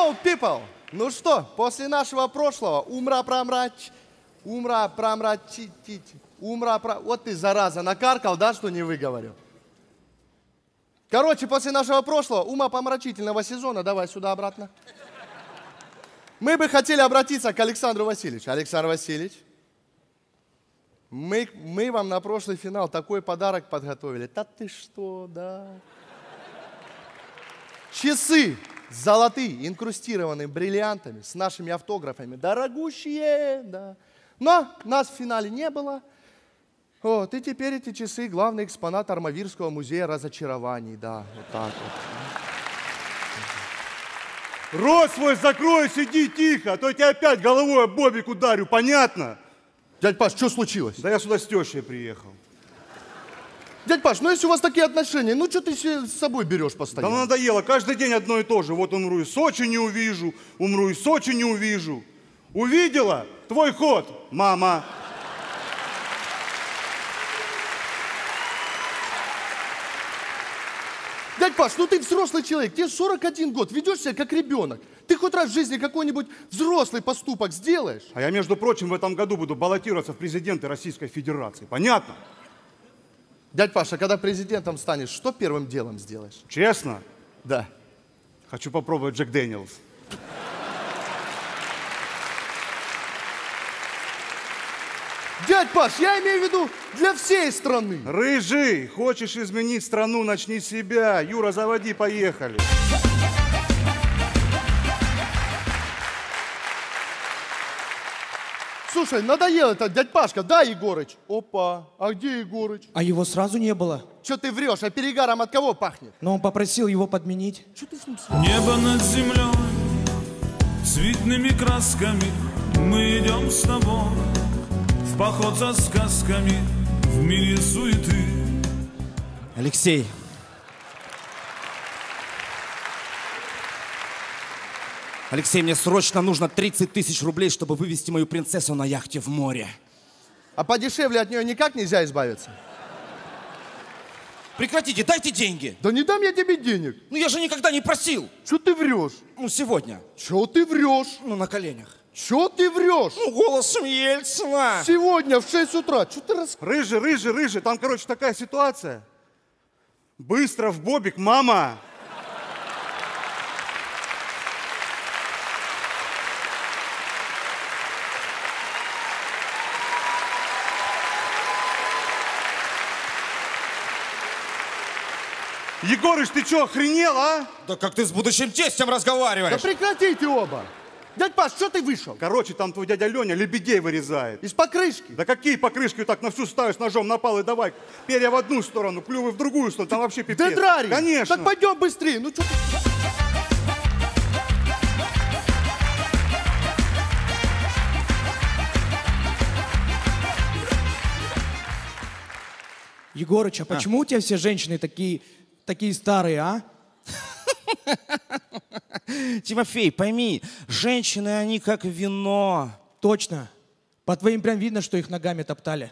Hello, people! Ну что, после нашего прошлого Вот ты, зараза, накаркал, да, что не выговорил? Короче, после нашего прошлого умопомрачительного сезона, давай сюда обратно. Мы бы хотели обратиться к Александру Васильевичу. Александр Васильевич, мы вам на прошлый финал такой подарок подготовили. Да ты что, да. Часы золотые, инкрустированные бриллиантами, с нашими автографами. Дорогущие, да. Но нас в финале не было. Вот, и теперь эти часы главный экспонат Армавирского музея разочарований. Да, вот так вот. Рот свой закрой, сиди тихо, а то я тебя опять головой об бобик ударю, понятно? Дядь Паш, что случилось? Да я сюда с тещей приехал. Дядь Паш, ну если у вас такие отношения, ну что ты с собой берешь постоянно? Да надоело, каждый день одно и то же. Вот умру и Сочи не увижу, умру и Сочи не увижу. Увидела? Твой ход, мама. Дядь Паш, ну ты взрослый человек, тебе 41 год, ведешь себя как ребенок. Ты хоть раз в жизни какой-нибудь взрослый поступок сделаешь? А я, между прочим, в этом году буду баллотироваться в президенты Российской Федерации. Понятно? Дядь Паша, когда президентом станешь, что первым делом сделаешь? Честно? Да. Хочу попробовать Джек Дэниелс. Дядь Паш, я имею в виду для всей страны. Рыжий, хочешь изменить страну, начни с себя. Юра, заводи, поехали. Слушай, надоело это, дядь Пашка, да, Егорыч? Опа, а где Егорыч? А его сразу не было. Че ты врешь, а перегаром от кого пахнет? Но он попросил его подменить. Че ты с ним? Небо над землей цветными красками. Мы идем с тобой в поход за сказками в мире суеты. Алексей. Алексей, мне срочно нужно 30 тысяч рублей, чтобы вывести мою принцессу на яхте в море. А подешевле от нее никак нельзя избавиться? Прекратите, дайте деньги. Да не дам я тебе денег. Ну я же никогда не просил. Че ты врешь? Ну сегодня. Че ты врешь? Ну на коленях. Че ты врешь? Ну голосом Ельцина. Сегодня в 6 утра. Че ты Рыжий, там, короче, такая ситуация. Быстро в бобик, мама. Егорыч, ты что, охренел, а? Да как ты с будущим тестем разговариваешь? Да прекратите оба. Дядь Паш, что ты вышел? Короче, там твой дядя Леня лебедей вырезает. Из покрышки? Да какие покрышки, так на всю ставишь ножом на пал и давай. Перья в одну сторону, клювы в другую сторону, там вообще пипец. Дендрарий! Конечно. Так пойдем быстрее, ну что ты... Егорыч, а почему у тебя все женщины такие старые, а? Тимофей, пойми, женщины, они как вино. Точно. По твоим прям видно, что их ногами топтали.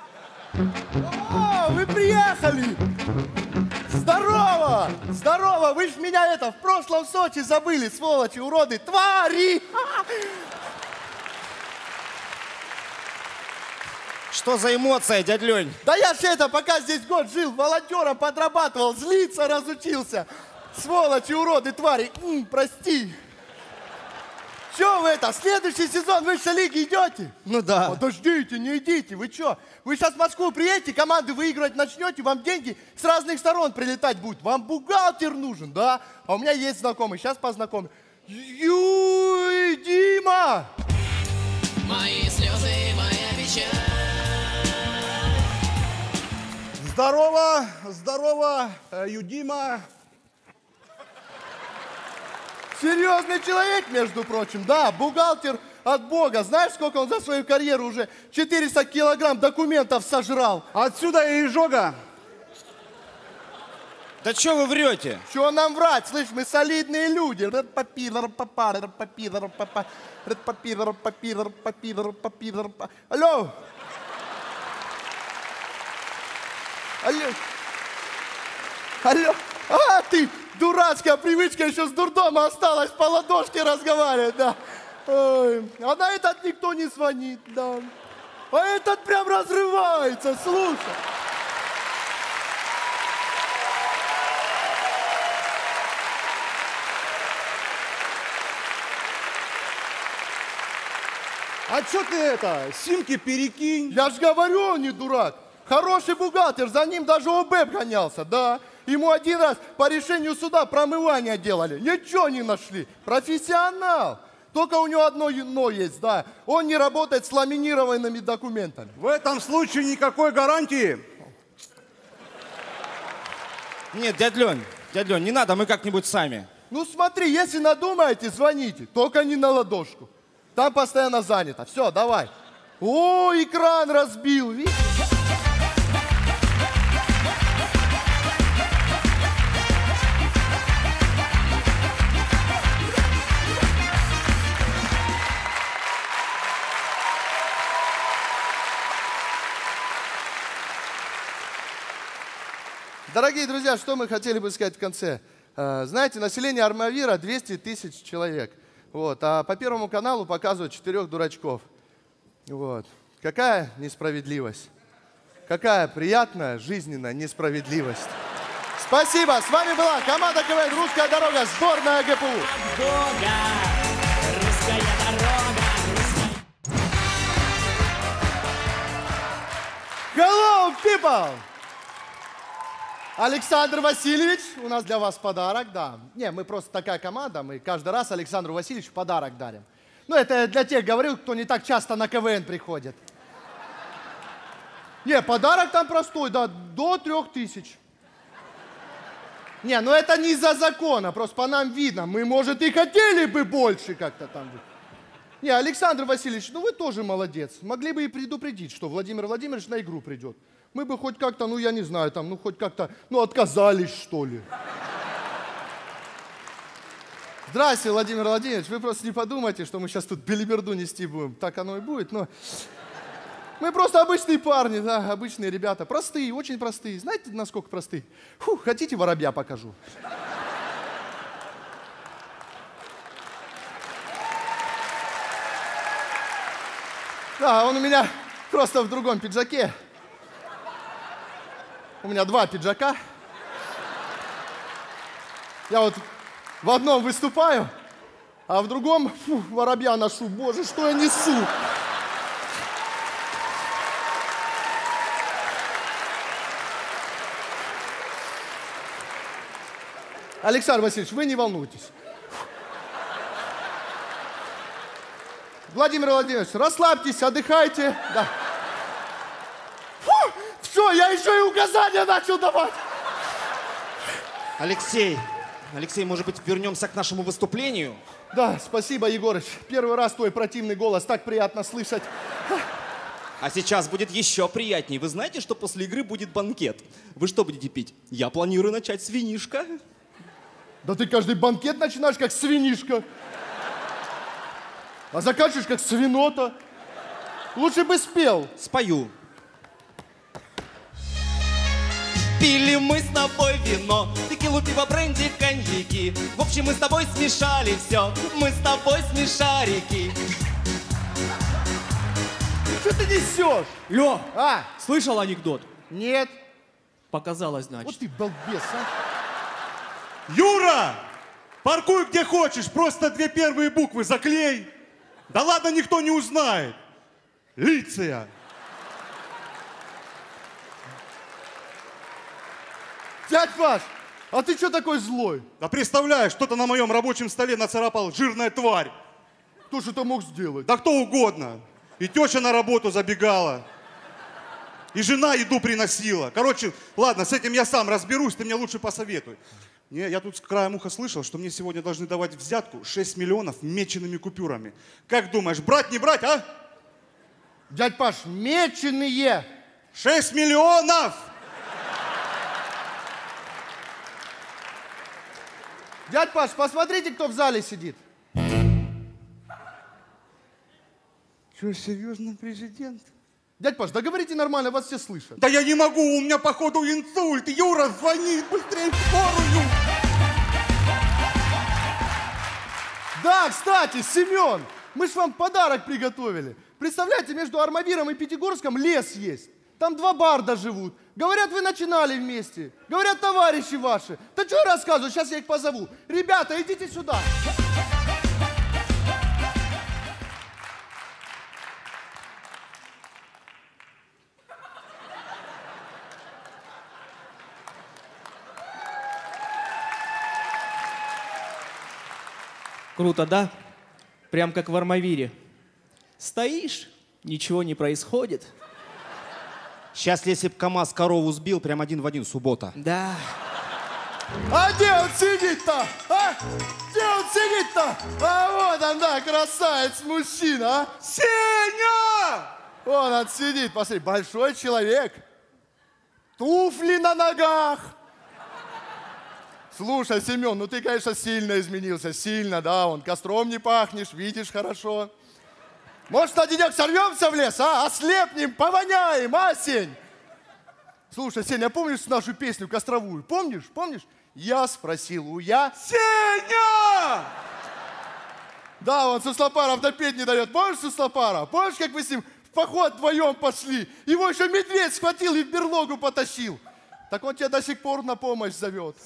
О, вы приехали! Здорово! Здорово! Вы ж меня в прошлом Сочи забыли, сволочи, уроды, твари! Что за эмоция, дядь Лень? Да я ж пока здесь год жил, волонтером подрабатывал, злиться разучился. Сволочи, уроды, твари, прости. Че вы следующий сезон высшей лиги идете? Ну да. Подождите, не идите, вы что? Вы сейчас в Москву приедете, команды выигрывать начнете, вам деньги с разных сторон прилетать будут. Вам бухгалтер нужен, да? А у меня есть знакомый, сейчас познакомлю. Дима! Мои слезы, моя печаль. Здорово, Юдима. Серьезный человек, между прочим, да, бухгалтер от Бога. Знаешь, сколько он за свою карьеру уже 400 килограмм документов сожрал? Отсюда и изжога. Да что вы врете? Чего нам врать? Слышь, мы солидные люди. Алло. Алло. А, ты, Дурацкая привычка еще с дурдома осталась, по ладошке разговаривать, да. Ой. А на этот никто не звонит, да. А этот прям разрывается, слушай. А что ты это, симки перекинь? Я ж говорю, он не дурак. Хороший бухгалтер, за ним даже ОБЭП гонялся, да. Ему один раз по решению суда промывание делали. Ничего не нашли. Профессионал. Только у него одно но есть, да. Он не работает с ламинированными документами. В этом случае никакой гарантии. Нет, дядь Лень, не надо, мы как-нибудь сами. Ну смотри, если надумаете, звоните. Только не на ладошку. Там постоянно занято. Все, давай. О, экран разбил, видишь? Дорогие друзья, что мы хотели бы сказать в конце? Знаете, население Армавира 200 тысяч человек. Вот, а по Первому каналу показывают 4 дурачков. Вот. Какая несправедливость. Какая приятная жизненная несправедливость. Спасибо. С вами была команда КВН «Русская дорога», сборная ГПУ. Русская дорога, Hello, people! Александр Васильевич, у нас для вас подарок, да. Не, мы просто такая команда, мы каждый раз Александру Васильевичу подарок дарим. Ну, это я для тех говорю, кто не так часто на КВН приходит. Не, подарок там простой, да, до 3000. Не, ну это не из-за закона, просто по нам видно. Мы, может, и хотели бы больше как-то там. Не, Александр Васильевич, ну вы тоже молодец. Могли бы и предупредить, что Владимир Владимирович на игру придет. Мы бы хоть как-то, ну я не знаю, там, ну хоть как-то, ну отказались, что ли. Здрасте, Владимир Владимирович, вы просто не подумайте, что мы сейчас тут белиберду нести будем. Так оно и будет, но... Мы просто обычные парни, да, обычные ребята. Простые, очень простые. Знаете, насколько простые? Фу, хотите, воробья покажу? Да, он у меня просто в другом пиджаке. У меня 2 пиджака. Я вот в одном выступаю, а в другом воробья ношу. Боже, что я несу? Александр Васильевич, вы не волнуйтесь. Владимир Владимирович, расслабьтесь, отдыхайте. Да. Все, я еще и указания начал давать. Алексей, может быть, вернемся к нашему выступлению? Да, спасибо, Егорыч. Первый раз твой противный голос, так приятно слышать. А сейчас будет еще приятнее. Вы знаете, что после игры будет банкет? Вы что будете пить? Я планирую начать с винишка. Да ты каждый банкет начинаешь как свинишка. А заканчиваешь как свинота. Лучше бы спел. Спою. Пили мы с тобой вино, текилу, пиво, бренди, коньяки. В общем, мы с тобой смешали все, мы с тобой смешарики. Что ты несешь? Лё, А? слышал анекдот? Нет. Показалось, значит. Вот ты балбес, а. Юра! Паркуй где хочешь, просто 2 первые буквы заклей. Да ладно, никто не узнает. Лиция. Дядь Паш, а ты что такой злой? Да представляешь, кто-то на моем рабочем столе нацарапал «жирная тварь». Кто же это мог сделать? Да кто угодно. И теща на работу забегала. И жена еду приносила. Короче, ладно, с этим я сам разберусь, ты мне лучше посоветуй. Не, я тут с краем уха слышал, что мне сегодня должны давать взятку 6 миллионов мечеными купюрами. Как думаешь, брать, не брать, а? Дядь Паш, меченые. 6 миллионов! Дядь Паш, посмотрите, кто в зале сидит. Что, серьезно, президент? Дядь Паш, да говорите нормально, вас все слышат. Да я не могу, у меня походу инсульт. Юра, звони быстрее в скорую. Да, кстати, Семен, мы ж вам подарок приготовили. Представляете, между Армавиром и Пятигорском лес есть. Там 2 барда живут. Говорят, вы начинали вместе. Говорят, товарищи ваши. Да что я рассказываю, сейчас я их позову. Ребята, идите сюда. Круто, да? Прям как в Армавире. Стоишь, ничего не происходит. Сейчас, если б КамАЗ корову сбил, прям 1 в 1, суббота. Да. А где он сидит-то? А? Где он сидит-то? А вот он, да, красавец мужчина, а? Сеня! Вон он сидит, посмотри, большой человек. Туфли на ногах. Слушай, Семен, ну ты, конечно, сильно изменился. Сильно, да, вон, костром не пахнешь, видишь хорошо. Может, на денек сорвемся в лес, а? Ослепнем, повоняем, а, Сень? Слушай, Сень, а помнишь нашу песню костровую? Помнишь? Помнишь? Я спросил у я. Сеня! Да, он Суслопаров допеть не дает. Помнишь Суслопара? Помнишь, как вы с ним в поход вдвоем пошли? Его еще медведь схватил и в берлогу потащил. Так он тебя до сих пор на помощь зовет.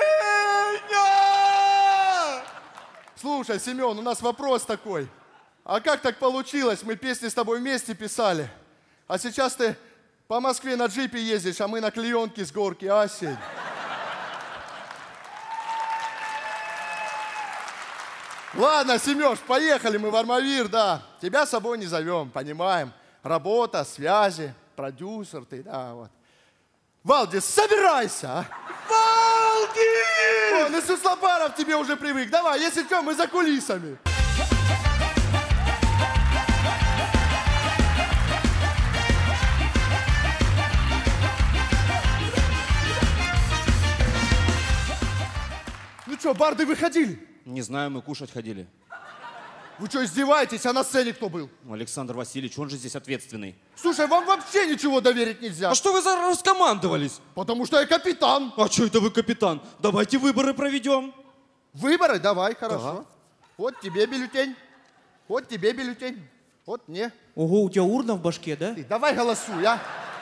Сеня! Слушай, Семен, у нас вопрос такой. А как так получилось? Мы песни с тобой вместе писали. А сейчас ты по Москве на джипе ездишь, а мы на клеенке с горки, а, Сень? Ладно, Семёш, поехали мы в Армавир, да. Тебя с собой не зовем, понимаем. Работа, связи, продюсер ты, да, вот. Валдис, собирайся, а? Валдис! Вон, и Суслопаров тебе уже привык. Давай, если что, мы за кулисами. Ну что, барды выходили? Не знаю, мы кушать ходили. Вы что, издеваетесь? А на сцене кто был? Александр Васильевич, он же здесь ответственный. Слушай, вам вообще ничего доверить нельзя. А что вы раскомандовались? Потому что я капитан. А что это вы, капитан? Давайте выборы проведем. Выборы? Давай, хорошо. Вот тебе бюллетень. Вот тебе бюллетень. Вот мне. Ого, у тебя урна в башке, да? Ты давай голосуй, а.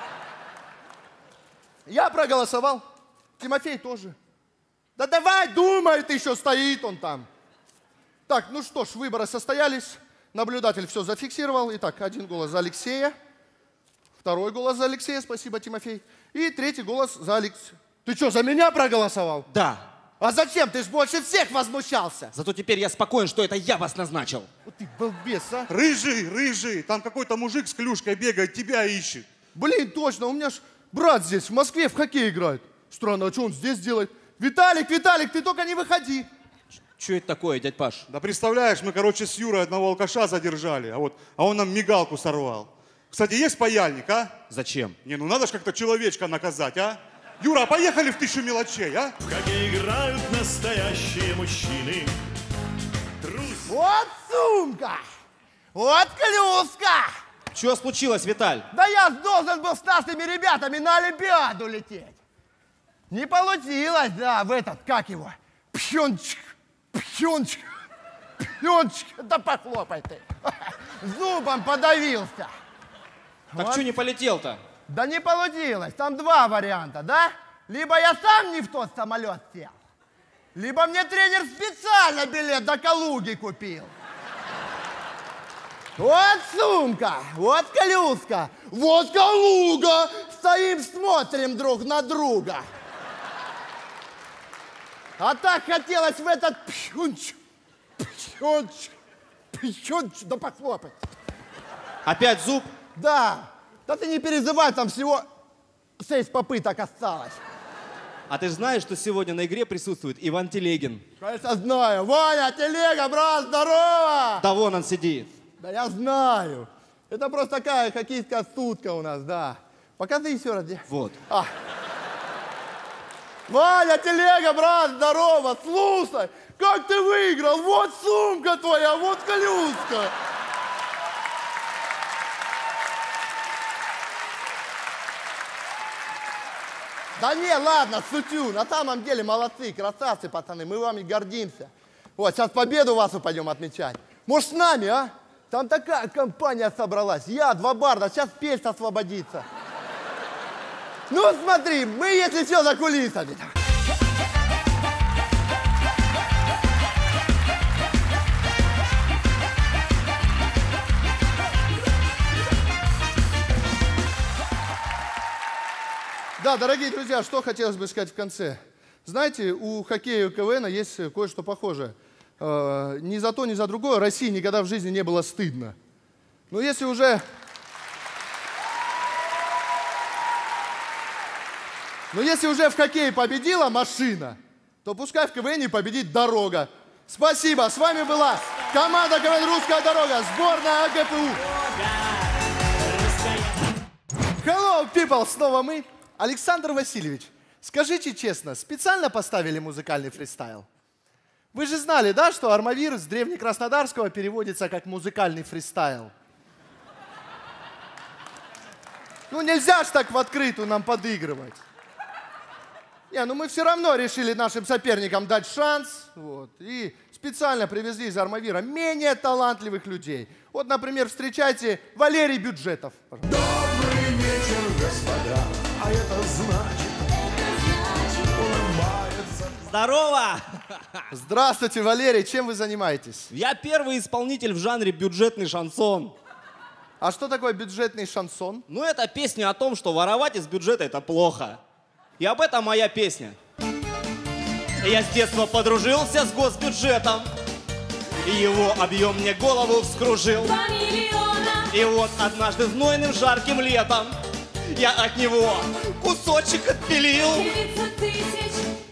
Я проголосовал. Тимофей тоже. Да давай, думай, ты еще стоит он там. Так, ну что ж, выборы состоялись. Наблюдатель все зафиксировал. Итак, 1 голос за Алексея. 2 голос за Алексея, спасибо, Тимофей. И 3 голос за Алексея. Ты что, за меня проголосовал? Да. А зачем? Ты ж больше всех возмущался. Зато теперь я спокоен, что это я вас назначил. Вот ты балбес, а. Рыжий, рыжий, там какой-то мужик с клюшкой бегает, тебя ищет. Блин, точно, у меня ж брат здесь, в Москве, в хоккей играет. Странно, а что он здесь делает? Виталик, Виталик, ты только не выходи. Что это такое, дядь Паш? Да представляешь, мы, короче, с Юрой одного алкаша задержали, а он нам мигалку сорвал. Кстати, есть паяльник, а? Зачем? Не, ну надо же как-то человечка наказать, а? Юра, поехали в 1000 мелочей, а? В хоккей играют настоящие мужчины. Вот сумка, вот клюшка. Что случилось, Виталь? Да я должен был с нашими ребятами на Олимпиаду лететь. Не получилось, да, в этот, как его, Пьончик, Пьончик, Пьончик, да похлопай ты. Зубом подавился. Так что не полетел-то? Да не получилось, там 2 варианта, да? Либо я сам не в тот самолет сел, либо мне тренер специально билет до Калуги купил. Вот сумка, вот клюшка, вот Калуга. Стоим, смотрим друг на друга. А так хотелось в этот пьюнчик, да похлопать. Опять зуб? Да, да ты не переживай, там всего 6 попыток осталось. А ты же знаешь, что сегодня на игре присутствует Иван Телегин? Конечно, знаю. Ваня, телега, брат, здорово! Да вон он сидит. Да я знаю. Это просто такая хоккейская стутка у нас, да. Покажи еще раз. Где? Вот. Ваня, телега, брат, здорово! Слушай, как ты выиграл? Вот сумка твоя, вот клюшка. Да не, ладно, шучу. На самом деле молодцы, красавцы, пацаны, мы вами гордимся. Вот, сейчас победу вашу пойдем отмечать. Может, с нами, а? Там такая компания собралась. Я, 2 барда, сейчас песнь освободится. Ну, смотри, мы, если все, за кулисами. Да, дорогие друзья, что хотелось бы сказать в конце. Знаете, у хоккея и КВН есть кое-что похожее. Ни за то, ни за другое России никогда в жизни не было стыдно. Но если уже... Но если уже в хоккее победила машина, то пускай в КВН победит дорога. Спасибо. С вами была команда КВН «Русская дорога», сборная АГПУ. Hello, people, снова мы. Александр Васильевич, скажите честно, специально поставили музыкальный фристайл? Вы же знали, да, что армавир с древнекраснодарского переводится как музыкальный фристайл? Ну нельзя ж так в открытую нам подыгрывать. Не, ну мы все равно решили нашим соперникам дать шанс. Вот, и специально привезли из армавира менее талантливых людей. Вот, например, встречайте Валерий Бюджетов. Пожалуйста. Добрый вечер, господа, а это значит, улыбается. Здорово! Здравствуйте, Валерий, чем вы занимаетесь? Я первый исполнитель в жанре бюджетный шансон. А что такое бюджетный шансон? Ну, это песня о том, что воровать из бюджета — это плохо. И об этом моя песня. Я с детства подружился с госбюджетом, и его объем мне голову вскружил. 2 миллиона. И вот однажды знойным жарким летом я от него кусочек отпилил. 900 тысяч.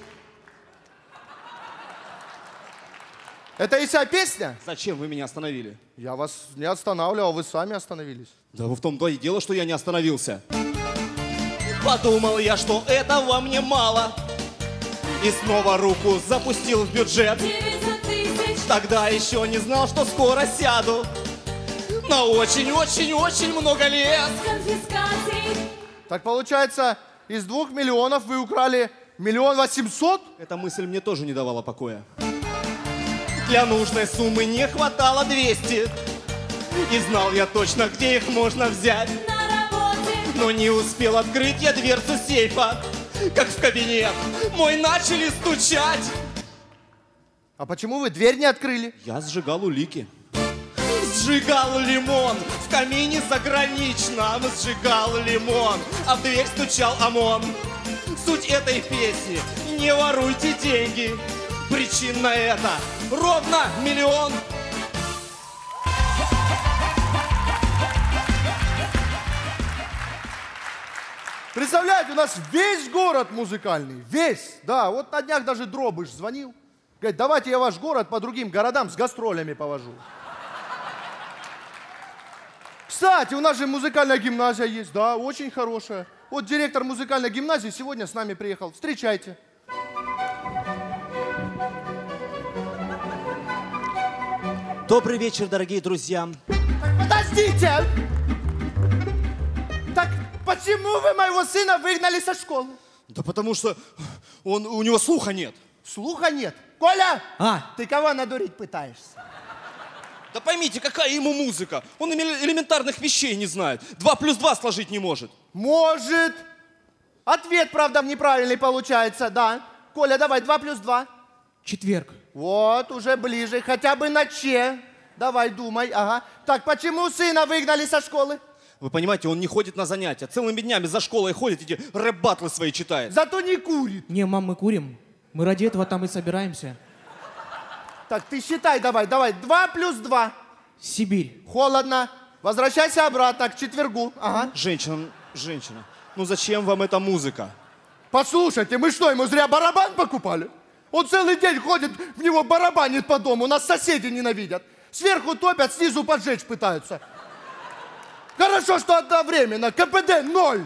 Это и вся песня? Зачем вы меня остановили? Я вас не останавливал, вы сами остановились. Да в том-то и дело, что я не остановился. Подумал я, что этого мне мало, и снова руку запустил в бюджет. 900 тысяч. Тогда еще не знал, что скоро сяду на очень-очень-очень много лет. С конфискацией. Так получается, из 2 миллионов вы украли 1 800 000? Эта мысль мне тоже не давала покоя. Для нужной суммы не хватало 200, и знал я точно, где их можно взять. На работе. Но не успел открыть я дверцу сейфа, как в кабинет мой начали стучать. А почему вы дверь не открыли? Я сжигал улики. Сжигал лимон в камине заграничном. Сжигал лимон, а в дверь стучал ОМОН. Суть этой песни — не воруйте деньги. Причин на это ровно 1 000 000. Представляете, у нас весь город музыкальный, весь. Да, вот на днях даже Дробыш звонил. Говорит, давайте я ваш город по другим городам с гастролями повожу. Кстати, у нас же музыкальная гимназия есть, да, очень хорошая. Вот директор музыкальной гимназии сегодня с нами приехал. Встречайте. Добрый вечер, дорогие друзья. Подождите! Так почему вы моего сына выгнали со школы? Да потому что у него слуха нет. Слуха нет. Коля, А? ты кого надурить пытаешься? Да поймите, какая ему музыка. Он элементарных вещей не знает. 2 + 2 сложить не может. Может. Ответ, правда, неправильный получается, да. Коля, давай, 2 + 2. Четверг. Вот, уже ближе, хотя бы на че. Давай, думай, ага. Так, почему сына выгнали со школы? Вы понимаете, он не ходит на занятия. Целыми днями за школой ходит, эти рэп-баттлы свои читает. Зато не курит. Не, мам, мы курим. Мы ради этого там и собираемся. Так, ты считай, давай, 2 + 2. Сибирь. Холодно. Возвращайся обратно к четвергу. Ага. Женщина, ну зачем вам эта музыка? Послушайте, мы что, ему зря барабан покупали? Он целый день ходит, в него барабанит по дому, нас соседи ненавидят. Сверху топят, снизу поджечь пытаются. Хорошо, что одновременно, КПД 0.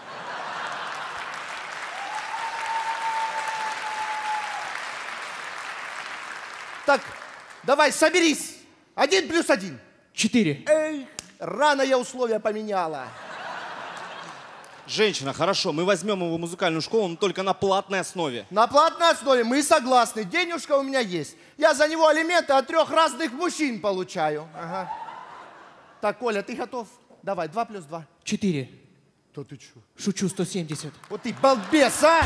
Так, давай, соберись. 1 + 1. 4. Эй, рано я условия поменяла. Женщина, хорошо, мы возьмем его в музыкальную школу, но только на платной основе. На платной основе мы согласны. Денежка у меня есть. Я за него алименты от 3 разных мужчин получаю. Ага. Так, Коля, ты готов? Давай, 2 + 2. 4. Да ты чё? Шучу, 170. Вот ты балбес, а!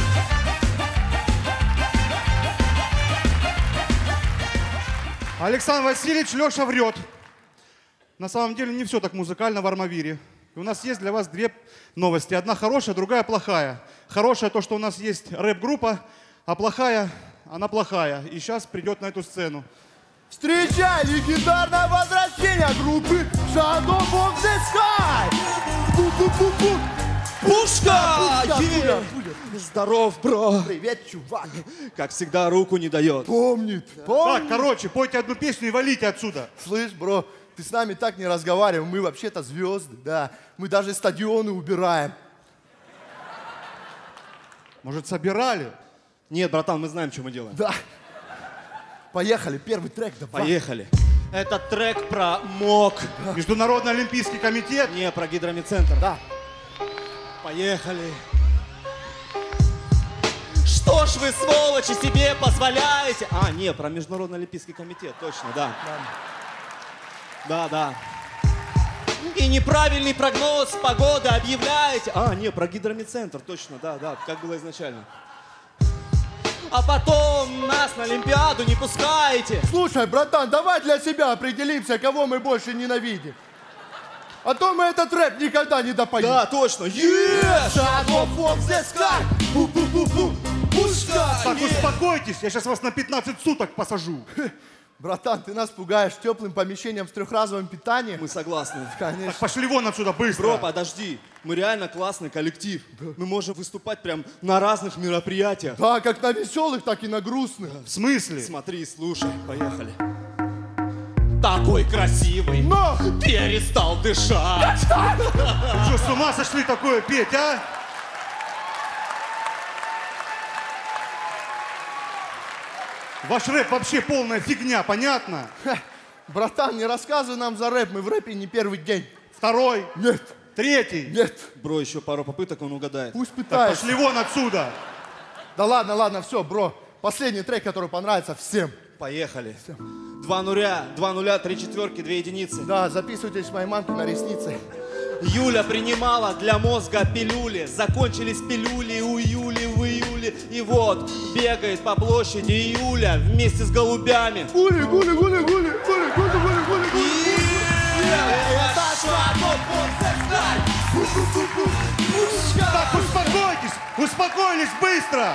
Александр Васильевич, Леша врет. На самом деле не все так музыкально в Армавире. И у нас есть для вас 2 новости. Одна хорошая, другая плохая. Хорошая то, что у нас есть рэп-группа, а плохая, она плохая. И сейчас придет на эту сцену. Встречай легендарное возвращение группы Shadow of the Sky! Пу-пу-пу-пу! Пушка! Пуля! Здоров, бро! Привет, чувак! Как всегда, руку не дает. Помнит. Так, короче, пойте одну песню и валите отсюда. Слышь, бро, ты с нами так не разговариваем. Мы вообще-то звезды, да. Мы даже стадионы убираем. Может, собирали? Нет, братан, мы знаем, что мы делаем. Да. Поехали, первый трек, давай. Поехали. Это трек про МОК. Международный олимпийский комитет? Не, про гидромедцентр. Да. Поехали. Что ж вы, сволочи, себе позволяете? А, не, про Международный олимпийский комитет, точно, да. Да. И неправильный прогноз погоды объявляете. А, не, про гидромедцентр, точно, да, как было изначально. А потом нас на Олимпиаду не пускаете. Слушай, братан, давай для себя определимся, кого мы больше ненавидим. А то мы этот рэп никогда не допоем. Да, точно. Shadow of the Sky! Пу-пу-пу-пу! Пушка! Так, успокойтесь, я сейчас вас на 15 суток посажу. Братан, ты нас пугаешь теплым помещением с 3-разовым питанием. Мы согласны. Конечно. Так, пошли вон отсюда быстро. Бро, подожди. Мы реально классный коллектив. Мы можем выступать прям на разных мероприятиях. Да, как на веселых, так и на грустных. В смысле? Смотри, слушай, поехали. Такой красивый, Но! перестал дышать. Вы что, с ума сошли такое петь, а? Ваш рэп вообще полная фигня, понятно? Братан, не рассказывай нам за рэп, мы в рэпе не первый день. 2, Нет, 3. нет, Бро, еще пару попыток, он угадает. пусть Так, пытается. пошли вон отсюда. Да ладно, все, бро. Последний трек, который понравится всем. Поехали. 2 нуля, 3 четверки, 2 единицы. Да, записывайтесь моей мамке на ресницы. Юля принимала для мозга пилюли. Закончились пилюли у Юли в июле. И вот бегает по площади Юля вместе с голубями. Гули, гули, гули, гули, гули, гули, гули, гули, гули. Так, успокойтесь, успокоились быстро.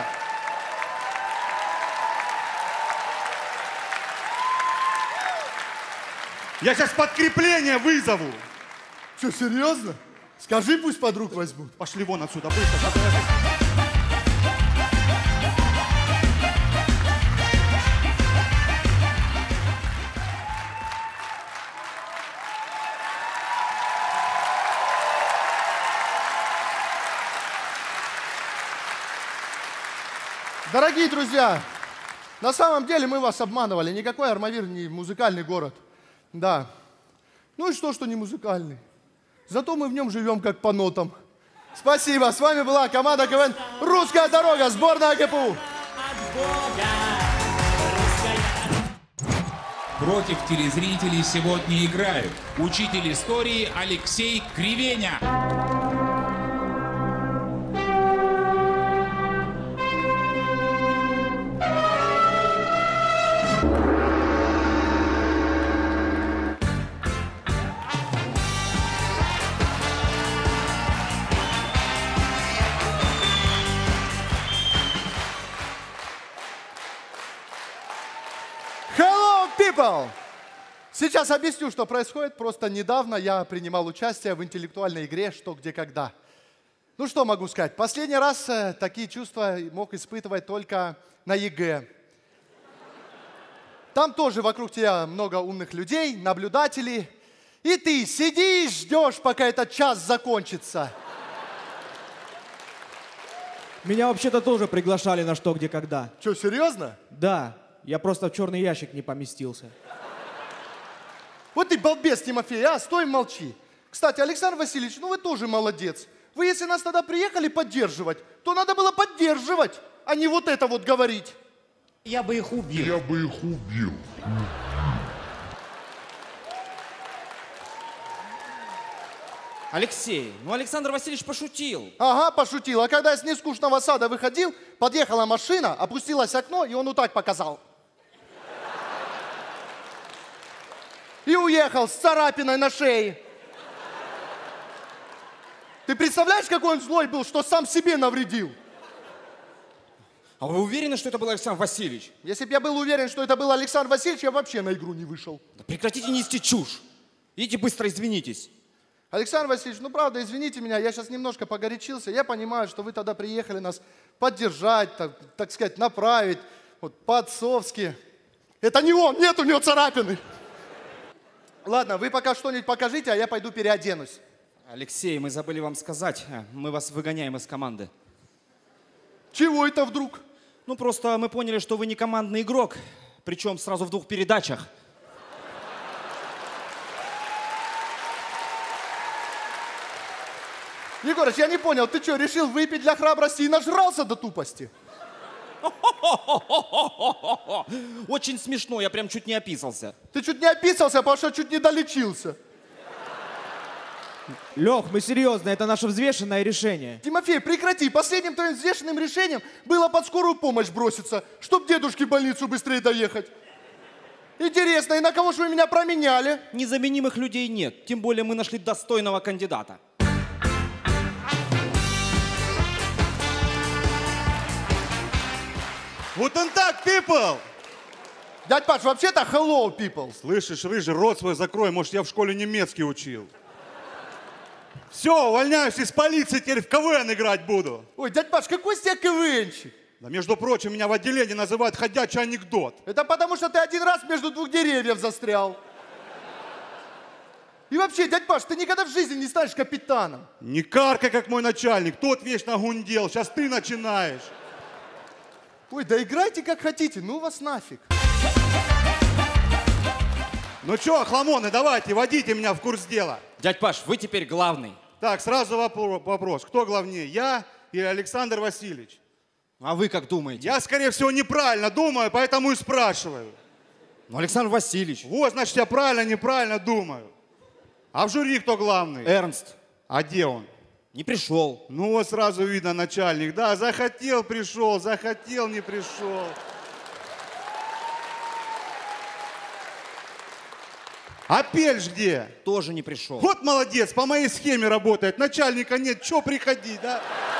Я сейчас подкрепление вызову. Что, серьезно? Скажи, пусть подруг возьмут. Пошли вон отсюда, быстро. Дорогие друзья, на самом деле мы вас обманывали. Никакой Армавир не музыкальный город. Да. Ну и что не музыкальный? Зато мы в нем живем как по нотам. Спасибо. С вами была команда КВН «Русская дорога», сборная ГПУ. Против телезрителей сегодня играют учитель истории Алексей Кривеня. Hello, people! Сейчас объясню, что происходит. Просто недавно я принимал участие в интеллектуальной игре «Что, где, когда». Ну что могу сказать? Последний раз такие чувства мог испытывать только на ЕГЭ. Там тоже вокруг тебя много умных людей, наблюдателей. И ты сидишь, ждешь, пока этот час закончится. Меня вообще-то тоже приглашали на «Что, где, когда». Что, серьезно? Да, я просто в черный ящик не поместился. Вот ты балбес, Тимофей, а? Стой, молчи. Кстати, Александр Васильевич, ну вы тоже молодец. Вы если нас тогда приехали поддерживать, то надо было поддерживать, а не вот это вот говорить. Я бы их убил. Я бы их убил. Алексей, ну Александр Васильевич пошутил. Ага, пошутил. А когда я с нескучного сада выходил, подъехала машина, опустилось окно, и он вот так показал. И уехал с царапиной на шее. Ты представляешь, какой он злой был, что сам себе навредил? А вы уверены, что это был Александр Васильевич? Если бы я был уверен, что это был Александр Васильевич, я вообще на игру не вышел. Да прекратите нести чушь. Идите быстро извинитесь. Александр Васильевич, ну правда, извините меня, я сейчас немножко погорячился. Я понимаю, что вы тогда приехали нас поддержать, так сказать, направить, вот, по-отцовски. Это не он, нет у него царапины. Ладно, вы пока что-нибудь покажите, а я пойду переоденусь. Алексей, мы забыли вам сказать, мы вас выгоняем из команды. Чего это вдруг? Ну просто мы поняли, что вы не командный игрок, причем сразу в 2 передачах. Егорыч, я не понял, ты что, решил выпить для храбрости и нажрался до тупости? Очень смешно, я прям чуть не описался. Ты чуть не описался, потому что чуть не долечился. Лех, мы серьезно, это наше взвешенное решение. Тимофей, прекрати. Последним твоим взвешенным решением было под скорую помощь броситься, чтоб дедушке в больницу быстрее доехать. Интересно, и на кого же вы меня променяли? Незаменимых людей нет, тем более мы нашли достойного кандидата. Вот он так, people! Дядь Паш, вообще-то hello, people. Слышишь, рыжий, рот свой закрой, может, я в школе немецкий учил. Все, увольняюсь из полиции, теперь в КВН играть буду. Ой, дядь Паш, какой из тебя КВНщик? Да, между прочим, меня в отделении называют ходячий анекдот. Это потому, что ты один раз между 2 деревьев застрял. И вообще, дядь Паш, ты никогда в жизни не станешь капитаном. Не каркай, как мой начальник, тот вечно гундел, сейчас ты начинаешь. Ой, да играйте как хотите, ну вас нафиг. Ну что, охламоны, давайте, водите меня в курс дела. Дядь Паш, вы теперь главный. Так, сразу вопрос. Кто главнее, я или Александр Васильевич? А вы как думаете? Я, скорее всего, неправильно думаю, поэтому и спрашиваю. Ну, Александр Васильевич. Вот, значит, я правильно, неправильно думаю. А в жюри кто главный? Эрнст. А где он? Не пришел. Ну вот сразу видно начальник. Да, захотел, пришел, захотел, не пришел. А Пельш где? Тоже не пришел. Вот молодец, по моей схеме работает. Начальника нет, че приходи, да?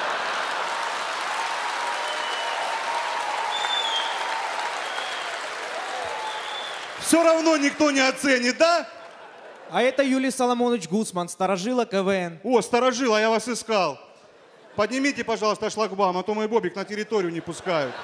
Все равно никто не оценит, да? А это Юлий Соломонович Гусман, сторожила КВН. О, сторожила, я вас искал. Поднимите, пожалуйста, шлагбаум, а то мой бобик на территорию не пускают.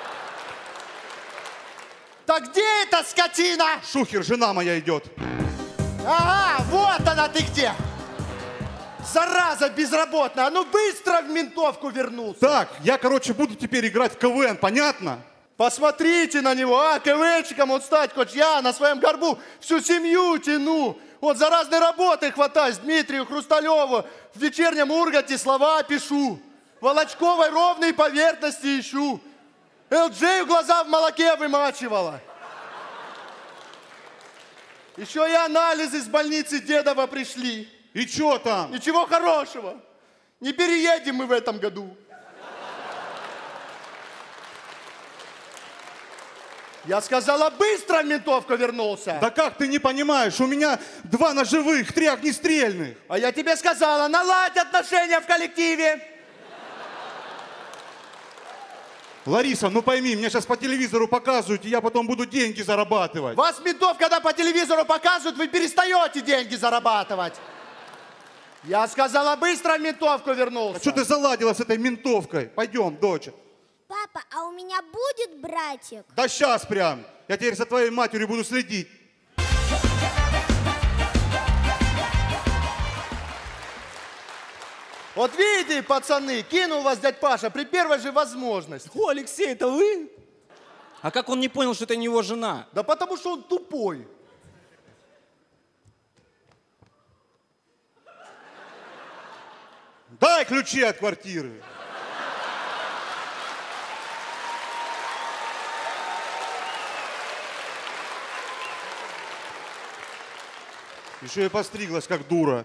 Так где эта скотина? Шухер, жена моя идет. Ага, вот она ты где. Зараза безработная, а ну быстро в ментовку вернулся. Так, я, короче, буду теперь играть в КВН, понятно? Посмотрите на него, КВНщиком он стать хоть я на своем горбу всю семью тяну. Вот за разные работы хватаюсь, Дмитрию Хрусталеву, в вечернем Урганте слова пишу, Волочковой ровные поверхности ищу, ЛДЖ глаза в молоке вымачивала. Еще и анализы с больницы Дедова пришли. И что там? Ничего хорошего. Не переедем мы в этом году. Я сказала, быстро в ментовку вернулся. Да как ты не понимаешь, у меня 2 ножевых, 3 огнестрельных. А я тебе сказала, наладь отношения в коллективе. Лариса, ну пойми, меня сейчас по телевизору показывают, и я потом буду деньги зарабатывать. Вас, ментов, когда по телевизору показывают, вы перестаете деньги зарабатывать. Я сказала, быстро в ментовку вернулся. А что ты заладила с этой ментовкой? Пойдем, доча. Папа, а у меня будет братик? Да сейчас прям. Я теперь за твоей матерью буду следить. Вот видите, пацаны, кинул вас дядь Паша при первой же возможности. О, Алексей, это вы? А как он не понял, что это не его жена? Да потому что он тупой. Дай ключи от квартиры. Еще и постриглась, как дура.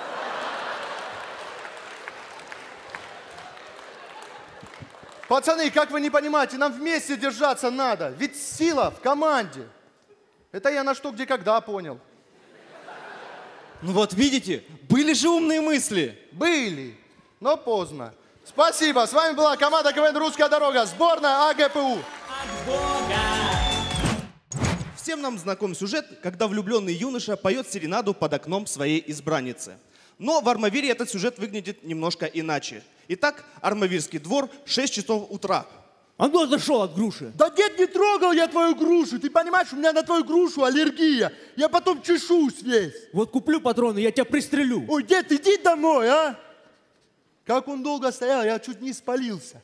Пацаны, как вы не понимаете, нам вместе держаться надо. Ведь сила в команде. Это я на что, где, когда понял. Ну вот видите, были же умные мысли. Были, но поздно. Спасибо. С вами была команда КВН «Русская дорога», сборная АГПУ. Всем нам знаком сюжет, когда влюбленный юноша поет серенаду под окном своей избранницы. Но в Армавире этот сюжет выглядит немножко иначе. Итак, Армавирский двор, 6 часов утра. А ну отошел от груши. Да дед, не трогал я твою грушу. Ты понимаешь, у меня на твою грушу аллергия. Я потом чешусь весь. Вот куплю патроны, я тебя пристрелю. Ой, дед, иди домой, а? Как он долго стоял, я чуть не спалился.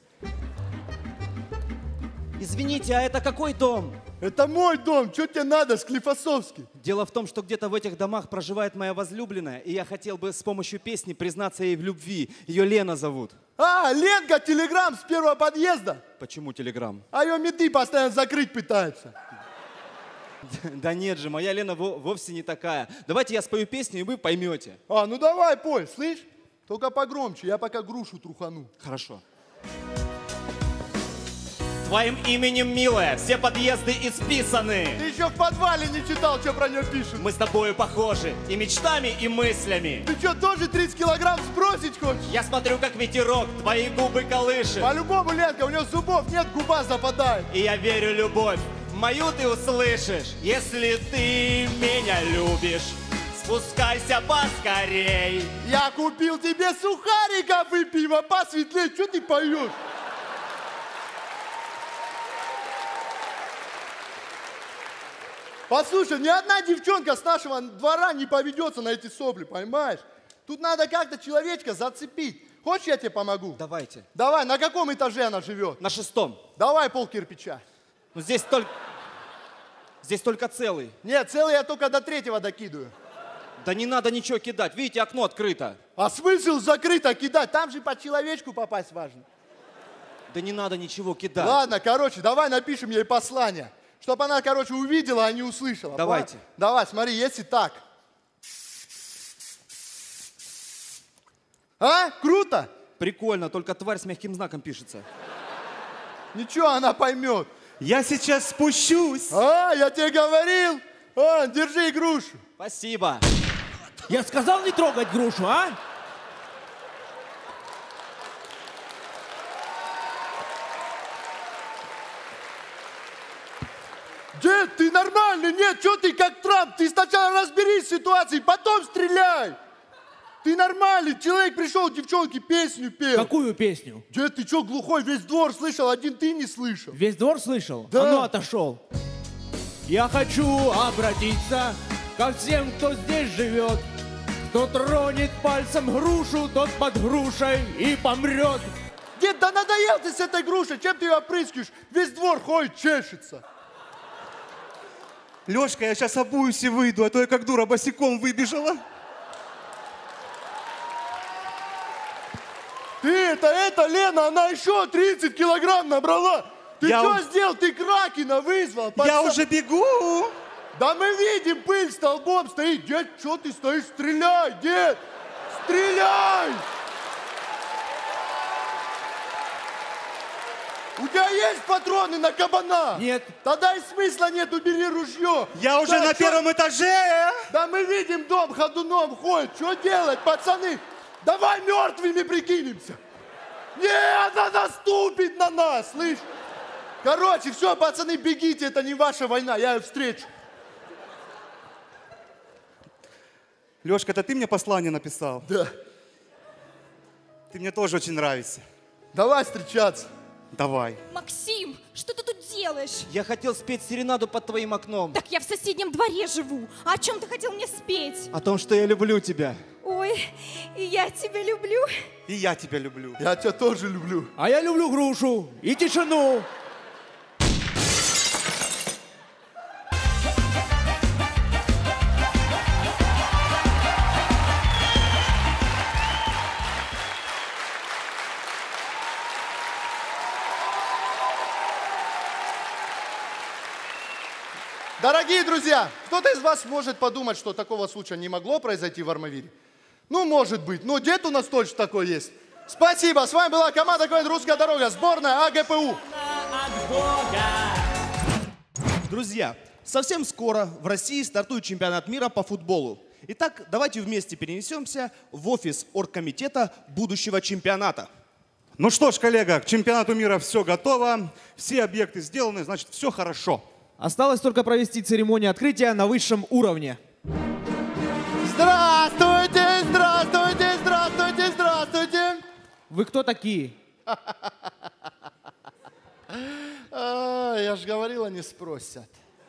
Извините, а это какой дом? Это мой дом, что тебе надо, Склифосовский? Дело в том, что где-то в этих домах проживает моя возлюбленная, и я хотел бы с помощью песни признаться ей в любви. Ее Лена зовут. А, Ленка, телеграм с первого подъезда. Почему телеграм? А ее менты постоянно закрыть пытаются. Да нет же, моя Лена вовсе не такая. Давайте я спою песню, и вы поймете. А, ну давай, пой, слышь? Только погромче, я пока грушу трухану. Хорошо. Твоим именем, милая, все подъезды исписаны. Ты еще в подвале не читал, что про нее пишут. Мы с тобою похожи и мечтами, и мыслями. Ты что, тоже 30 килограмм сбросить хочешь? Я смотрю, как ветерок твои губы колышет. По-любому, Ленка, у нее зубов нет, губа западает. И я верю, любовь мою ты услышишь. Если ты меня любишь, спускайся поскорей. Я купил тебе сухариков и пиво посветлее. Что ты поешь? Послушай, ни одна девчонка с нашего двора не поведется на эти сопли, понимаешь? Тут надо как-то человечка зацепить. Хочешь, я тебе помогу? Давайте. Давай, на каком этаже она живет? На 6-м. Давай пол кирпича. Ну здесь только целый. Нет, целый я только до 3-го докидываю. Да не надо ничего кидать, видите, окно открыто. А смысл закрыто кидать? Там же по человечку попасть важно. Да не надо ничего кидать. Ладно, короче, давай напишем ей послание. Чтобы она, короче, увидела, а не услышала. Давайте. Давай, смотри, если так. А? Круто? Прикольно, только тварь с мягким знаком пишется. Ничего, она поймет. Я сейчас спущусь. А, я тебе говорил. А, держи грушу. Спасибо. Я сказал не трогать грушу, а? Дед, ты нормальный? Нет, что ты как Трамп? Ты сначала разберись с ситуацией, потом стреляй. Ты нормальный, человек пришел, девчонке песню пел. Какую песню? Дед, ты что глухой? Весь двор слышал, один ты не слышал. Весь двор слышал? Да. А ну отошел. Я хочу обратиться ко всем, кто здесь живет. Кто тронет пальцем грушу, тот под грушей и помрет. Дед, да надоел ты с этой грушей, чем ты ее опрыскиваешь? Весь двор ходит, чешется. Лешка, я сейчас обуюсь и выйду, а то я как дура босиком выбежала. Ты это, Лена, она еще 30 килограмм набрала. Ты что сделал? Ты Кракена вызвал. Я уже бегу. Да мы видим, пыль столбом стоит. Дед, что ты стоишь? Стреляй, дед! Стреляй! У тебя есть патроны на кабана? Нет. Тогда и смысла нет, убери ружье. Я уже на первом этаже. Да мы видим, дом ходуном ходит. Что делать, пацаны? Давай мертвыми прикинемся. Нет, она наступит на нас, слышь? Короче, все, пацаны, бегите, это не ваша война, я ее встречу. Лешка, это ты мне послание написал? Да. Ты мне тоже очень нравишься. Давай встречаться. Давай. Максим, что ты тут делаешь? Я хотел спеть серенаду под твоим окном. Так я в соседнем дворе живу. А о чем ты хотел мне спеть? О том, что я люблю тебя. Ой, и я тебя люблю. И я тебя люблю. Я тебя тоже люблю. А я люблю грушу и тишину. Дорогие друзья, кто-то из вас может подумать, что такого случая не могло произойти в Армавире. Ну, может быть, но дед у нас точно такой есть. Спасибо, с вами была команда КВН «Русская дорога», сборная АГПУ. Друзья, совсем скоро в России стартует чемпионат мира по футболу. Итак, давайте вместе перенесемся в офис оргкомитета будущего чемпионата. Ну что ж, коллега, к чемпионату мира все готово, все объекты сделаны, значит, все хорошо. Осталось только провести церемонию открытия на высшем уровне. Здравствуйте, здравствуйте, здравствуйте, здравствуйте. Вы кто такие? Я же говорила, не спросят.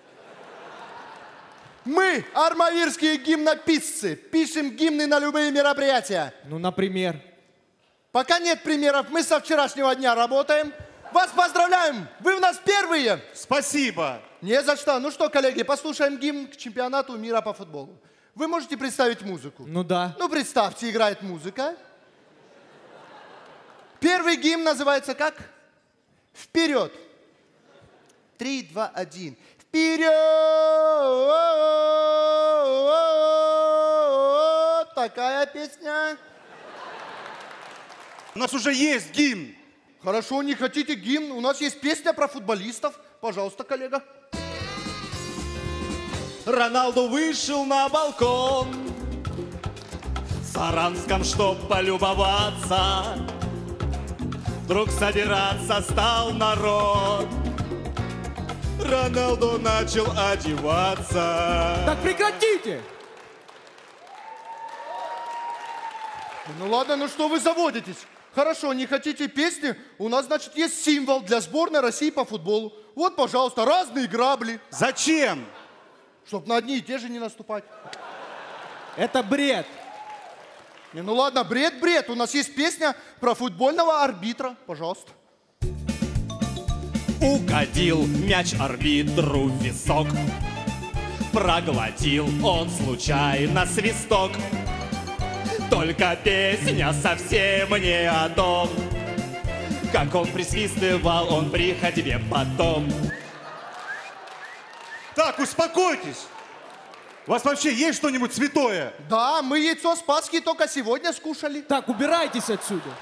Мы, армавирские гимнописцы, пишем гимны на любые мероприятия. Ну, например? Пока нет примеров, мы со вчерашнего дня работаем. Вас поздравляем! Вы у нас первые! Спасибо! Не за что. Ну что, коллеги, послушаем гимн к чемпионату мира по футболу. Вы можете представить музыку? Ну да. Ну представьте, играет музыка. Первый гимн называется как? Вперед! 3, 2, 1. Вперед! Такая песня. У нас уже есть гимн. Хорошо, не хотите гимн? У нас есть песня про футболистов. Пожалуйста, коллега. Роналду вышел на балкон в Саранском, чтоб полюбоваться. Вдруг собираться стал народ. Роналду начал одеваться. Так прекратите! Ну ладно, ну что вы заводитесь? Хорошо, не хотите песни? У нас, значит, есть символ для сборной России по футболу. Вот, пожалуйста, разные грабли. Зачем? Чтоб на одни и те же не наступать. Это бред. Не, ну ладно, бред. У нас есть песня про футбольного арбитра. Пожалуйста. Угодил мяч арбитру в висок. Проглотил он случайно свисток. Только песня совсем не о том, как он присвистывал он при ходьбе потом. Так, успокойтесь. У вас вообще есть что-нибудь святое? Да, мы яйцо с Пасхи только сегодня скушали. Так, убирайтесь отсюда.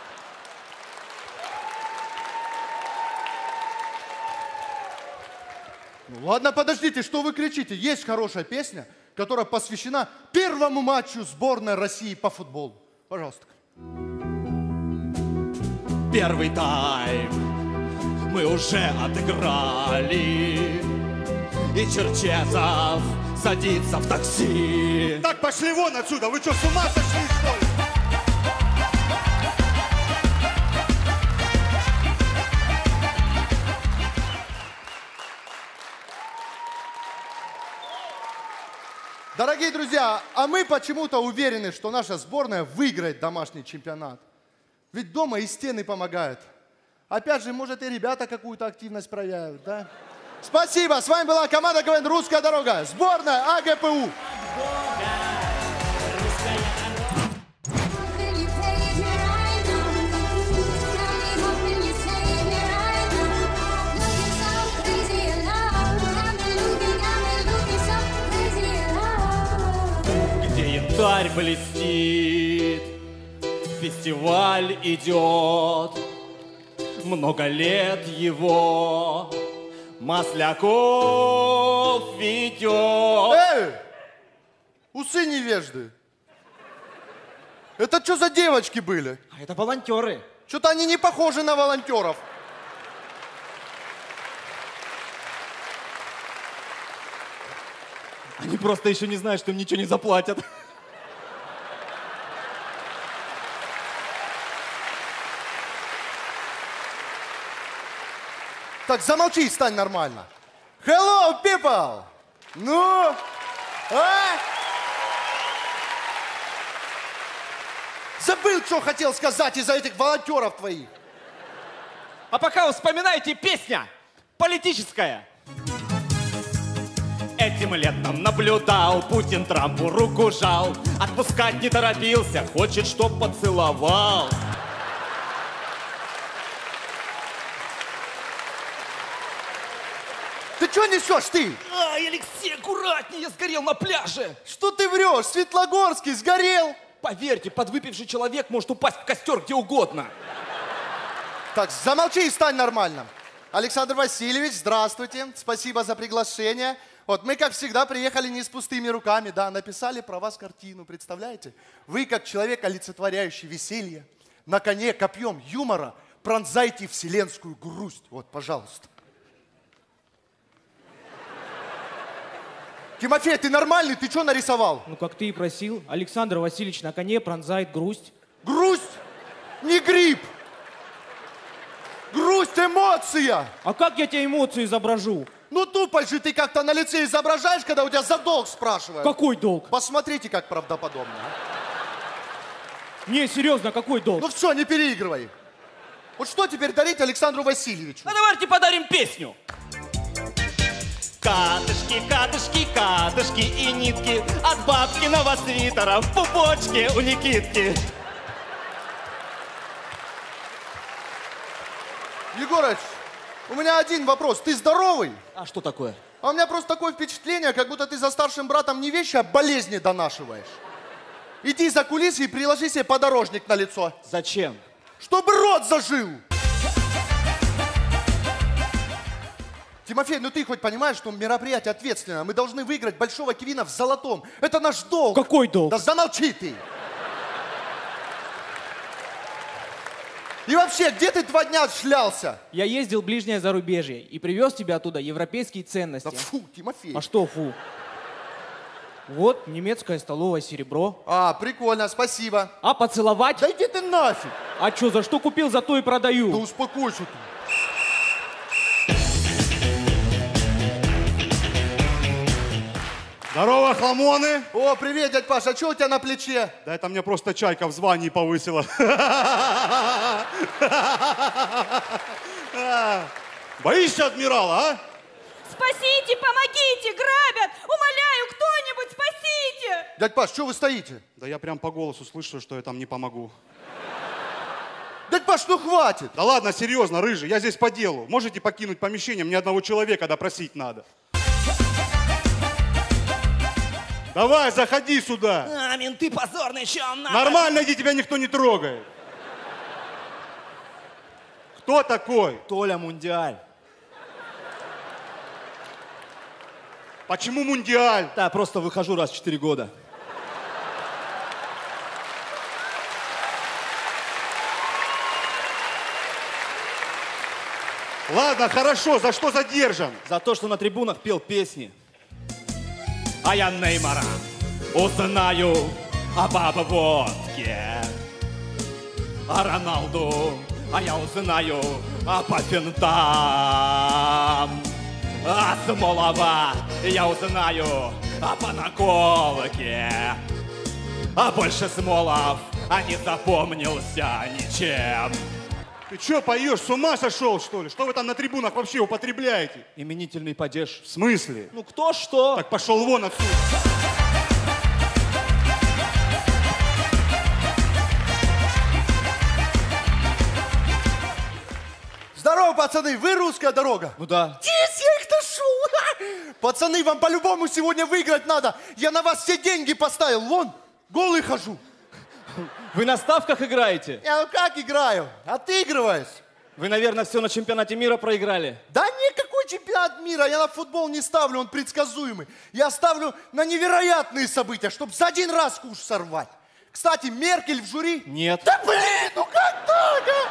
Ну ладно, подождите, что вы кричите? Есть хорошая песня, которая посвящена первому матчу сборной России по футболу. Пожалуйста. Первый тайм мы уже отыграли, и Черчесов садится в такси. Так, пошли вон отсюда, вы что, с ума сошли, что ли? Дорогие друзья, а мы почему-то уверены, что наша сборная выиграет домашний чемпионат. Ведь дома и стены помогают. Опять же, может, и ребята какую-то активность проявят, да? Спасибо, с вами была команда КВН «Русская дорога», сборная АГПУ. Янтарь блестит, фестиваль идет, много лет его Масляков ведет. Эй! Усы невежды. Это что за девочки были? А это волонтеры. Что-то они не похожи на волонтеров. Они просто еще не знают, что им ничего не заплатят. Так, замолчи и стань нормально. Hello, people! Ну? А? Забыл, что хотел сказать из-за этих волонтеров твоих. А пока вспоминайте, песня политическая. Этим летом наблюдал, Путин Трампу руку жал. Отпускать не торопился, хочет, чтоб поцеловал. Ты что несешь, ты? Ай, Алексей, аккуратнее, я сгорел на пляже. Что ты врешь? Светлогорский сгорел. Поверьте, подвыпивший человек может упасть в костер где угодно. Так, замолчи и стань нормально. Александр Васильевич, здравствуйте. Спасибо за приглашение. Вот мы, как всегда, приехали не с пустыми руками, да, написали про вас картину, представляете? Вы, как человек, олицетворяющий веселье, на коне копьем юмора, пронзайте вселенскую грусть. Вот, пожалуйста. Тимофей, ты нормальный? Ты что нарисовал? Ну, как ты и просил, Александр Васильевич на коне пронзает грусть. Грусть? Не грипп! Грусть, эмоция! А как я тебе эмоции изображу? Ну, тупо же ты как-то на лице изображаешь, когда у тебя за долг спрашивают. Какой долг? Посмотрите, как правдоподобно. А? Не, серьезно, какой долг? Ну все, не переигрывай. Вот что теперь дарить Александру Васильевичу? А давайте подарим песню. Катышки, катышки, катышки и нитки от бабкиного свитера в пупочке у Никитки. Егорыч, у меня один вопрос. Ты здоровый? А что такое? А у меня просто такое впечатление, как будто ты за старшим братом не вещи, а болезни донашиваешь. Иди за кулисы и приложи себе подорожник на лицо. Зачем? Чтобы рот зажил. Тимофей, ну ты хоть понимаешь, что мероприятие ответственное. Мы должны выиграть большого кивина в золотом. Это наш долг. Какой долг? Да замолчи ты. И вообще, где ты 2 дня шлялся? Я ездил в ближнее зарубежье и привез тебе оттуда европейские ценности. Да фу, Тимофей. А что фу? Вот немецкое столовое серебро. А, прикольно, спасибо. А поцеловать? Да иди ты нафиг. А что, за что купил, за то и продаю. Да успокойся ты. Здорово, хламоны! О, привет, дядь Паша, а что у тебя на плече? Да это мне просто чайка в звании повысила. Боишься адмирала, а? Спасите, помогите, грабят! Умоляю, кто-нибудь, спасите! Дядь Паш, что вы стоите? Да я прям по голосу слышу, что я там не помогу. Дядь Паш, ну хватит! Да ладно, серьезно, рыжий, я здесь по делу. Можете покинуть помещение, мне одного человека допросить надо. Давай, заходи сюда. А, менты позорные, что вам надо? Нормально, иди, тебя никто не трогает. Кто такой? Толя Мундиаль. Почему Мундиаль? Да, просто выхожу раз в 4 года. Ладно, хорошо, за что задержан? За то, что на трибунах пел песни. А я Неймара узнаю об обводке. А Роналду, а я узнаю по финтам. А Смолова я узнаю по наколке. А больше Смолов не запомнился ничем. Ты что, поешь, с ума сошел, что ли? Что вы там на трибунах вообще употребляете? Именительный падеж. В смысле? Ну кто что? Так пошел вон отсюда. Здорово, пацаны, вы русская дорога? Ну да. Здесь я их нашел. Пацаны, вам по-любому сегодня выиграть надо. Я на вас все деньги поставил. Вон, голый хожу. Вы на ставках играете? Я ну как играю? Отыгрываюсь. Вы, наверное, все на чемпионате мира проиграли. Да никакой чемпионат мира. Я на футбол не ставлю, он предсказуемый. Я ставлю на невероятные события, чтобы за один раз куш сорвать. Кстати, Меркель в жюри? Нет. Да блин, ну как так, а?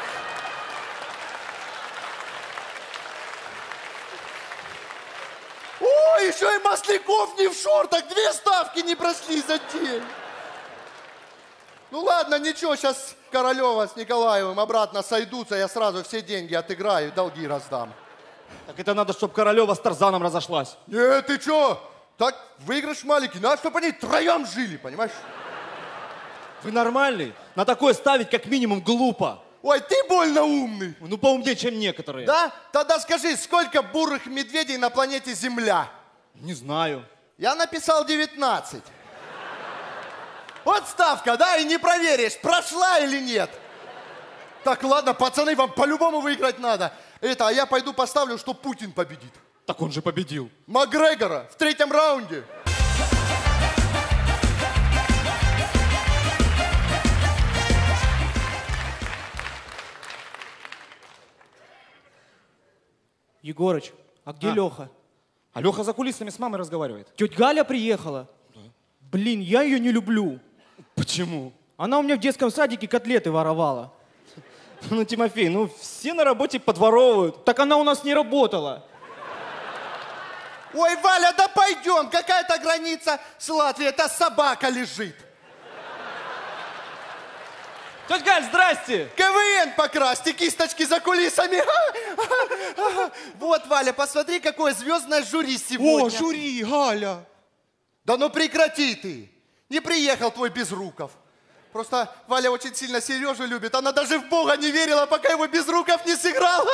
О, еще и Масляков не в шортах. 2 ставки не прошли за день. Ну ладно, ничего, сейчас Королева с Николаевым обратно сойдутся, я сразу все деньги отыграю, долги раздам. Так это надо, чтобы Королева с Тарзаном разошлась. Нет, ты чё? Так выигрыш маленький, надо, чтобы они втроем жили, понимаешь? Вы нормальный? На такое ставить как минимум глупо. Ой, ты больно умный. Ну, поумнее, чем некоторые. Да? Тогда скажи, сколько бурых медведей на планете Земля? Не знаю. Я написал 19. Вот ставка, да, и не проверишь, прошла или нет. Так, ладно, пацаны, вам по-любому выиграть надо. А я пойду поставлю, что Путин победит. Так он же победил. Макгрегора в 3-м раунде. Егорыч, а где Леха? А Леха за кулисами с мамой разговаривает. Тетя Галя приехала? Да. Блин, я ее не люблю. Почему? Она у меня в детском садике котлеты воровала. Ну, Тимофей, ну все на работе подворовывают. Так она у нас не работала. Ой, Валя, да пойдем, какая-то граница с Латвией, это собака лежит. Тетя Галь, здрасте! КВН покрасьте, кисточки за кулисами. Вот, Валя, посмотри, какое звездное жюри сегодня. О, жюри, Галя. Да ну прекрати ты. Не приехал твой Безруков. Просто Валя очень сильно Сережу любит. Она даже в Бога не верила, пока его Безруков не сыграл.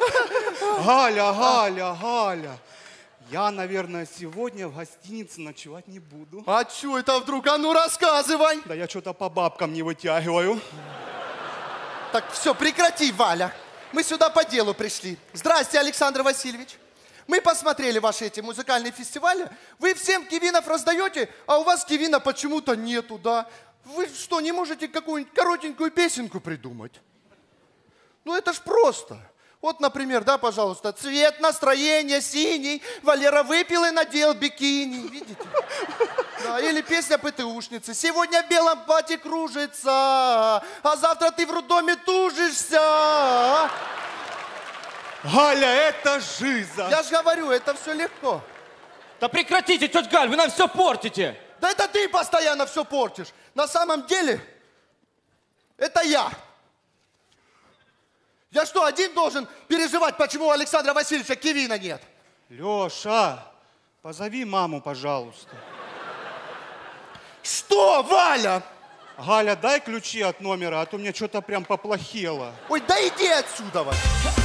Галя. Я, наверное, сегодня в гостинице ночевать не буду. А что это вдруг? А ну рассказывай. Да я что-то по бабкам не вытягиваю. Так все, прекрати, Валя. Мы сюда по делу пришли. Здрасте, Александр Васильевич. Мы посмотрели ваши эти музыкальные фестивали. Вы всем кивинов раздаете, а у вас кивина почему-то нету, да? Вы что, не можете какую-нибудь коротенькую песенку придумать? Ну это ж просто. Вот, например, да, пожалуйста, цвет настроения синий, Валера выпил и надел бикини, видите? Да, или песня ПТУшницы. Сегодня в белом платье кружится, а завтра ты в роддоме тужишься. Галя, это жиза. Я же говорю, это все легко. Да прекратите, тетя Галь, вы нам все портите. Да это ты постоянно все портишь. На самом деле, это я. Я что, один должен переживать, почему у Александра Васильевича кивина нет? Леша, позови маму, пожалуйста. Что, Валя? Галя, дай ключи от номера, а то мне что-то прям поплохело. Ой, да иди отсюда, Валя.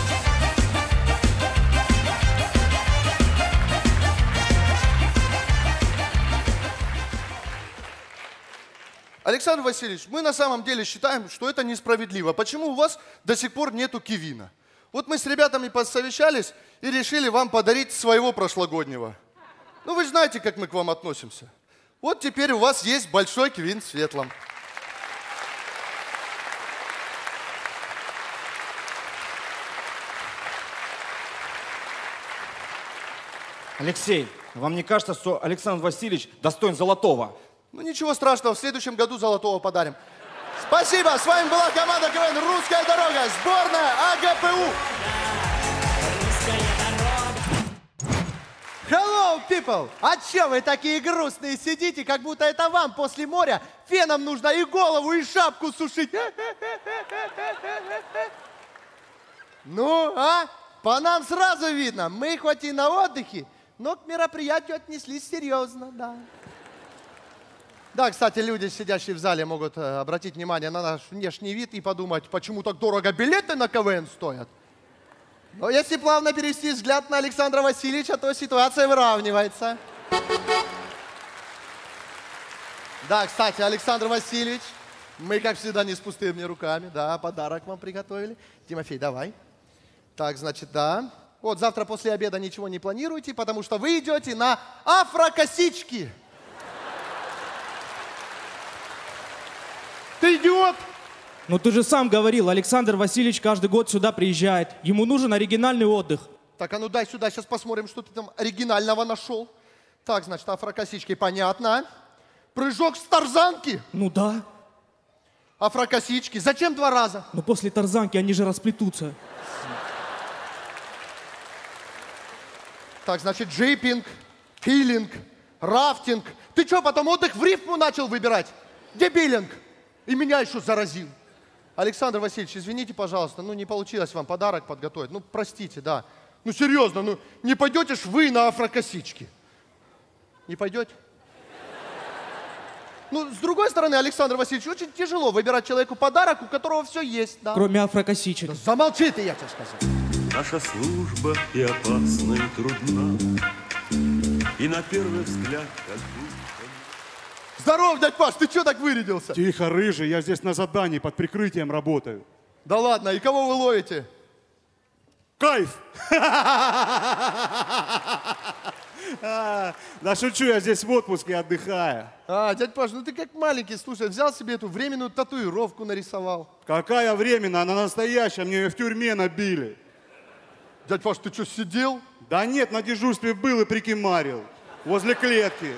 Александр Васильевич, мы на самом деле считаем, что это несправедливо. Почему у вас до сих пор нету кивина? Вот мы с ребятами посовещались и решили вам подарить своего прошлогоднего. Ну вы же знаете, как мы к вам относимся. Вот теперь у вас есть большой кивин в светлом. Алексей, вам не кажется, что Александр Васильевич достоин золотого? Ну ничего страшного, в следующем году золотого подарим. Спасибо, с вами была команда КВН «Русская дорога», сборная АГПУ. Hello, people! А че вы такие грустные сидите, как будто это вам после моря феном нужно и голову, и шапку сушить? Ну, а? По нам сразу видно, мы хоть и на отдыхе, но к мероприятию отнеслись серьезно, да. Да, кстати, люди, сидящие в зале, могут обратить внимание на наш внешний вид и подумать, почему так дорого билеты на КВН стоят. Но если плавно перевести взгляд на Александра Васильевича, то ситуация выравнивается. Да, кстати, Александр Васильевич, мы, как всегда, не с пустыми руками. Да, подарок вам приготовили. Тимофей, давай. Так, значит, да. Вот завтра после обеда ничего не планируйте, потому что вы идете на афрокосички. Ты идиот! Ну ты же сам говорил, Александр Васильевич каждый год сюда приезжает. Ему нужен оригинальный отдых. Так, а ну дай сюда, сейчас посмотрим, что ты там оригинального нашел. Так, значит, афрокосички, понятно. Прыжок с тарзанки? Ну да. Афрокосички, зачем 2 раза? Но после тарзанки они же расплетутся. Так, значит, джипинг, хилинг, рафтинг. Ты что, потом отдых в рифму начал выбирать? Дебилинг. И меня еще заразил. Александр Васильевич, извините, пожалуйста, ну не получилось вам подарок подготовить. Ну, простите, да. Ну, серьезно, ну не пойдете ж вы на афрокосички? Не пойдете? Ну, с другой стороны, Александр Васильевич, очень тяжело выбирать человеку подарок, у которого все есть, да. Кроме афрокосичек. Да замолчи ты, я тебе сказал. Наша служба и опасна, и трудна, и на первый взгляд как будто... Здорово, дядь Паш, ты что так вырядился? Тихо, рыжий, я здесь на задании под прикрытием работаю. Да ладно, и кого вы ловите? Кайф! Да шучу, я здесь в отпуске отдыхаю. Дядь Паш, ну ты как маленький, слушай, взял себе эту временную татуировку нарисовал. Какая временная, она настоящая, мне ее в тюрьме набили. Дядь Паш, ты что, сидел? Да нет, на дежурстве был и прикимарил. Возле клетки.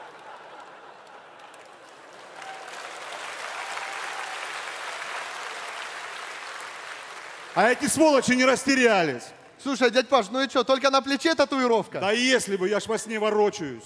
А эти сволочи не растерялись. Слушай, дядь Паш, ну и что, только на плече татуировка? Да если бы, я ж во сне ворочаюсь.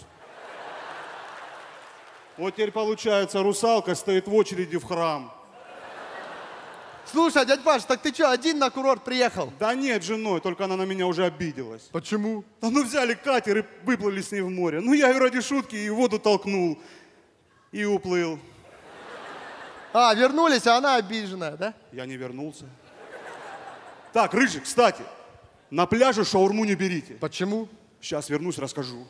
Вот теперь получается, русалка стоит в очереди в храм. Слушай, дядь Паш, так ты что, один на курорт приехал? Да нет, с женой, только она на меня уже обиделась. Почему? Да ну взяли катер и выплыли с ней в море. Ну я ее ради шутки и в воду толкнул. И уплыл. Вернулись, а она обиженная, да? Я не вернулся. Так, Рыжий, кстати, на пляже шаурму не берите. Почему? Сейчас вернусь, расскажу.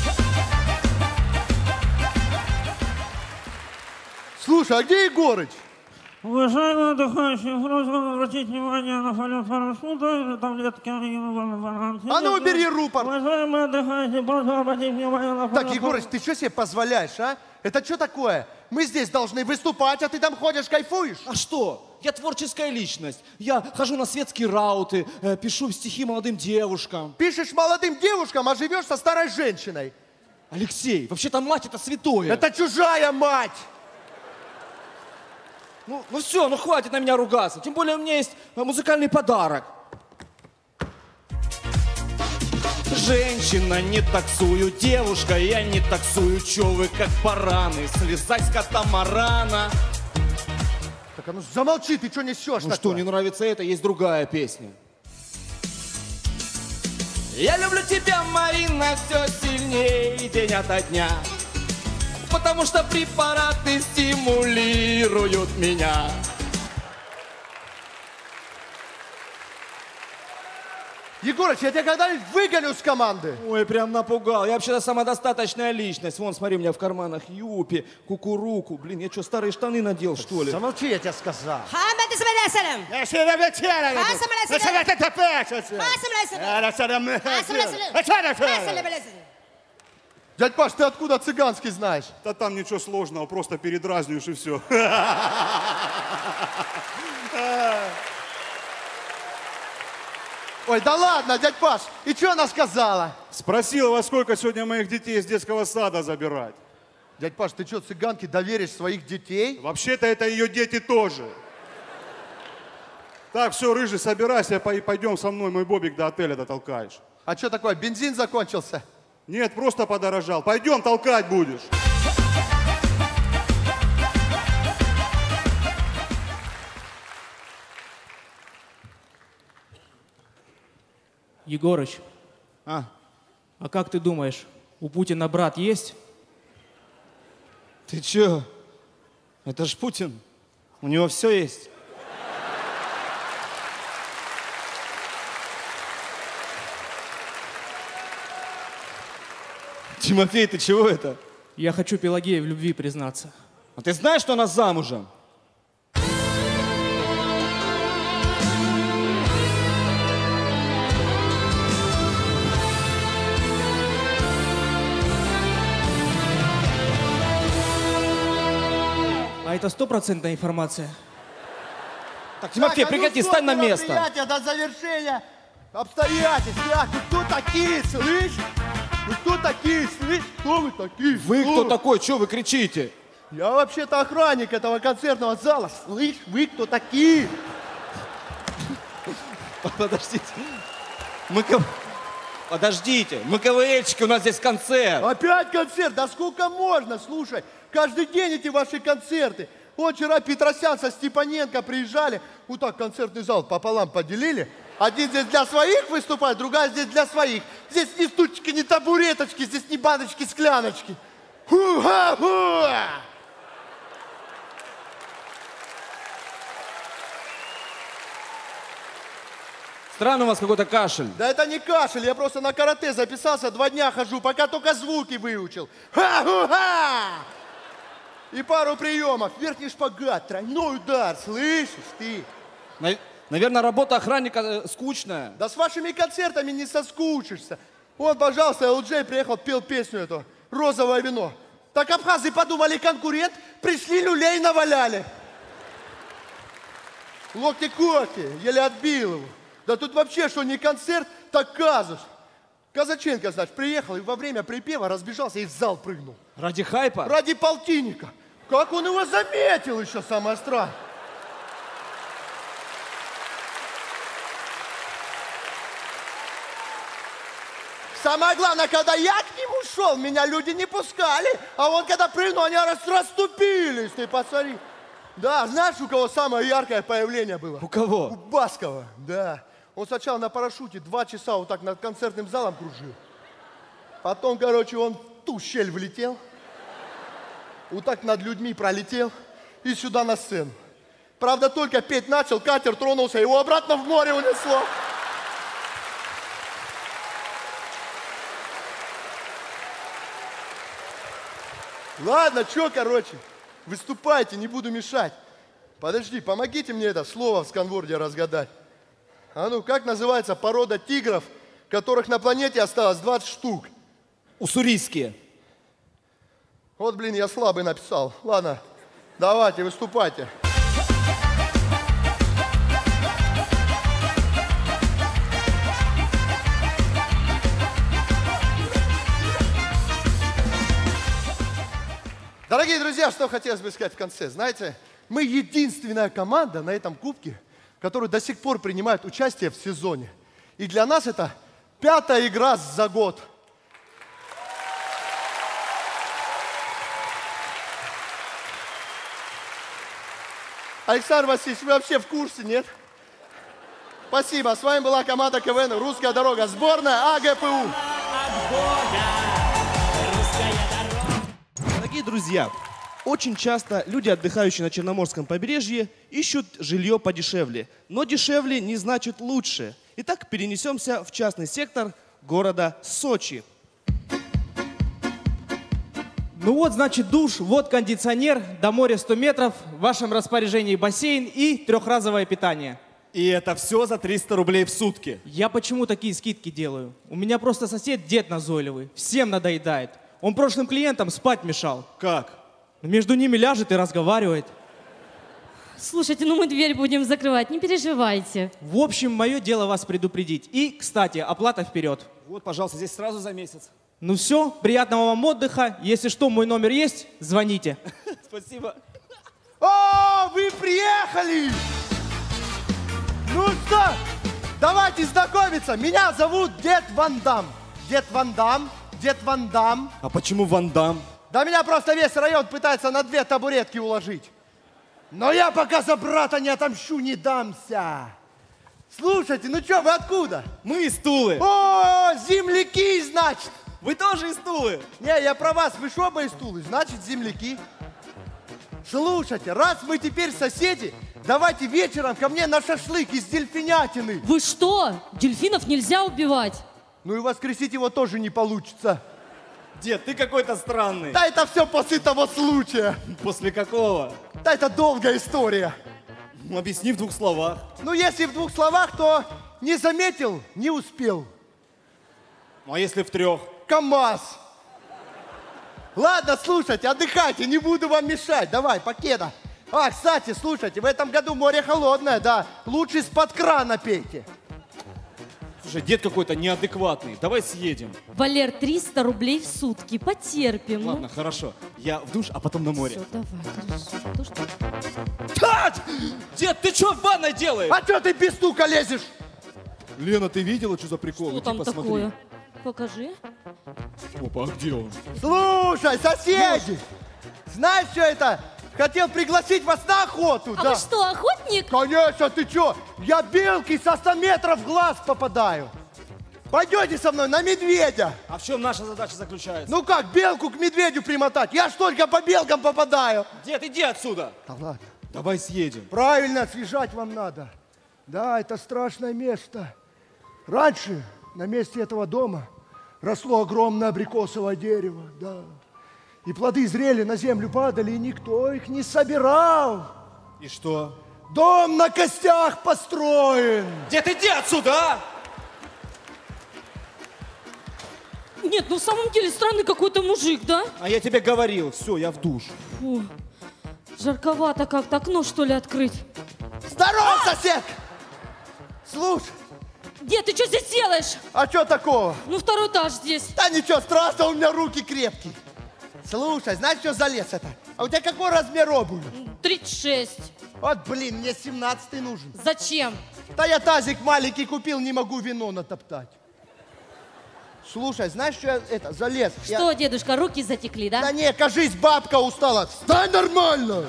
Слушай, а где Егорыч? Уважаемые отдыхающие, просьба обратить внимание на полет парашюта, таблетки. А ну убери рупор! Уважаемые отдыхающие, просьба обратить внимание на полет. Так, Егорыч, ты что себе позволяешь, а? Это что такое? Мы здесь должны выступать, а ты там ходишь, кайфуешь? А что? Я творческая личность. Я хожу на светские рауты, пишу стихи молодым девушкам. Пишешь молодым девушкам, а живешь со старой женщиной. Алексей, вообще-то мать это святое. Это чужая мать! Ну все, ну хватит на меня ругаться. Тем более у меня есть музыкальный подарок. Женщина, не таксую, девушка, я не таксую. Чё вы как бараны, слезай с катамарана. Так, а ну замолчи, ты что несешь? Ну что, не нравится это, есть другая песня. Я люблю тебя, Марина, все сильнее день ото дня. Потому что препараты стимулируют меня. Егорыч, я тебя когда-нибудь выгоню с команды? Ой, прям напугал. Я вообще-то самодостаточная личность. Вон, смотри, у меня в карманах юпи, кукуруку. Блин, я что, старые штаны надел, что ли? Замолчи, я тебе сказал. Дядь Паш, ты откуда цыганский знаешь? Да там ничего сложного, просто передразниваешь и все. Ой, да ладно, дядь Паш, и что она сказала? Спросила, во сколько сегодня моих детей из детского сада забирать. Дядь Паш, ты что, цыганке доверишь своих детей? Вообще-то это ее дети тоже. Так, все, Рыжий, собирайся, пойдем со мной, мой бобик до отеля дотолкаешь. А что такое, бензин закончился? Нет, просто подорожал. Пойдем, толкать будешь. Егорыч, а как ты думаешь, у Путина брат есть? Ты чё? Это ж Путин. У него все есть. Тимофей, ты чего это? Я хочу Пелагее в любви признаться. А ты знаешь, что она замужем? А это стопроцентная информация? Так, Тимофей, прекрати, стань на место. Мероприятие до завершения обстоятельств. Так, вы кто такие, слышь? Вы кто такие, слышь? Кто вы такие? Вы кто такой? Чего вы кричите? Я вообще-то охранник этого концертного зала. Слышь, вы кто такие? Подождите. Подождите, мы КВНщики, у нас здесь концерт. Опять концерт? Да сколько можно? Слушай, каждый день эти ваши концерты. Вот вчера Петросян со Степаненко приезжали. Вот так концертный зал пополам поделили. Один здесь для своих выступает, другая здесь для своих. Здесь ни стульчики, ни табуреточки, здесь ни баночки, скляночки. Ху-ха-хуа! Странный у вас какой-то кашель. Да это не кашель, я просто на карате записался, 2 дня хожу, пока только звуки выучил. Ха-ху-ха! И пару приемов. Верхний шпагат, тройной удар, слышишь ты? Наверное, работа охранника скучная. Да с вашими концертами не соскучишься. Вот, пожалуйста, LJ приехал, пел песню эту «Розовое вино». Так абхазы подумали, конкурент, пришли, люлей наваляли. Локти-коки, еле отбил его. Да тут вообще, что не концерт, так казус. Казаченко, значит, приехал и во время припева разбежался и в зал прыгнул. Ради хайпа? Ради полтинника. Как он его заметил еще, самое странное. Самое главное, когда я к нему шел, меня люди не пускали, а он когда прыгнул, они расступились, ты посмотри. Да, знаешь, у кого самое яркое появление было? У кого? У Баскова, да. Он сначала на парашюте 2 часа вот так над концертным залом кружил. Потом, короче, он в ту щель влетел, вот так над людьми пролетел и сюда на сцену. Правда, только петь начал, катер тронулся, его обратно в море унесло. Ладно, что, короче, выступайте, не буду мешать. Подожди, помогите мне это слово в сканворде разгадать. А ну, как называется порода тигров, которых на планете осталось 20 штук? Уссурийские. Вот, блин, я слабый написал. Ладно, давайте, выступайте. Дорогие друзья, что хотелось бы сказать в конце. Знаете, мы единственная команда на этом кубке, которая до сих пор принимает участие в сезоне. И для нас это 5-я игра за год. Александр Васильевич, вы вообще в курсе, нет? Спасибо. С вами была команда КВН «Русская дорога». Сборная АГПУ. Дорогие друзья, очень часто люди, отдыхающие на Черноморском побережье, ищут жилье подешевле. Но дешевле не значит лучше. Итак, перенесемся в частный сектор города Сочи. Ну вот, значит, душ, вот кондиционер, до моря 100 метров, в вашем распоряжении бассейн и 3-разовое питание. И это все за 300 рублей в сутки. Я почему такие скидки делаю? У меня просто сосед дед назойливый, всем надоедает. Он прошлым клиентам спать мешал. Как? Между ними ляжет и разговаривает. Слушайте, ну мы дверь будем закрывать, не переживайте. В общем, мое дело вас предупредить. И, кстати, оплата вперед. Вот, пожалуйста, здесь сразу за месяц. Ну все, приятного вам отдыха. Если что, мой номер есть, звоните. Спасибо. О, вы приехали! Ну что, давайте знакомиться. Меня зовут Дед Ван Дам. Дед Ван Дам, Дед Ван Дам. А почему Ван Дам? Да меня просто весь район пытается на 2 табуретки уложить. Но я пока за брата не отомщу, не дамся. Слушайте, ну что, вы откуда? Мы из Тулы. О, земляки, значит. Вы тоже из Тулы? Не, я про вас, вы что, из Тулы, значит, земляки. Слушайте, раз мы теперь соседи, давайте вечером ко мне на шашлык из дельфинятины. Вы что? Дельфинов нельзя убивать. Ну и воскресить его тоже не получится. Дед, ты какой-то странный. Да это все после того случая. После какого? Да это долгая история. Ну, объясни в 2 словах. Ну, если в 2 словах, то не заметил, не успел. Ну, а если в 3? КамАЗ. Ладно, слушайте, отдыхайте, не буду вам мешать. Давай, покеда. А, кстати, слушайте, в этом году море холодное, да. Лучше из-под крана пейте. Слушай, дед какой-то неадекватный. Давай съедем. Валер, 300 рублей в сутки, потерпим. Ладно, хорошо. Я в душ, а потом на море. Все, давай, хорошо. Тать! Дед, ты что в ванной делаешь? А что ты без стука лезешь? Лена, ты видела, что за прикол? Что Иди там посмотри. такое? Покажи. Опа, а где он? Слушай, соседи, знаешь, что это? Хотел пригласить вас на охоту. А да. вы что, охотник? Конечно, ты что? Я белки со 100 метров в глаз попадаю. Пойдете со мной на медведя. А в чем наша задача заключается? Ну как, белку к медведю примотать? Я ж только по белкам попадаю. Дед, иди отсюда. Да ладно. Давай съедем. Правильно, освежать вам надо. Да, это страшное место. Раньше на месте этого дома росло огромное абрикосовое дерево, да. И плоды зрели, на землю падали, и никто их не собирал. И что? Дом на костях построен. Дед, иди отсюда, а! Нет, ну в самом деле странный какой-то мужик, да? А я тебе говорил, все, я в душ. Фу, жарковато как-то, окно что ли открыть? Здорово, сосед! Слушай. Дед, ты что здесь делаешь? А что такого? Ну, второй этаж здесь. Да ничего страшного, у меня руки крепкие. Слушай, знаешь, что за лес это? А у тебя какой размер обуви? 36. Вот, блин, мне 17-й нужен. Зачем? Да я тазик маленький купил, не могу вино натоптать. Слушай, знаешь, что я это, залез? Что, дедушка, руки затекли, да? Да не, кажись, бабка устала. Встань нормально!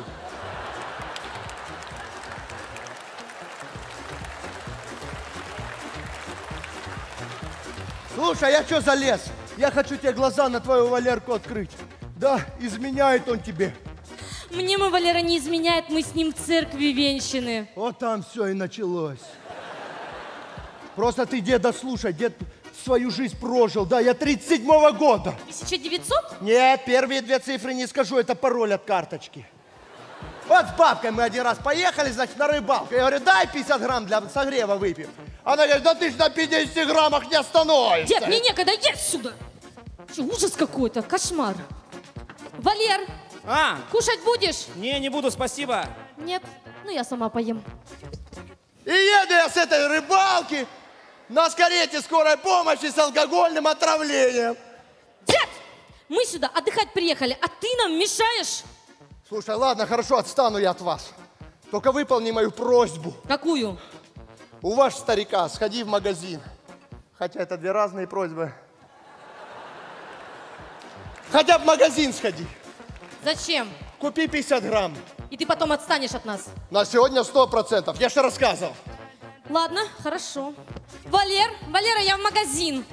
Слушай, я что залез? Я хочу тебе глаза на твою Валерку открыть. Да, изменяет он тебе. Мне мой Валера не изменяет, мы с ним в церкви венчаны. Вот там все и началось. Просто ты деда слушай, дед свою жизнь прожил, да, я 37-го года. 1900? Нет, первые две цифры не скажу, это пароль от карточки. Вот с бабкой мы один раз поехали, значит, на рыбалку. Я говорю, дай 50 грамм для согрева выпьем. Она говорит, да ты ж на 50 граммах не остановишься. Дед, мне некогда, иди отсюда. Что, ужас какой-то, кошмар. Валер, кушать будешь? Не буду, спасибо. Нет, ну я сама поем. И еду я с этой рыбалки на карете скорой помощи с алкогольным отравлением. Дед, мы сюда отдыхать приехали, а ты нам мешаешь? Слушай, ладно, хорошо, отстану я от вас. Только выполни мою просьбу. Какую? У вас старика сходи в магазин. Хотя это две разные просьбы. Хотя в магазин сходи. Зачем? Купи 50 грамм. И ты потом отстанешь от нас. На сегодня 100%. Я же рассказывал. Ладно, хорошо. Валера, я в магазин.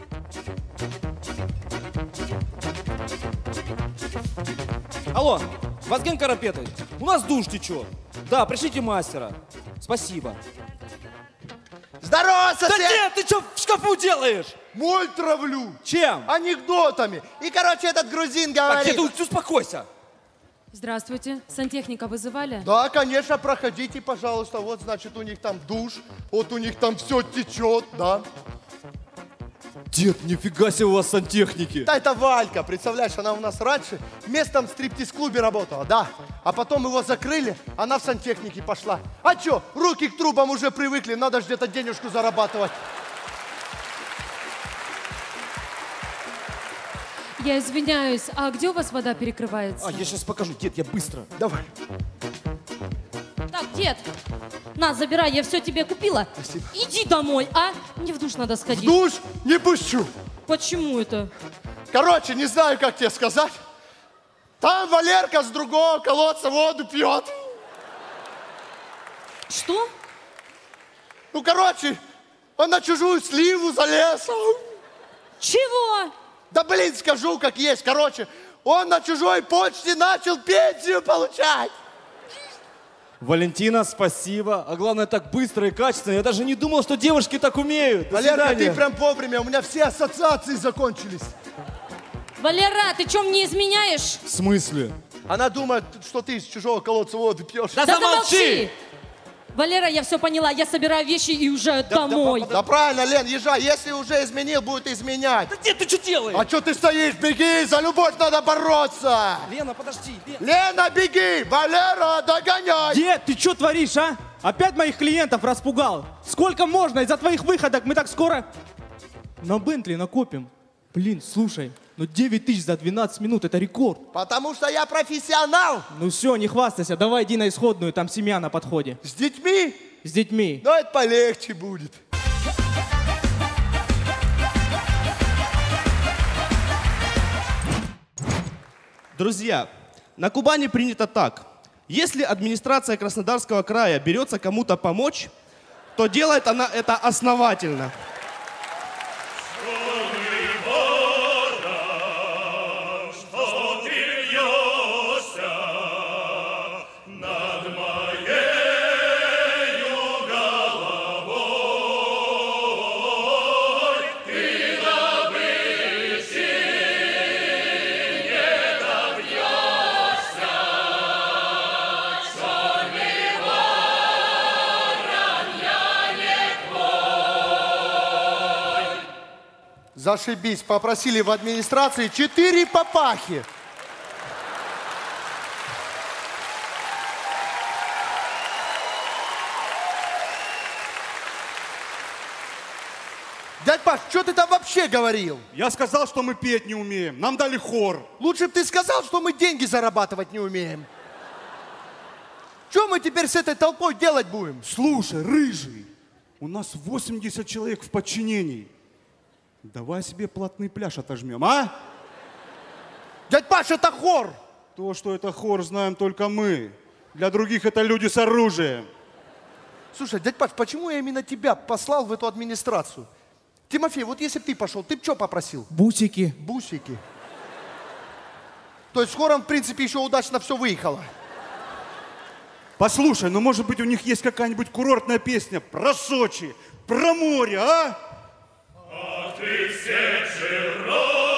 Алло, Вазген Карапеты, у нас душ течет. Да, пришлите мастера. Спасибо. Здорово, сосед! Да нет, ты что в шкафу делаешь? Моль травлю. Чем? Анекдотами. И, короче, этот грузин говорит... Так, ты успокойся. Здравствуйте. Сантехника вызывали? Да, конечно, проходите, пожалуйста. Вот, значит, у них там душ. Вот у них там все течет, да. Дед, нифига себе у вас сантехники. Да, это Валька, представляешь, она у нас раньше в местном стриптиз-клубе работала, да. А потом его закрыли, она в сантехнике пошла. А что, руки к трубам уже привыкли, надо же где-то денежку зарабатывать. Я извиняюсь, а где у вас вода перекрывается? Я сейчас покажу, дед, я быстро. Давай. Так, дед, на, забирай, я все тебе купила. Спасибо. Иди домой, а? Мне в душ надо сходить. В душ не пущу. Почему это? Короче, не знаю, как тебе сказать. Там Валерка с другого колодца воду пьет. Что? Ну, короче, он на чужую сливу залез. Чего? Да, блин, скажу, как есть. Короче, он на чужой почте начал пенсию получать. Валентина, спасибо. А главное, так быстро и качественно. Я даже не думал, что девушки так умеют. До Валерка, свидания. ты прям вовремя. У меня все ассоциации закончились. Валера, ты что, мне изменяешь? В смысле? Она думает, что ты из чужого колодца воду пьешь. Да замолчи! Валера, я все поняла, я собираю вещи и уезжаю домой. Да правильно, Лен, езжай. Если уже изменил, будет изменять. Да дед, ты что делаешь? А что ты стоишь? Беги, за любовь надо бороться. Лена, подожди. Лена, беги! Валера, догоняй! Дед, ты что творишь, а? Опять моих клиентов распугал. Сколько можно? Из-за твоих выходок мы так скоро на Бентли накопим. Блин, слушай, ну 9 тысяч за 12 минут, это рекорд. Потому что я профессионал. Ну все, не хвастайся, давай иди на исходную, там семья на подходе. С детьми? С детьми. Ну это полегче будет. Друзья, на Кубани принято так. Если администрация Краснодарского края берется кому-то помочь, то делает она это основательно. Зашибись, попросили в администрации 4 папахи. Дядь Паш, что ты там вообще говорил? Я сказал, что мы петь не умеем. Нам дали хор. Лучше бы ты сказал, что мы деньги зарабатывать не умеем. Что мы теперь с этой толпой делать будем? Слушай, рыжий, у нас 80 человек в подчинении. Давай себе платный пляж отожмем, а? Дядь Паш, это хор. То, что это хор, знаем только мы. Для других это люди с оружием. Слушай, дядь Паш, почему я именно тебя послал в эту администрацию? Тимофей, вот если бы ты пошел, ты бы что попросил? Бусики. Бусики. То есть с хором, в принципе, еще удачно все выехало. Послушай, ну может быть у них есть какая-нибудь курортная песня про Сочи, про море, а? А ты все широкая.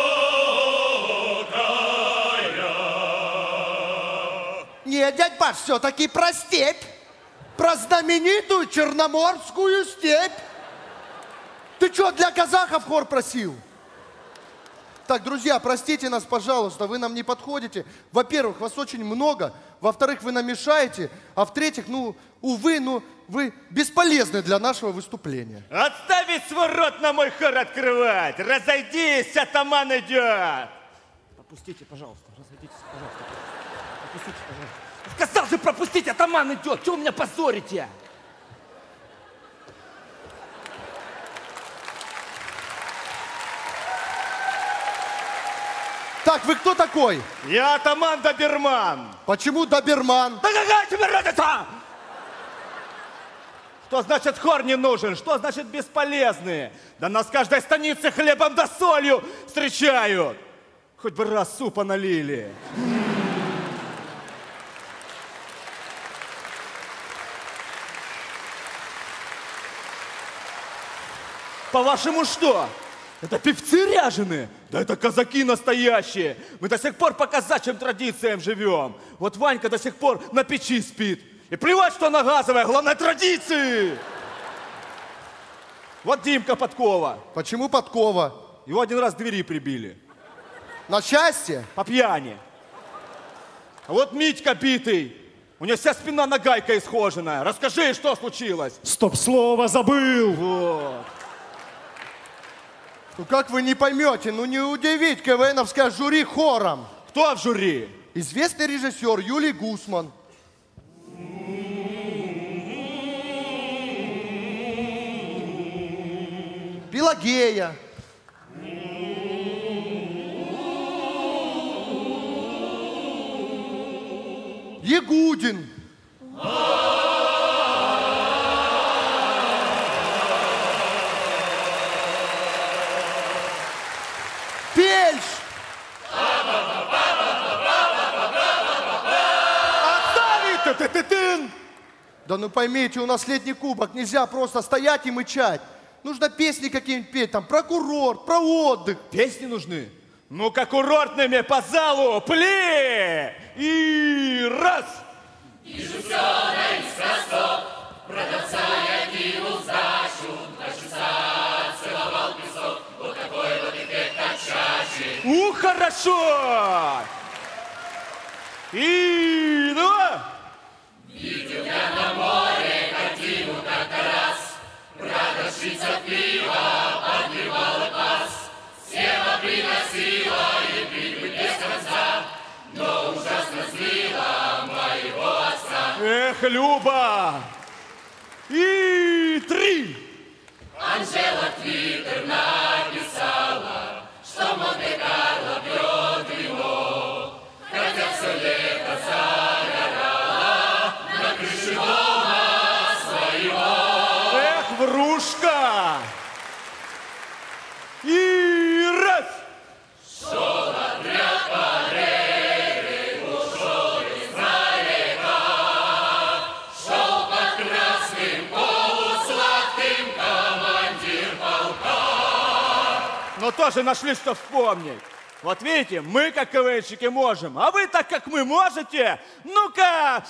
Нет, дядь Паш, все-таки про степь. Про знаменитую Черноморскую степь. Ты что, для казахов хор просил? Так, друзья, простите нас, пожалуйста, вы нам не подходите. Во-первых, вас очень много. Во-вторых, вы нам мешаете. А в-третьих, ну, увы, ну, вы бесполезны для нашего выступления. Отставить свой рот на мой хор открывать! Разойдись, атаман идет! Пропустите, пожалуйста, разойдитесь, пожалуйста. Пропустите, пожалуйста. Сказал же, пропустите, атаман идет! Чего вы меня позорите? Так, вы кто такой? Я атаман Доберман. Почему Доберман? Да какая тебе разница? Что значит хор не нужен? Что значит бесполезные? Да нас в каждой станице хлебом да солью встречают. Хоть бы раз супа налили. По-вашему что? Это певцы ряженые? Да это казаки настоящие. Мы до сих пор по казачьим традициям живем. Вот Ванька до сих пор на печи спит. И плевать, что она газовая, главное традиции. Вот Димка Подкова. Почему Подкова? Его один раз двери прибили. На счастье? По пьяни. А вот Митька битый. У него вся спина нагайка исхоженная. Расскажи, что случилось. Стоп, слово забыл. Вот. Ну как вы не поймете, ну не удивить КВНовское жюри хором. Кто в жюри? Известный режиссер Юлий Гусман. Пелагея. Ягудин. Пельш. Отставить! Да ну поймите, у нас летний кубок, нельзя просто стоять и мычать. Нужно песни какие-нибудь петь, там, про курорт, про отдых. Песни нужны? Ну-ка, курортными по залу, пли! И раз! Вижу все наискосок, продавца я кинул сдачу, 2 часа целовал песок, вот такой вот эффект от чаши. Хорошо! И два! Видел я на море картину как-то раз, продавщица пива подливала пас, села приносила и пить бы без конца, но ужасно злила моего отца. Эх, Люба! И 3! Анжела в Твиттер написала, что Монте-Карло пьет вино, хотя все лето загорала на крыше дома своего. Эх, врушка! И раз! Шел отряд по берегу, шел издалека, шел под красным полусладким командир полка. Но тоже нашли, что вспомнить. Вот видите, мы как КВНщики можем, а вы так, как мы можете. Ну-ка!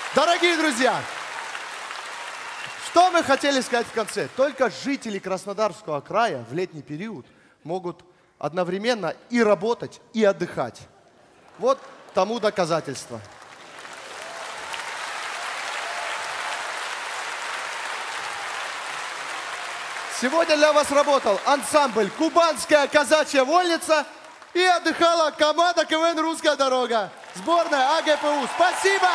Дорогие друзья, что мы хотели сказать в конце? Только жители Краснодарского края в летний период могут одновременно и работать, и отдыхать. Вот тому доказательство. Сегодня для вас работал ансамбль «Кубанская казачья вольница» и отдыхала команда КВН «Русская дорога». Сборная АГПУ. Спасибо!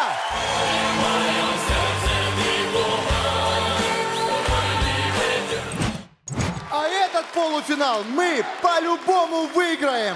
А этот полуфинал мы по-любому выиграем.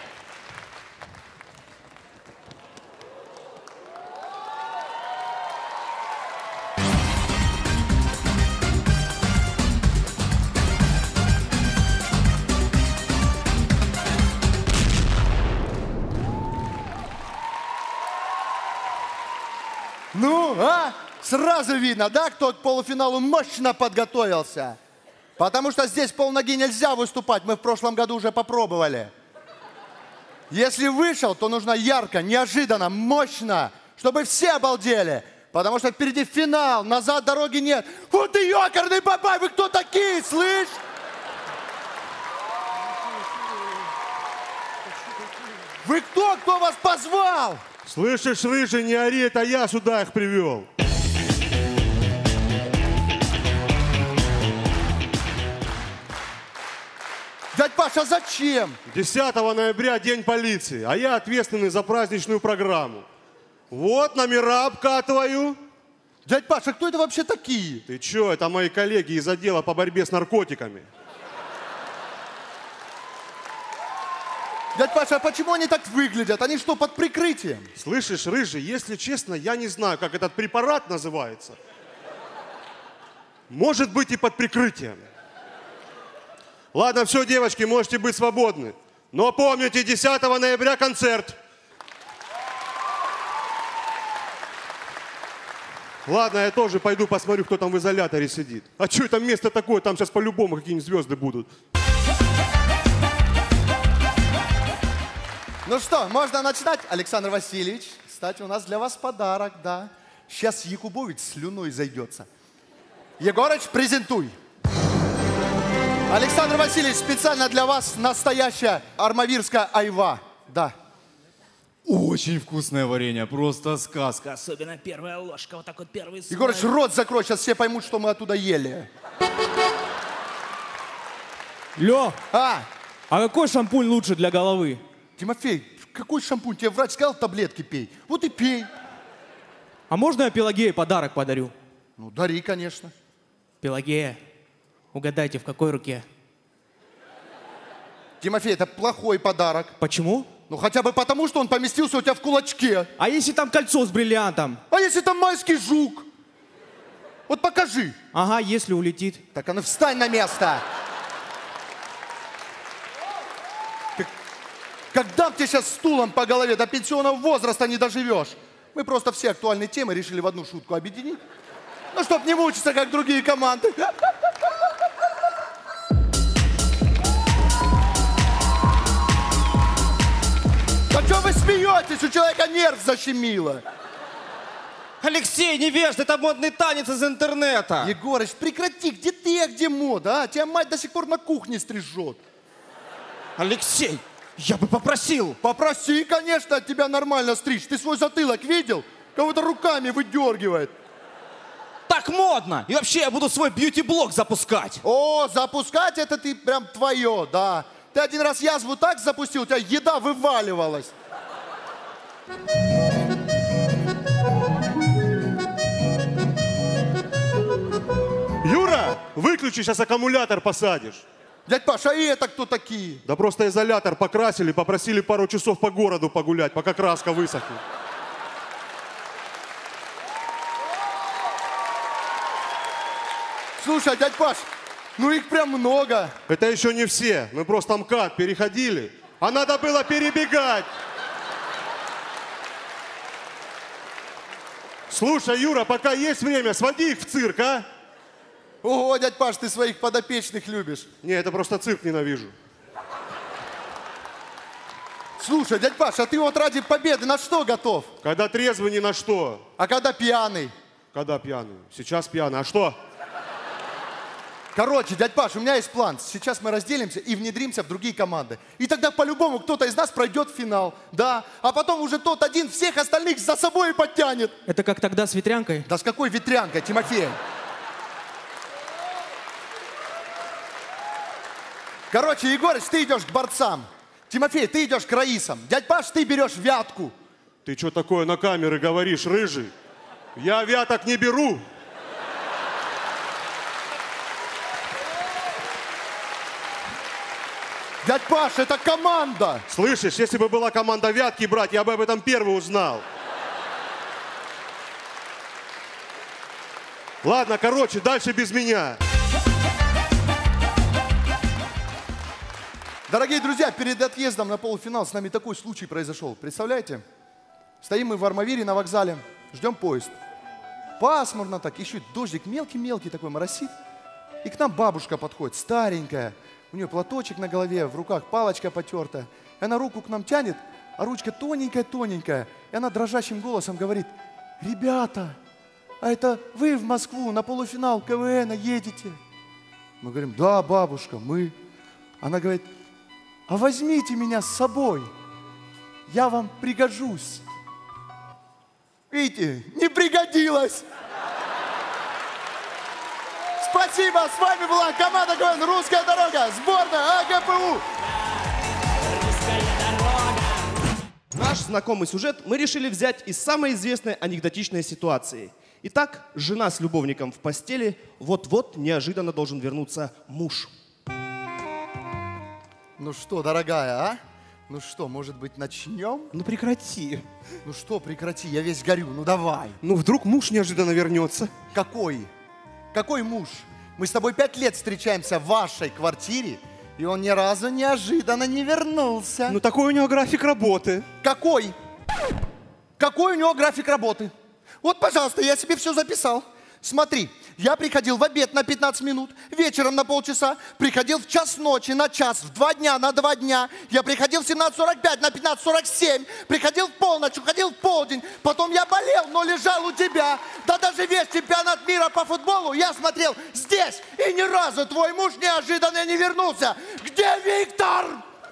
Ну, а? Сразу видно, да, кто к полуфиналу мощно подготовился. Потому что здесь полноги нельзя выступать, мы в прошлом году уже попробовали. Если вышел, то нужно ярко, неожиданно, мощно, чтобы все обалдели. Потому что впереди финал, назад дороги нет. Фу ты ёкарный бабай, вы кто такие, слышь? Вы кто? Кто вас позвал? Слышишь, рыжий, не ори, это я сюда их привел. Дядь Паша, зачем? 10 ноября день полиции, а я ответственный за праздничную программу. Вот номера обкатываю. Дядь Паша, кто это вообще такие? Ты чё, это мои коллеги из отдела по борьбе с наркотиками. Дядь Паша, а почему они так выглядят? Они что, под прикрытием? Слышишь, рыжий, если честно, я не знаю, как этот препарат называется. Может быть и под прикрытием. Ладно, все, девочки, можете быть свободны. Но помните, 10 ноября концерт. Ладно, я тоже пойду посмотрю, кто там в изоляторе сидит. А что это место такое? Там сейчас по-любому какие-нибудь звезды будут. Ну что, можно начинать? Александр Васильевич, кстати, у нас для вас подарок, да. Сейчас Якубович слюной зайдется. Егорыч, презентуй. Александр Васильевич, специально для вас настоящая армавирская айва. Да. Очень вкусное варенье, просто сказка. Особенно первая ложка, вот так вот первый слой. Егорыч, рот закрой, сейчас все поймут, что мы оттуда ели. Лё, а какой шампунь лучше для головы? Тимофей, какой шампунь? Тебе врач сказал, таблетки пей. Вот и пей. А можно я Пелагее подарок подарю? Ну, дари, конечно. Пелагея, угадайте, в какой руке? Тимофей, это плохой подарок. Почему? Ну, хотя бы потому, что он поместился у тебя в кулачке. А если там кольцо с бриллиантом? А если там майский жук? Вот покажи. Ага, если улетит. Так, а ну встань на место. Когда тебе сейчас стулом по голове, до пенсионного возраста не доживешь. Мы просто все актуальные темы решили в одну шутку объединить. Ну, чтоб не мучиться, как другие команды. Да что вы смеетесь? У человека нерв защемило. Алексей, невежда, это модный танец из интернета. Егорыч, прекрати, где ты, а где мода, а? Тебя мать до сих пор на кухне стрижет. Алексей, я бы попросил. Попроси, конечно, от тебя нормально стричь. Ты свой затылок видел? Кого-то руками выдергивает. Так модно. И вообще я буду свой бьюти-блог запускать. О, запускать это ты прям твое, да. Ты один раз язву так запустил, у тебя еда вываливалась. Юра, выключи, сейчас аккумулятор посадишь. Дядь Паша, а это кто такие? Да просто изолятор покрасили, попросили пару часов по городу погулять, пока краска высохнет. Слушай, дядь Паш, ну их прям много. Это еще не все. Мы просто МКАД переходили, а надо было перебегать. Слушай, Юра, пока есть время, своди их в цирк, а? Ого, дядь Паш, ты своих подопечных любишь. Не, это просто цирк ненавижу. Слушай, дядь Паш, а ты вот ради победы на что готов? Когда трезвый, ни на что. А когда пьяный? Когда пьяный? Сейчас пьяный. А что? Короче, дядь Паш, у меня есть план. Сейчас мы разделимся и внедримся в другие команды. И тогда по-любому кто-то из нас пройдет в финал. Да. А потом уже тот один всех остальных за собой и подтянет. Это как тогда с ветрянкой? Да с какой ветрянкой, Тимофей? Короче, Егорыч, ты идешь к борцам. Тимофей, ты идешь к раисам. Дядь Паш, ты берешь вятку. Ты что такое на камеры говоришь, рыжий? Я вяток не беру. Дядь Паш, это команда! Слышишь, если бы была команда вятки брать, я бы об этом первый узнал. Ладно, короче, дальше без меня. Дорогие друзья, перед отъездом на полуфинал с нами такой случай произошел. Представляете? Стоим мы в Армавире на вокзале, ждем поезд. Пасмурно так, еще дождик мелкий-мелкий такой моросит. И к нам бабушка подходит, старенькая. У нее платочек на голове, в руках палочка потертая. И она руку к нам тянет, а ручка тоненькая-тоненькая. И она дрожащим голосом говорит: ребята, а это вы в Москву на полуфинал КВН едете? Мы говорим: да, бабушка, мы. Она говорит: а возьмите меня с собой, я вам пригожусь. Видите, не пригодилось. Спасибо, с вами была команда КВН «Русская дорога», сборная АГПУ. Наш знакомый сюжет мы решили взять из самой известной анекдотичной ситуации. Итак, жена с любовником в постели, вот-вот неожиданно должен вернуться муж. Ну что, дорогая, а? Ну что, может быть, начнем? Ну прекрати. Ну что, прекрати, я весь горю, ну давай. Ну вдруг муж неожиданно вернется. Какой? Какой муж? Мы с тобой 5 лет встречаемся в вашей квартире, и он ни разу неожиданно не вернулся. Ну такой у него график работы. Какой? Какой у него график работы? Вот, пожалуйста, я себе все записал. Смотри, я приходил в обед на 15 минут, вечером на полчаса, приходил в час ночи на час, в 2 дня на 2 дня, я приходил в 17:45 на 15:47, приходил в полночь, уходил в полдень, потом я болел, но лежал у тебя. Да даже весь чемпионат мира по футболу я смотрел здесь, и ни разу твой муж неожиданно не вернулся. Где Виктор?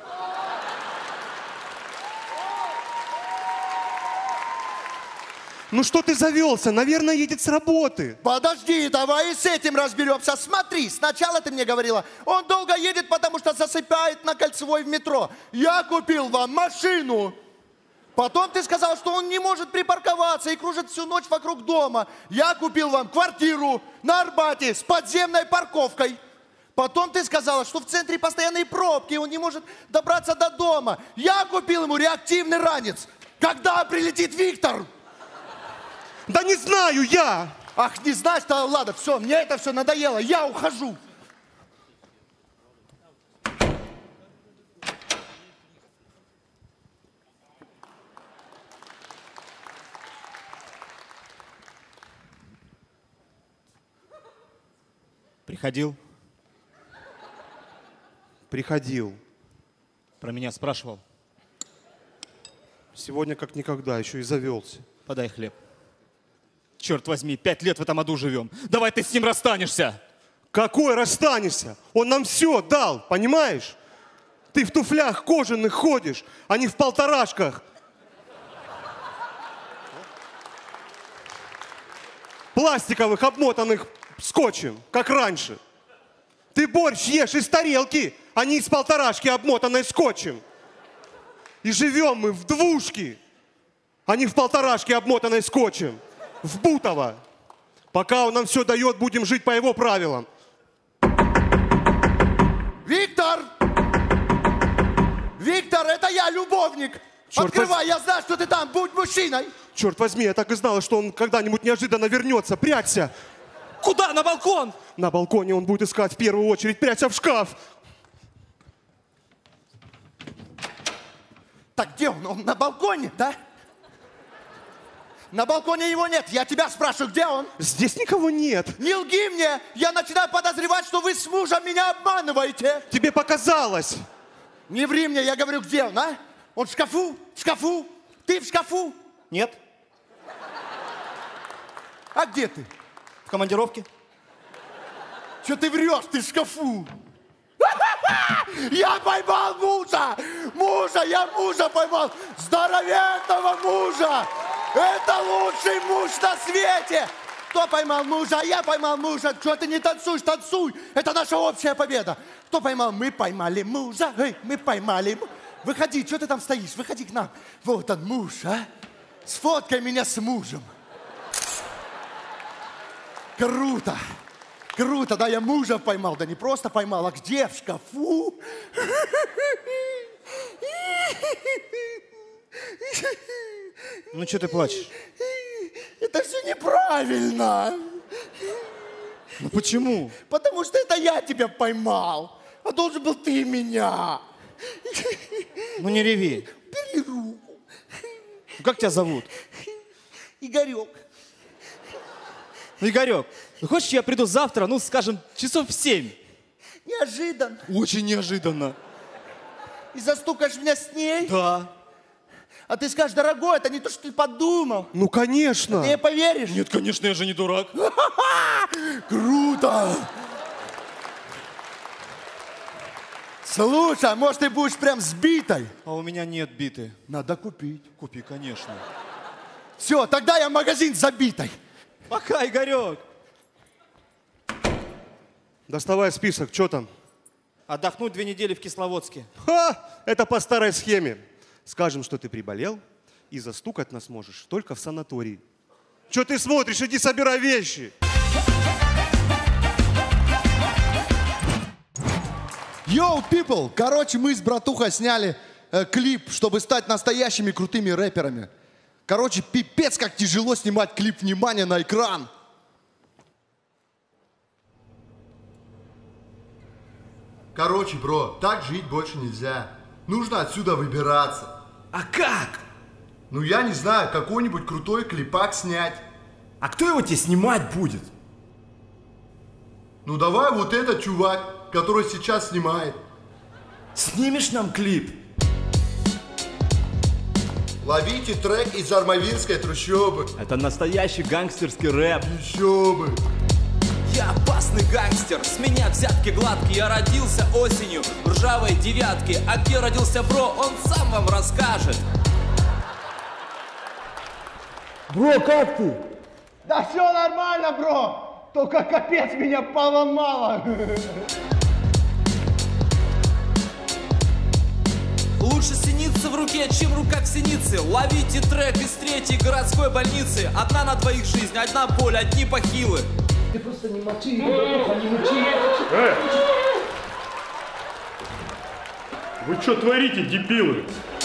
Ну что ты завелся? Наверное, едет с работы. Подожди, давай и с этим разберемся. Смотри, сначала ты мне говорила, он долго едет, потому что засыпает на Кольцевой в метро. Я купил вам машину. Потом ты сказал, что он не может припарковаться и кружит всю ночь вокруг дома. Я купил вам квартиру на Арбате с подземной парковкой. Потом ты сказала, что в центре постоянные пробки, и он не может добраться до дома. Я купил ему реактивный ранец. Когда прилетит Виктор? Да не знаю я! Ах, не знаешь, то ладно, все, мне это все надоело, я ухожу. Приходил? Приходил. Про меня спрашивал? Сегодня как никогда, еще и завелся. Подай хлеб. Черт возьми, 5 лет в этом аду живем. Давай ты с ним расстанешься. Какой расстанешься? Он нам все дал, понимаешь? Ты в туфлях кожаных ходишь, а не в полторашках. Пластиковых, обмотанных скотчем, как раньше. Ты борщ ешь из тарелки, а не из полторашки, обмотанной скотчем. И живем мы в двушке, а не в полторашке, обмотанной скотчем. В Бутово. Пока он нам все дает, будем жить по его правилам. Виктор! Виктор, это я, любовник! Черт Открывай, я знаю, что ты там, будь мужчиной! Черт возьми, я так и знала, что он когда-нибудь неожиданно вернется. Прячься! Куда? На балкон? На балконе он будет искать в первую очередь. Прячься в шкаф! Так где он? Он на балконе, да? На балконе его нет. Я тебя спрашиваю, где он? Здесь никого нет. Не лги мне. Я начинаю подозревать, что вы с мужем меня обманываете. Тебе показалось. Не ври мне, я говорю, где он, а? Он в шкафу? В шкафу? Ты в шкафу? Нет. А где ты? В командировке. Что ты врешь? Ты в шкафу. Я поймал мужа! Я мужа поймал! Здоровенного мужа! Это лучший муж на свете! Кто поймал мужа? А я поймал мужа! Что ты не танцуешь? Танцуй! Это наша общая победа! Кто поймал? Мы поймали мужа! Эй, мы поймали мужа! Выходи, что ты там стоишь? Выходи к нам! Вот он, муж, а! Сфоткай меня с мужем! Круто! Круто, да, я мужа поймал, да не просто поймал, а где? В шкафу? Ну, что ты плачешь? Это все неправильно. Ну, почему? Потому что это я тебя поймал, а должен был ты меня. Ну, не реви. Бери руку. Ну, как тебя зовут? Игорек. Ну, Игорек, ну, хочешь, я приду завтра, ну, скажем, часов в 7? Неожиданно. Очень неожиданно. И застукаешь меня с ней? Да. А ты скажешь, дорогой, это не то, что ты подумал. Ну, конечно. Ты мне поверишь? Нет, конечно, я же не дурак. Круто! Слушай, а может, ты будешь прям сбитой? А у меня нет биты. Надо купить. Купи, конечно. Все, тогда я в магазин забитой. Пока, Игорек. Доставай список, что там? Отдохнуть 2 недели в Кисловодске. Ха! Это по старой схеме. Скажем, что ты приболел, и застукать нас можешь только в санатории. Что ты смотришь? Иди собирай вещи. Йоу, people! Короче, мы с братухой сняли клип, чтобы стать настоящими крутыми рэперами. Короче, пипец, как тяжело снимать клип. Внимание на экран. Короче, бро, так жить больше нельзя. Нужно отсюда выбираться. А как? Ну, я не знаю, какой-нибудь крутой клипак снять. А кто его тебе снимать будет? Ну, давай вот этот чувак, который сейчас снимает. Снимешь нам клип? Ловите трек из армавирской трущобы. Это настоящий гангстерский рэп. Еще бы. Я опасный гангстер, с меня взятки гладкие. Я родился осенью в ржавой 9. А где родился бро, он сам вам расскажет. Бро, как ты? Да все нормально, бро. Только капец меня поломало. Лучше синица в руке, чем рука в синице. Ловите трек из 3-й городской больницы. Одна на двоих жизнь, одна боль, одни бахилы. Ты просто не мочи, не мочи. Вы что творите, дебилы?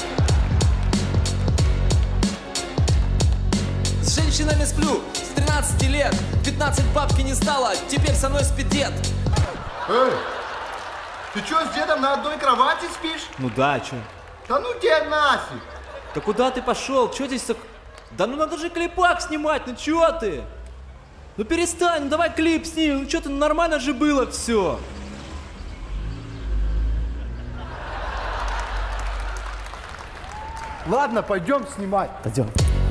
С женщинами сплю с 13 лет. 15 бабки не стало, теперь со мной спит дед. Эй, ты что, с дедом на одной кровати спишь? Ну да, чё? Да ну дед нафиг. Да куда ты пошел? Чё здесь так... Да ну надо же клипак снимать, ну чё ты? Ну перестань, ну давай клип снимем, ну чё ты, ну нормально же было все. Ладно, пойдем снимать. Пойдем.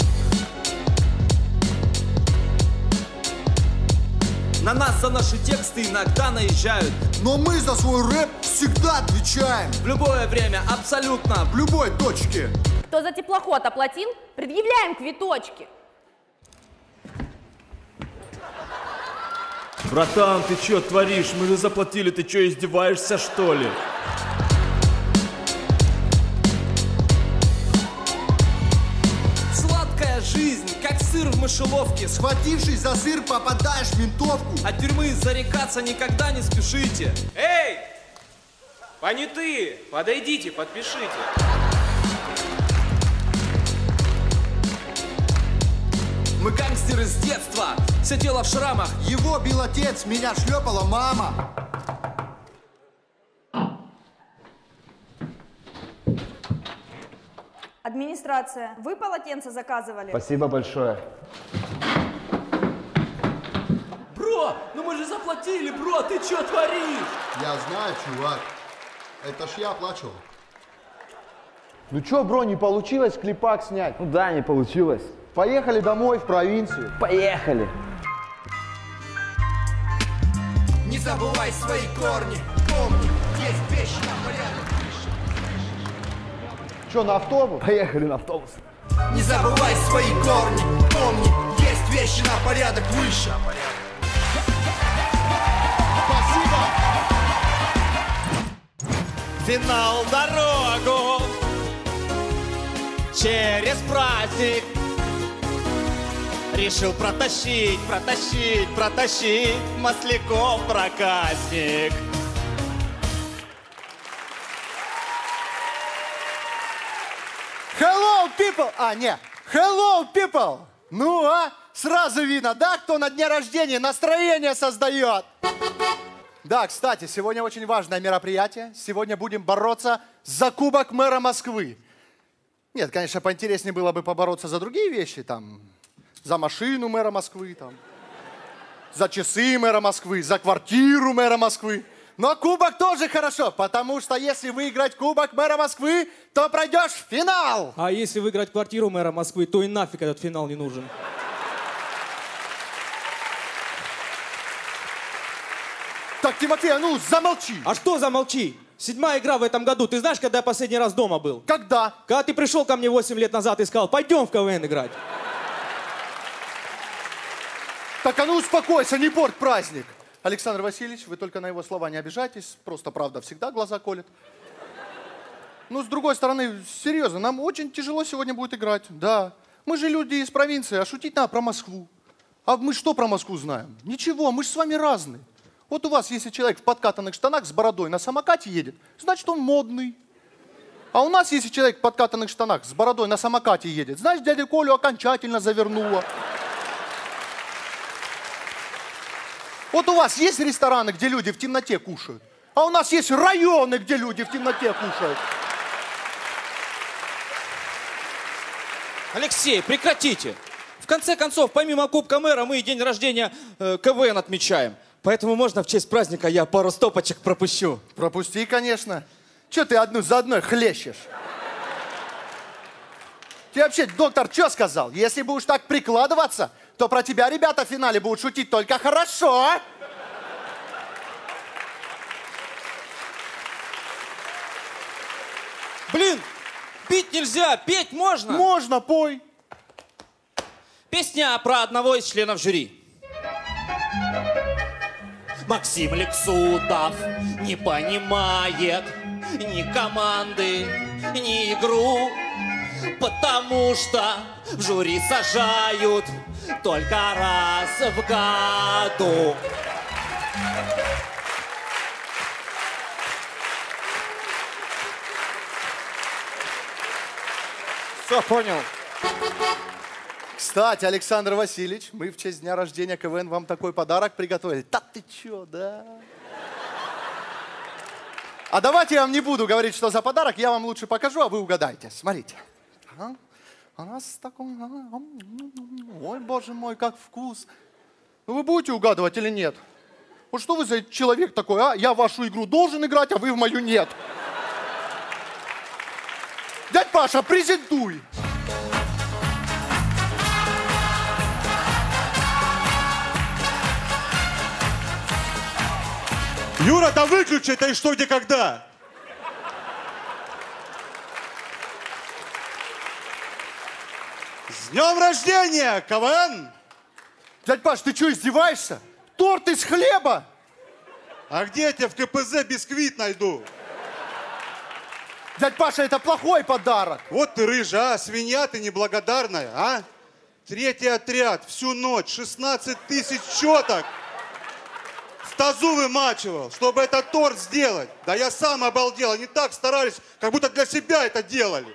На нас за наши тексты иногда наезжают. Но мы за свой рэп всегда отвечаем. В любое время, абсолютно. В любой точке. Кто за теплоход оплатил, предъявляем квиточки. Братан, ты чё творишь? Мы же заплатили, ты чё, издеваешься, что ли? Сладкая жизнь, как сыр в мышеловке. Схватившись за сыр, попадаешь в ментовку. От тюрьмы зарекаться никогда не спешите. Эй! Понятые, подойдите, подпишите. Мы гангстеры с детства, все дело в шрамах. Его бил отец, меня шлепала мама. Администрация, вы полотенце заказывали? Спасибо большое. Бро, ну мы же заплатили, бро, ты чё творишь? Я знаю, чувак. Это ж я оплачивал. Ну чё, бро, не получилось клипак снять? Ну да, не получилось. Поехали домой, в провинцию. Поехали. Не забывай свои корни, помни, есть вещи на порядок. Чё, на автобус? Поехали на автобус. Не забывай свои корни, помни, есть вещи на порядок выше. Спасибо! Финал дорогу через праздник решил протащить Масляков проказник. Hello, people! Не. Hello, people! Ну, сразу видно, да, кто на дне рождения настроение создает. Да, кстати, сегодня очень важное мероприятие. Сегодня будем бороться за Кубок мэра Москвы. Нет, конечно, поинтереснее было бы побороться за другие вещи, там, за машину мэра Москвы, там, за часы мэра Москвы, за квартиру мэра Москвы. Но кубок тоже хорошо, потому что если выиграть Кубок мэра Москвы, то пройдешь в финал. А если выиграть квартиру мэра Москвы, то и нафиг этот финал не нужен. Так, Тимофей, а ну замолчи. А что замолчи? 7-я игра в этом году. Ты знаешь, когда я последний раз дома был? Когда? Когда ты пришел ко мне 8 лет назад и сказал, пойдем в КВН играть. Так, а ну успокойся, не порть праздник. Александр Васильевич, вы только на его слова не обижайтесь. Просто правда всегда глаза колет. Ну, с другой стороны, серьезно, нам очень тяжело сегодня будет играть. Да. Мы же люди из провинции, а шутить надо про Москву. А мы что про Москву знаем? Ничего, мы же с вами разные. Вот у вас, если человек в подкатанных штанах с бородой на самокате едет, значит, он модный. А у нас, если человек в подкатанных штанах с бородой на самокате едет, значит, дядя Колю окончательно завернуло. Вот у вас есть рестораны, где люди в темноте кушают, а у нас есть районы, где люди в темноте кушают. Алексей, прекратите. В конце концов, помимо Кубка мэра, мы и день рождения КВН отмечаем. Поэтому можно в честь праздника я пару стопочек пропущу. Пропусти, конечно. Че ты одну за одной хлещешь? Тебе вообще доктор что сказал? Если будешь так прикладываться, то про тебя ребята в финале будут шутить только хорошо. Блин, пить нельзя, петь можно? Можно, пой. Песня про одного из членов жюри. Максим Лексутов не понимает ни команды, ни игру, потому что в жюри сажают только раз в году. Все, понял. Кстати, Александр Васильевич, мы в честь дня рождения КВН вам такой подарок приготовили. Да ты чё, да? А давайте я вам не буду говорить, что за подарок, я вам лучше покажу, а вы угадайте. Смотрите. У нас такой... Ой, боже мой, как вкус. Ну вы будете угадывать или нет? Вот что вы за человек такой, а? Я в вашу игру должен играть, а вы в мою нет. Дядь Паша, презентуй. Юра, да выключи это и что, где, когда. С днем рождения, КВН! Дядь Паш, ты что, издеваешься? Торт из хлеба! А где я тебе в КПЗ бисквит найду? Дядь Паша, это плохой подарок. Вот ты рыжая, свинья ты неблагодарная, а? 3-й отряд, всю ночь, 16 тысяч четок. В тазу вымачивал, чтобы этот торт сделать. Да я сам обалдел, они так старались, как будто для себя это делали.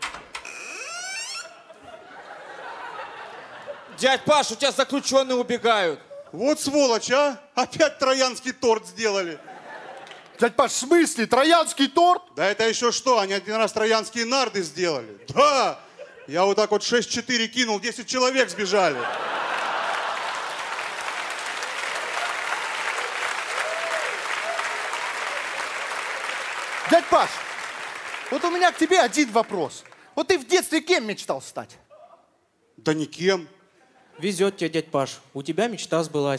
Дядь Паш, у тебя заключенные убегают. Вот сволочь, а? Опять троянский торт сделали. Дядь Паш, в смысле? Троянский торт? Да это еще что? Они один раз троянские нарды сделали. Да! Я вот так вот 6-4 кинул, 10 человек сбежали. Дядь Паш, Вот у меня к тебе один вопрос. Вот ты в детстве кем мечтал стать? Да никем. Везет тебе, дядь Паш. У тебя мечта сбылась.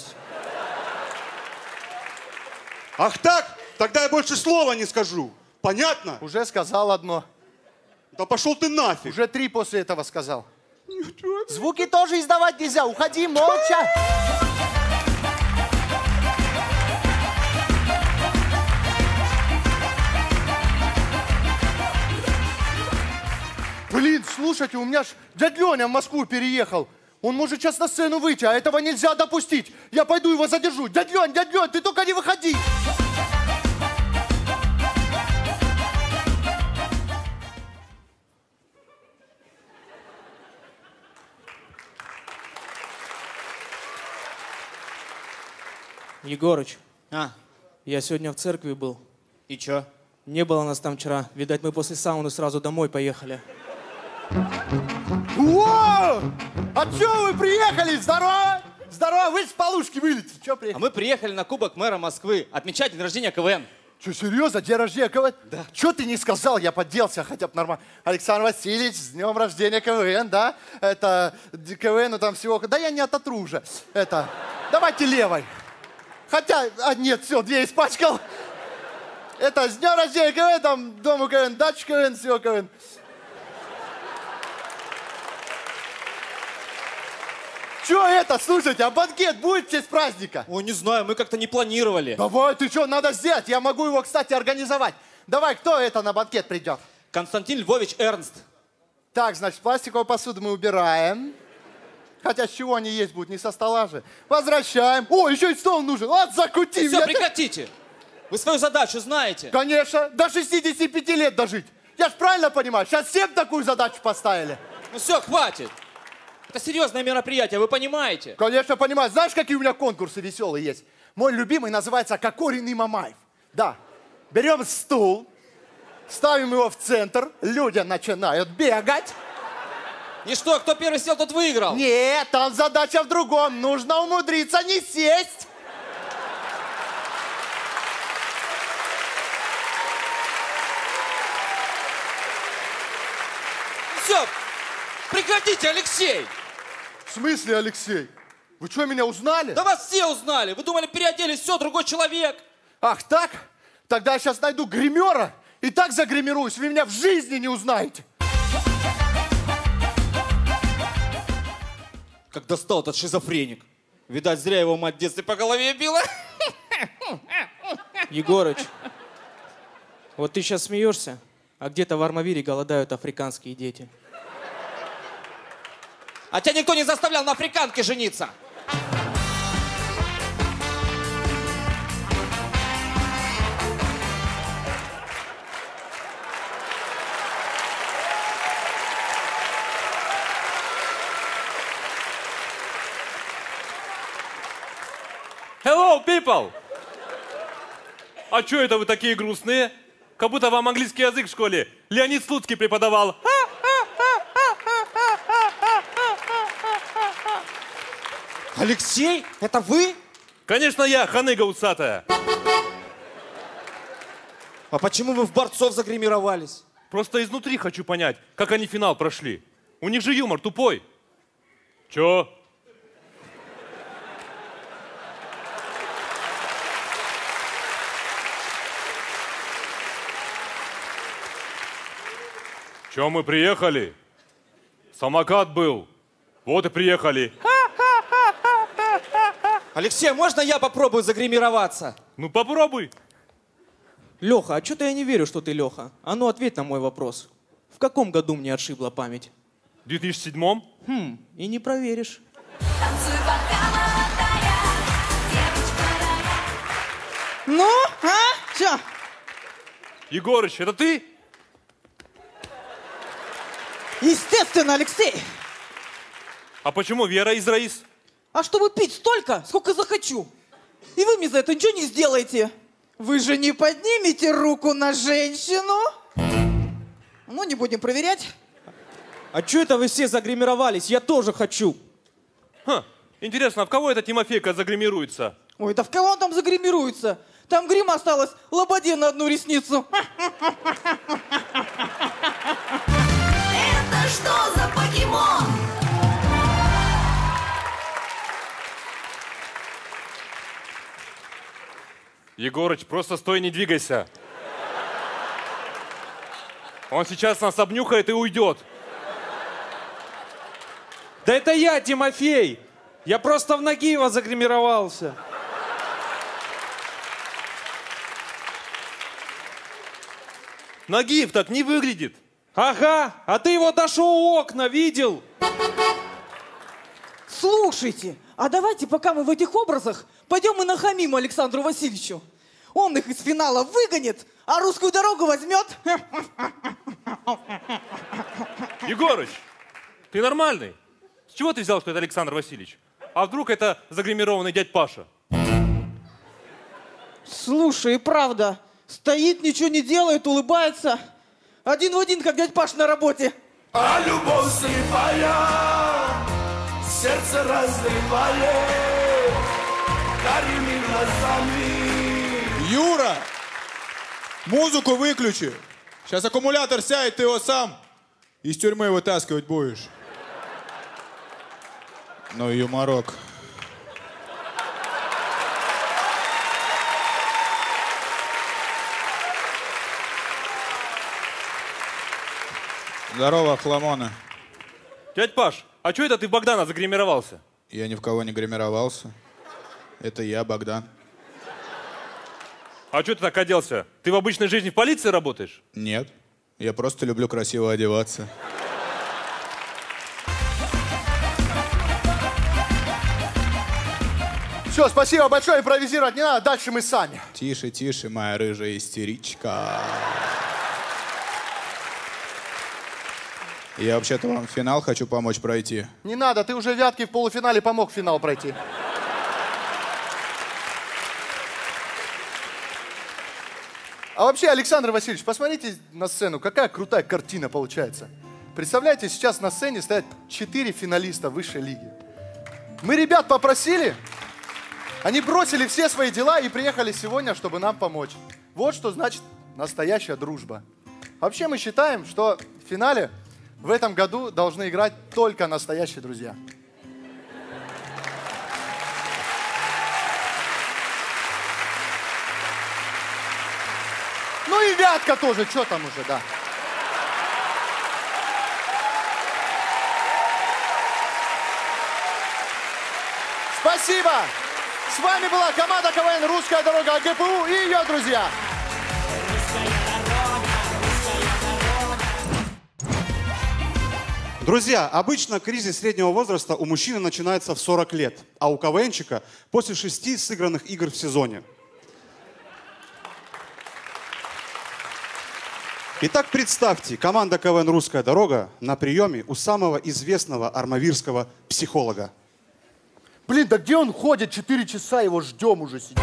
Ах так? Тогда я больше слова не скажу. Понятно? Уже сказал одно. Да пошел ты нафиг. Уже 3 после этого сказал. Звуки тоже издавать нельзя. Уходи молча. Блин, слушайте, у меня ж дядя Леня в Москву переехал. Он может сейчас на сцену выйти, а этого нельзя допустить. Я пойду его задержу. Дядя Лень, ты только не выходи. Егорыч. А? Я сегодня в церкви был. И чё? Не было нас там вчера. Видать, мы после сауны сразу домой поехали. О! А чё вы приехали? Здорово! Здорово, вы с полушки вылетите. Чё приехали? А мы приехали на Кубок мэра Москвы отмечать день рождения КВН. Чё, серьезно? День рождения КВН? Да. Чё ты не сказал? Я подделся хотя бы нормально. Александр Васильевич, с днем рождения КВН, да? Это КВН, там всего... Да я не ототру уже. Это... Давайте левой. Хотя... А, нет, все, 2 испачкал. Это с днем рождения КВН, там дому КВН, дача КВН, все КВН. Че это, слушайте, а банкет будет в честь праздника? Ой, не знаю, мы как-то не планировали. Давай, ты что, надо сделать, я могу его, кстати, организовать. Давай, кто это на банкет придет? Константин Львович Эрнст. Так, значит, пластиковую посуду мы убираем. Хотя с чего они есть будут, не со стола же. Возвращаем. О, еще и стол нужен, вот закути. Все, прекратите. Вы свою задачу знаете? Конечно, до 65 лет дожить. Я ж правильно понимаю, сейчас всем такую задачу поставили. Ну все, хватит. Это серьезное мероприятие, вы понимаете? Конечно, понимаю. Знаешь, какие у меня конкурсы веселые есть? Мой любимый называется «Кокорин и Мамаев». Да. Берем стул, ставим его в центр, люди начинают бегать. И что, кто первый сел, тот выиграл? Нет, там задача в другом. Нужно умудриться не сесть. Все, прекратите, Алексей! В смысле, Алексей? Вы что, меня узнали? Да вас все узнали. Вы думали, переоделись, все, другой человек. Ах, так? Тогда я сейчас найду гримера и так загримируюсь, вы меня в жизни не узнаете. Как достал этот шизофреник. Видать, зря его мать в детстве по голове била. Егорыч, вот ты сейчас смеешься, а где-то в Армавире голодают африканские дети. А тебя никто не заставлял на африканке жениться. Hello, people! А чё это вы такие грустные? Как будто вам английский язык в школе Леонид Слуцкий преподавал. Алексей, это вы? Конечно я, ханыга усатая. А почему вы в борцов загримировались? Просто изнутри хочу понять, как они финал прошли. У них же юмор тупой. Чё? Чё мы приехали? Самокат был. Вот и приехали. Алексей, можно я попробую загримироваться? Ну попробуй. Леха, а что-то я не верю, что ты Леха. А ну ответь на мой вопрос. В каком году мне отшибла память? В 2007? И не проверишь. Ну, а? Чё? Егорыч, это ты? Естественно, Алексей. А почему Вера из Раис? А чтобы пить столько, сколько захочу. И вы мне за это ничего не сделаете. Вы же не поднимете руку на женщину? Ну, не будем проверять. А что это вы все загримировались? Я тоже хочу. Интересно, а в кого эта Тимофейка загримируется? Ой, да в кого он там загримируется? Там грима осталось, лободе на одну ресницу. Это что за покемон? Егорыч, просто стой, не двигайся. Он сейчас нас обнюхает и уйдет. Да это я, Тимофей. Я просто в Нагиева загримировался. Нагиев так не выглядит. Ага, а ты его до шоу «Окна» видел? Слушайте, а давайте, пока мы в этих образах, пойдем и нахамим Александру Васильевичу. Он их из финала выгонит, а русскую дорогу возьмет. Егорыч, ты нормальный? С чего ты взял, что это Александр Васильевич? А вдруг это загримированный дядь Паша? Слушай, и правда, стоит, ничего не делает, улыбается. Один в один, как дядь Паш на работе. А любовь слепая, сердце разрывает карими глазами. Юра, музыку выключи. Сейчас аккумулятор сядет, ты его сам из тюрьмы вытаскивать будешь. Ну, юморок. Здорово, хламоны. Дядь Паш, а что это ты в Богдана загримировался? Я ни в кого не гримировался. Это я, Богдан. А что ты так оделся? Ты в обычной жизни в полиции работаешь? Нет, я просто люблю красиво одеваться. Все, спасибо большое, импровизировать не надо, дальше мы сами. Тише, тише, моя рыжая истеричка. Я вообще-то вам финал хочу помочь пройти. Не надо, ты уже Вятке в полуфинале помог финал пройти. А вообще, Александр Васильевич, посмотрите на сцену, какая крутая картина получается. Представляете, сейчас на сцене стоят 4 финалиста высшей лиги. Мы ребят попросили, они бросили все свои дела и приехали сегодня, чтобы нам помочь. Вот что значит настоящая дружба. Вообще мы считаем, что в финале в этом году должны играть только настоящие друзья. Ну и Вятка тоже, что там уже, да. Спасибо! С вами была команда КВН «Русская дорога» АГПУ и ее друзья. Друзья, обычно кризис среднего возраста у мужчины начинается в 40 лет, а у КВНчика после 6 сыгранных игр в сезоне. Итак, представьте, команда КВН «Русская дорога» на приеме у самого известного армавирского психолога. Блин, да где он ходит? 4 часа его ждем уже сидим.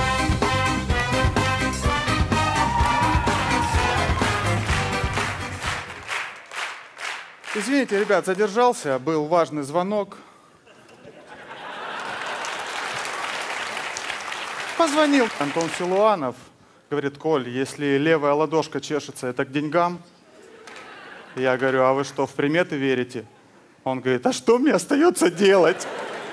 Извините, ребят, задержался, был важный звонок. Позвонил Антон Силуанов. Говорит: Коль, если левая ладошка чешется, это к деньгам? Я говорю: а вы что, в приметы верите? Он говорит: а что мне остается делать?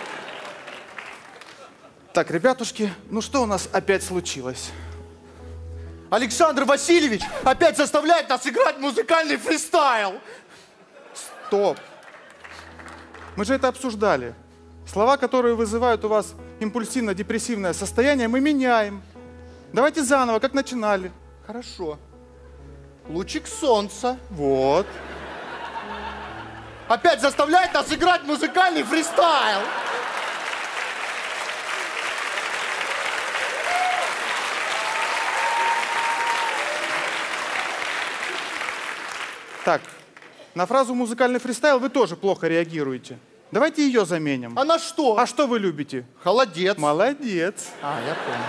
Так, ребятушки, ну что у нас опять случилось? Александр Васильевич опять заставляет нас играть музыкальный фристайл. Стоп. Мы же это обсуждали. Слова, которые вызывают у вас импульсивно-депрессивное состояние, мы меняем. Давайте заново, как начинали. Хорошо. Лучик солнца. Вот. Опять заставляет нас играть музыкальный фристайл. Так, на фразу «музыкальный фристайл» вы тоже плохо реагируете. Давайте ее заменим. А на что? А что вы любите? Холодец. Молодец. А, я понял.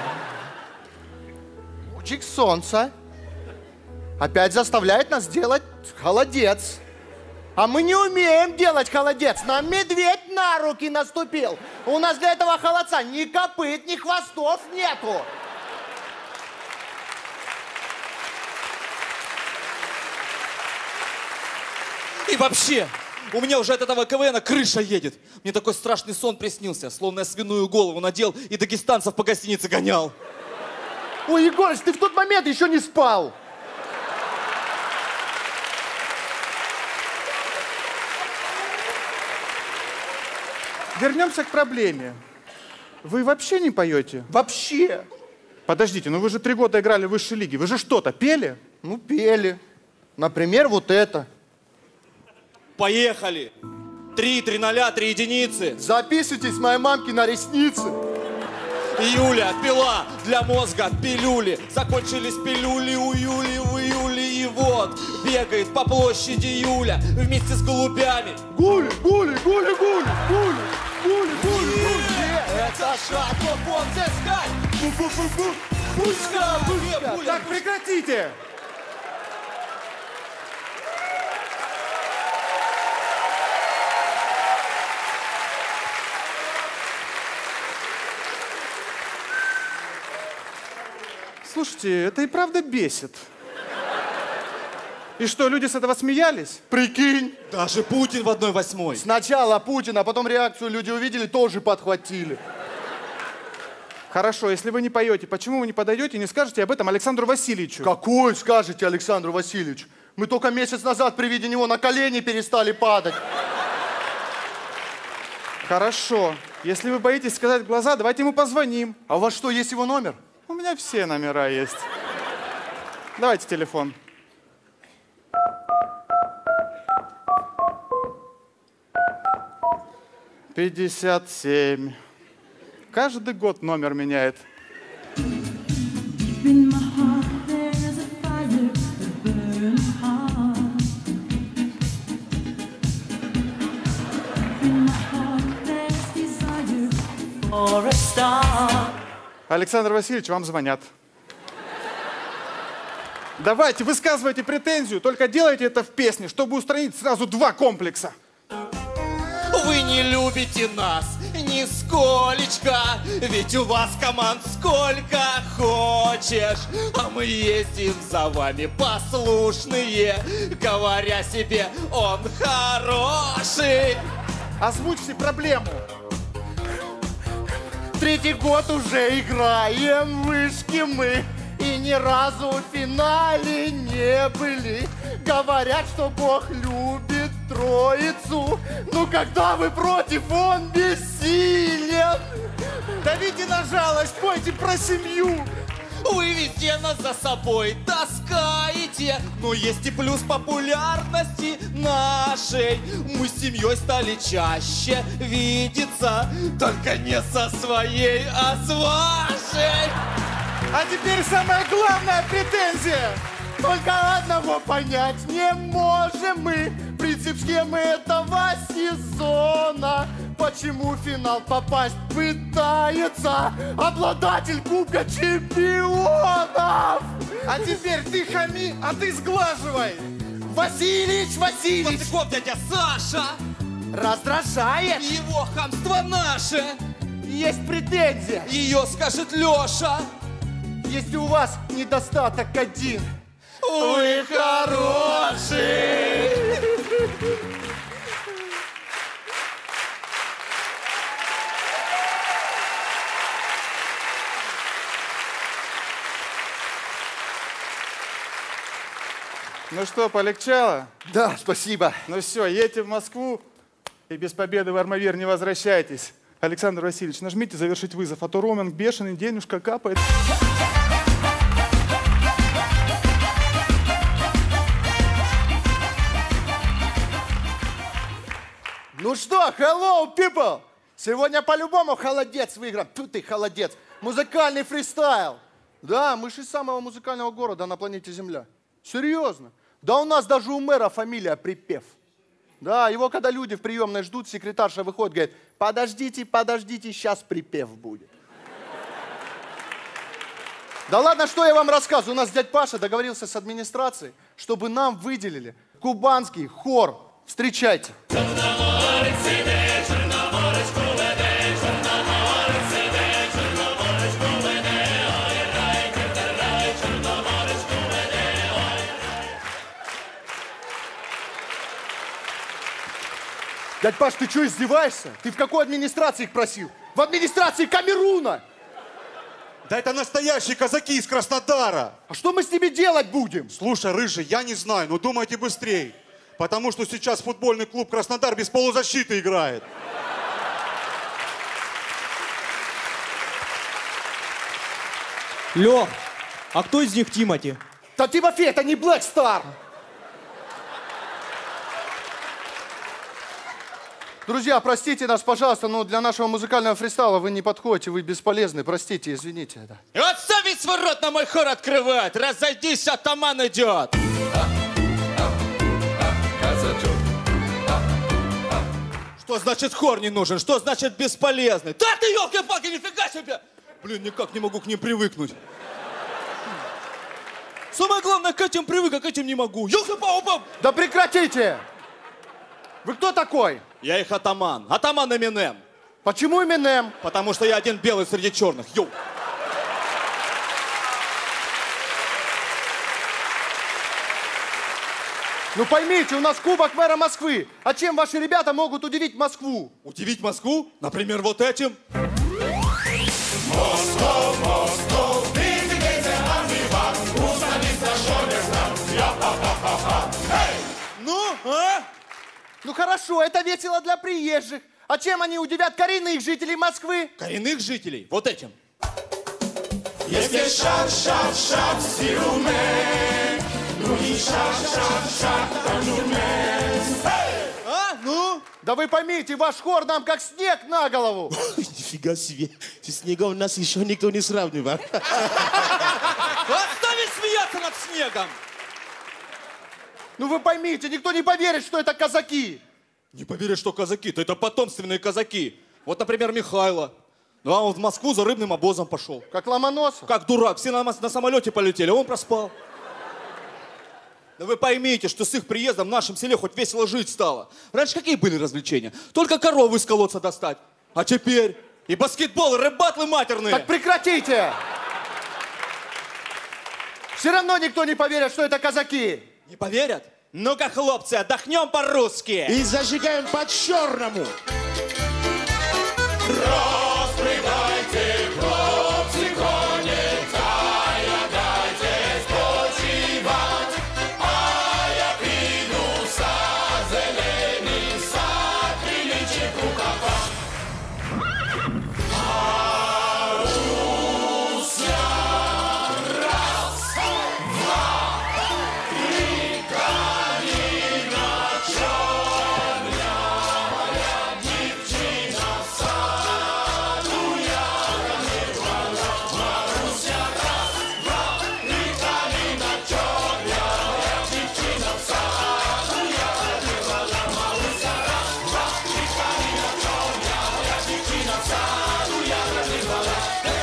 Лучик солнца опять заставляет нас делать холодец. А мы не умеем делать холодец. Нам медведь на руки наступил. У нас для этого холодца ни копыт, ни хвостов нету. И вообще, у меня уже от этого КВНа крыша едет. Мне такой страшный сон приснился, словно я свиную голову надел и дагестанцев по гостинице гонял. Ой, Егорыч, ты в тот момент еще не спал. Вернемся к проблеме. Вы вообще не поете? Вообще. Подождите, ну вы же 3 года играли в высшей лиге. Вы же что-то пели? Ну, пели. Например, вот это. Поехали. 3, 3 0, 3 единицы. Записывайтесь моей мамке на ресницы. Юля пила для мозга пилюли. Закончились пилюли у Юли в июле. И вот бегает по площади Юля вместе с голубями. Гули, гули, гули, гули, гули, гули, гули, гули. Это шатофон Зескай. Пушка, пушка. Так, прекратите! Слушайте, это и правда бесит. И что, люди с этого смеялись? Прикинь. Даже Путин в 1/8. Сначала Путин, а потом реакцию люди увидели, тоже подхватили. Хорошо, если вы не поете, почему вы не подойдете и не скажете об этом Александру Васильевичу? Какой скажете Александру Васильевичу? Мы только месяц назад при виде него на колени перестали падать. Хорошо. Если вы боитесь сказать в глаза, давайте ему позвоним. А у вас что, есть его номер? У меня все номера есть. Давайте телефон. «57». Каждый год номер меняет. Александр Васильевич, вам звонят. Давайте, высказывайте претензию, только делайте это в песне, чтобы устранить сразу 2 комплекса. Вы не любите нас нисколечко, ведь у вас команд сколько хочешь, а мы ездим за вами послушные, говоря себе, он хороший. Озвучьте проблему. 3-й год уже играем в вышки мы, и ни разу в финале не были. Говорят, что Бог любит Троицу, но когда вы против, он бессилен. Давите на жалость, пойте про семью. Вы везде нас за собой таскаете, но есть и плюс популярности нашей. Мы с семьей стали чаще видеться, только не со своей, а с вашей. А теперь самая главная претензия. Только одного понять не можем мы, принцип схемы этого сезона. Почему в финал попасть пытается обладатель Кубка Чемпионов? А теперь ты хами, а ты сглаживай. Васильевич, Васильевич! Пацаков дядя Саша раздражает. Его хамство наше. Есть претензия. Ее скажет Леша. Если у вас недостаток один, вы хороший. Ну что, полегчало? Да, спасибо. Ну все, едьте в Москву и без победы в Армавир не возвращайтесь. Александр Васильевич, нажмите «Завершить вызов», а то роуминг бешеный, денежка капает. Ну что, hello, people! Сегодня по-любому холодец выиграем. Тут ты холодец. Музыкальный фристайл. Да, мы же из самого музыкального города на планете Земля. Серьезно. Да у нас даже у мэра фамилия Припев. Да, его когда люди в приемной ждут, секретарша выходит, говорит, подождите, подождите, сейчас припев будет. Да ладно, что я вам рассказываю. У нас дядь Паша договорился с администрацией, чтобы нам выделили кубанский хор. Встречайте. Дядь Паш, ты что, издеваешься? Ты в какой администрации их просил? В администрации Камеруна! Да это настоящие казаки из Краснодара. А что мы с ними делать будем? Слушай, Рыжий, я не знаю, но думайте быстрее. Потому что сейчас футбольный клуб Краснодар без полузащиты играет. Лех, а кто из них Тимати? Да Тимофей, это не Black Star. Друзья, простите нас, пожалуйста, но для нашего музыкального фристайла вы не подходите, вы бесполезны, простите, извините. Да. И вот совет ворот на мой хор открывает. Разойдись, атаман идет. Что значит хор не нужен? Что значит бесполезный? Да ты, елки-палки, нифига себе! Блин, никак не могу к ним привыкнуть. Самое главное, к этим привык, а к этим не могу. Елки-палки! Да прекратите! Вы кто такой? Я их атаман. Атаман Эминем. Почему Эминем? Потому что я один белый среди черных. Йоу. Ну поймите, у нас Кубок мэра Москвы. А чем ваши ребята могут удивить Москву? Удивить Москву? Например, вот этим. Ну, а? Ну хорошо, это весело для приезжих. А чем они удивят коренных жителей Москвы? Коренных жителей? Вот этим. Если шаг, силуме, ну не шаг, А, ну? Да вы поймите, ваш хор нам как снег на голову. Нифига себе. С снегом нас еще никто не сравнивал. Отставить смеяться над снегом! Ну вы поймите, никто не поверит, что это казаки. Не поверишь, что казаки-то это потомственные казаки. Вот, например, Михайло. Ну, а он в Москву за рыбным обозом пошел. Как Ломоносов? Как дурак. Все на самолете полетели, а он проспал. Да вы поймите, что с их приездом в нашем селе хоть весело жить стало. Раньше какие были развлечения? Только корову из колодца достать. А теперь и баскетбол, и рэп-баттлы матерные. Так прекратите! Все равно никто не поверит, что это казаки. Не поверят? Ну-ка, хлопцы, отдохнем по-русски. И зажигаем по-черному. Розпрягайте, хлопці, коні, та лягайте спочивать. А я піду в сад зелений, сад приличику копать. Маруся, раз, два, три, калина чорня, моя дівчина в саду ягоди рвала. Маруся, раз, два, три, калина чорня, моя дівчина в саду ягоди рвала. Маруся, раз, два, три, калина чорня, моя дівчина в саду ягоди рвала.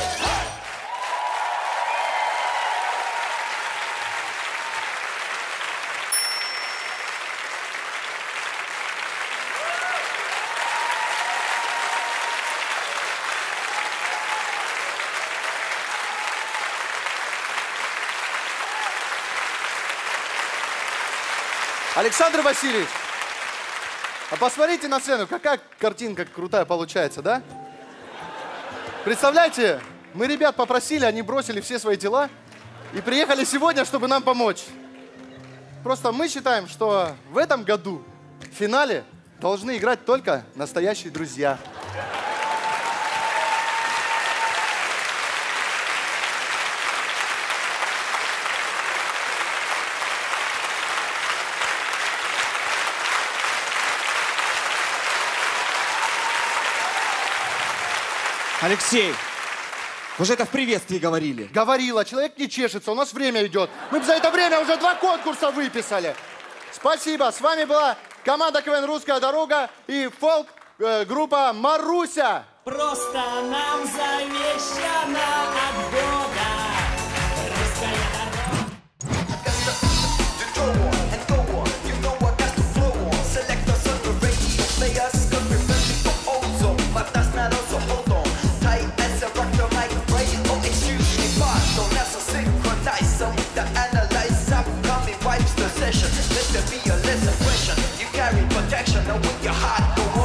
Александр Васильевич, а посмотрите на сцену, какая картинка крутая получается, да? Представляете, мы ребят попросили, они бросили все свои дела и приехали сегодня, чтобы нам помочь. Просто мы считаем, что в этом году в финале должны играть только настоящие друзья. Алексей, вы же это в приветствии говорили. Говорила, человек не чешется, у нас время идет. Мы бы за это время уже 2 конкурса выписали. Спасибо, с вами была команда КВН «Русская дорога» и фолк-группа «Маруся». Просто нам завещано от Бога русская дорога. Let there be a less impression. You carry protection, and with your heart go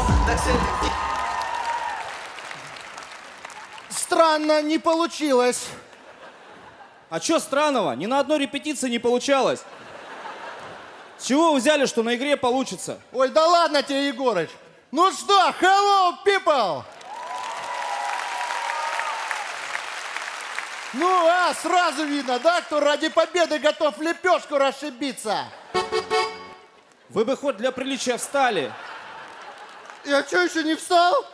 Странно, не получилось. А что странного? Ни на одной репетиции не получалось. С чего вы взяли, что на игре получится? Ой, да ладно тебе, Егорыч. Ну что, hello, people! Ну, сразу видно, да, кто ради победы готов в лепешку расшибиться. Вы бы хоть для приличия встали. Я что, еще не встал?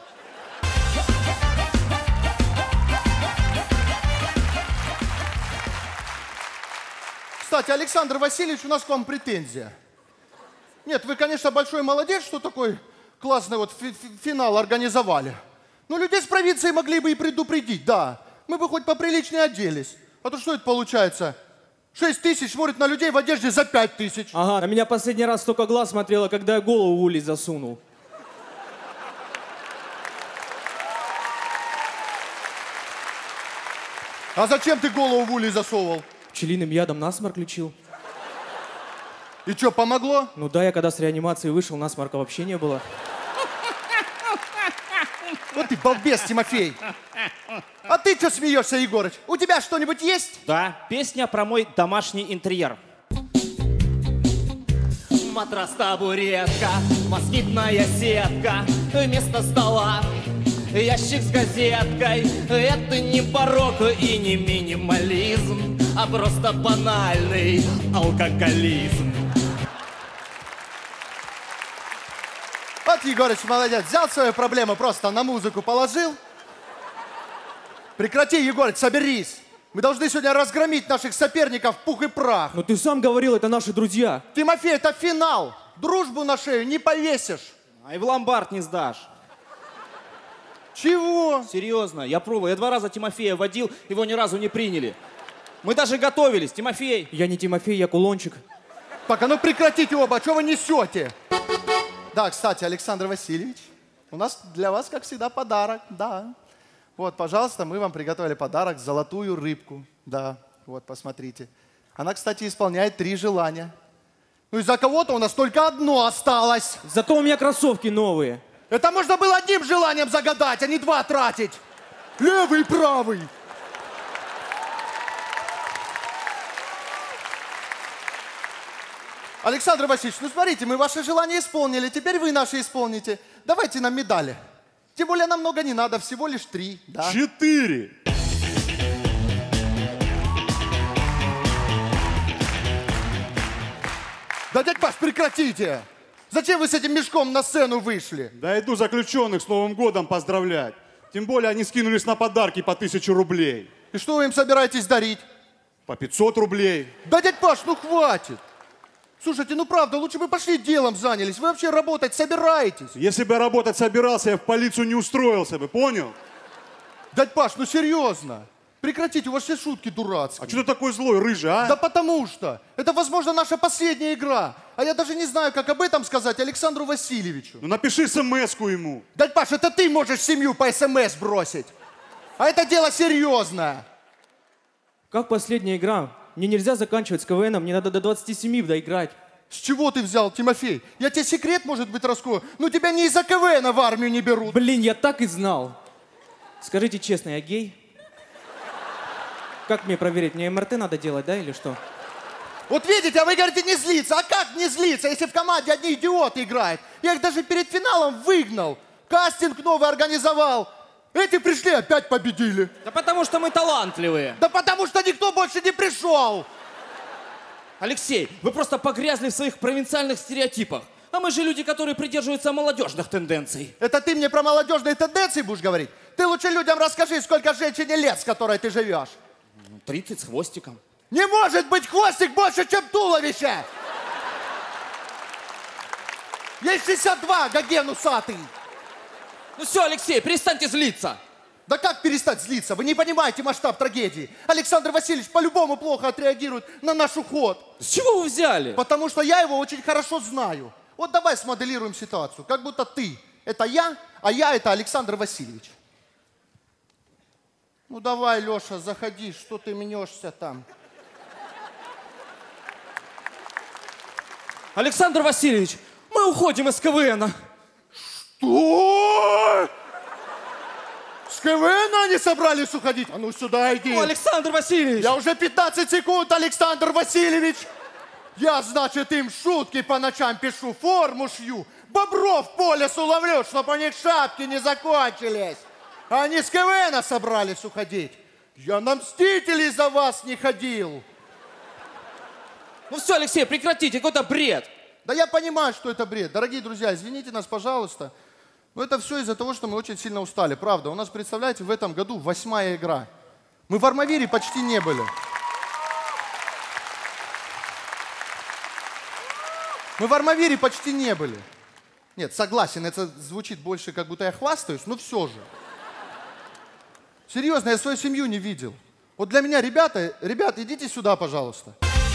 Кстати, Александр Васильевич, у нас к вам претензия. Нет, вы, конечно, большой молодец, что такой классный вот финал организовали. Но людей с провинции могли бы и предупредить, да. Мы бы хоть поприличнее оделись. А то что это получается? 6 тысяч смотрит на людей в одежде за 5 тысяч. Ага, на меня последний раз столько глаз смотрело, когда я голову в улей засунул. А зачем ты голову в улей засовывал? Пчелиным ядом насморк лечил. И что, помогло? Ну да, я когда с реанимации вышел, насморка вообще не было. Вот ты балбес, Тимофей. А ты что смеешься, Егорыч? У тебя что-нибудь есть? Да, песня про мой домашний интерьер. Матрас, табуретка, москитная сетка, вместо стола ящик с газеткой. Это не барокко и не минимализм, а просто банальный алкоголизм. Вот, Егорыч, молодец, взял свою проблему, просто на музыку положил. Прекрати, Егорыч, соберись. Мы должны сегодня разгромить наших соперников в пух и прах. Но ты сам говорил, это наши друзья. Тимофей, это финал. Дружбу на шею не повесишь. А и в ломбард не сдашь. Чего? Серьезно, я пробую. Я 2 раза Тимофея водил, его ни разу не приняли. Мы даже готовились. Тимофей. Я не Тимофей, я кулончик. Так, а ну прекратите оба, что вы несете? Да, кстати, Александр Васильевич, у нас для вас, как всегда, подарок, да. Вот, пожалуйста, мы вам приготовили подарок, золотую рыбку. Да, вот, посмотрите. Она, кстати, исполняет 3 желания. Ну, из-за кого-то у нас только одно осталось. Зато у меня кроссовки новые. Это можно было одним желанием загадать, а не 2 тратить. Левый и правый. Александр Васильевич, ну смотрите, мы ваше желание исполнили, теперь вы наши исполните. Давайте нам медали. Тем более нам много не надо, всего лишь 3. Да? 4. Да, дядь Паш, прекратите! Зачем вы с этим мешком на сцену вышли? Да иду заключенных с Новым годом поздравлять. Тем более они скинулись на подарки по 1000 рублей. И что вы им собираетесь дарить? По 500 рублей. Да, дядь Паш, ну хватит! Слушайте, ну правда, лучше бы пошли делом занялись. Вы вообще работать собираетесь? Если бы я работать собирался, я в полицию не устроился бы, понял? Дядь Паш, ну серьезно. Прекратите, у вас все шутки дурацкие. А что ты такой злой, рыжий, а? Да потому что. Это, возможно, наша последняя игра. А я даже не знаю, как об этом сказать Александру Васильевичу. Ну напиши смс-ку ему. Дядь Паш, это ты можешь семью по СМС бросить. А это дело серьезное. Как последняя игра? Мне нельзя заканчивать с КВНом, мне надо до 27 доиграть. С чего ты взял, Тимофей? Я тебе секрет, может быть, раскрою. Ну тебя не из-за КВНа в армию не берут. Блин, я так и знал. Скажите честно, я гей? Как мне проверить? Мне МРТ надо делать, да, или что? Вот видите, а вы говорите не злиться. А как не злиться, если в команде одни идиоты играют? Я их даже перед финалом выгнал. Кастинг новый организовал. Эти пришли, опять победили. Да потому что мы талантливые. Да потому что никто больше не пришел. Алексей, вы просто погрязли в своих провинциальных стереотипах. А мы же люди, которые придерживаются молодежных тенденций. Это ты мне про молодежные тенденции будешь говорить? Ты лучше людям расскажи, сколько женщине лет, с которой ты живешь. 30 с хвостиком. Не может быть хвостик больше, чем туловище! Ей 62, гоген усатый. Ну все, Алексей, перестаньте злиться. Да как перестать злиться? Вы не понимаете масштаб трагедии. Александр Васильевич по-любому плохо отреагирует на наш уход. С чего вы взяли? Потому что я его очень хорошо знаю. Вот давай смоделируем ситуацию. Как будто ты – это я, а я – это Александр Васильевич. Ну давай, Леша, заходи, что ты мнешься там? Александр Васильевич, мы уходим из КВНа. Что? С КВН они собрались уходить? А ну сюда иди. Ну, Александр Васильевич. Я уже 15 секунд, Александр Васильевич. Я, значит, им шутки по ночам пишу, форму шью, бобров по лесу ловлю, чтобы у них шапки не закончились. А они с КВН собрались уходить. Я на Мстителей за вас не ходил. Ну все, Алексей, прекратите, какой-то бред. Да я понимаю, что это бред. Дорогие друзья, извините нас, пожалуйста. Но это все из-за того, что мы очень сильно устали. Правда, у нас, представляете, в этом году 8-я игра. Мы в Армавире почти не были. Мы в Армавире почти не были. Нет, согласен, это звучит больше, как будто я хвастаюсь, но все же. Серьезно, я свою семью не видел. Вот для меня, ребята, идите сюда, пожалуйста.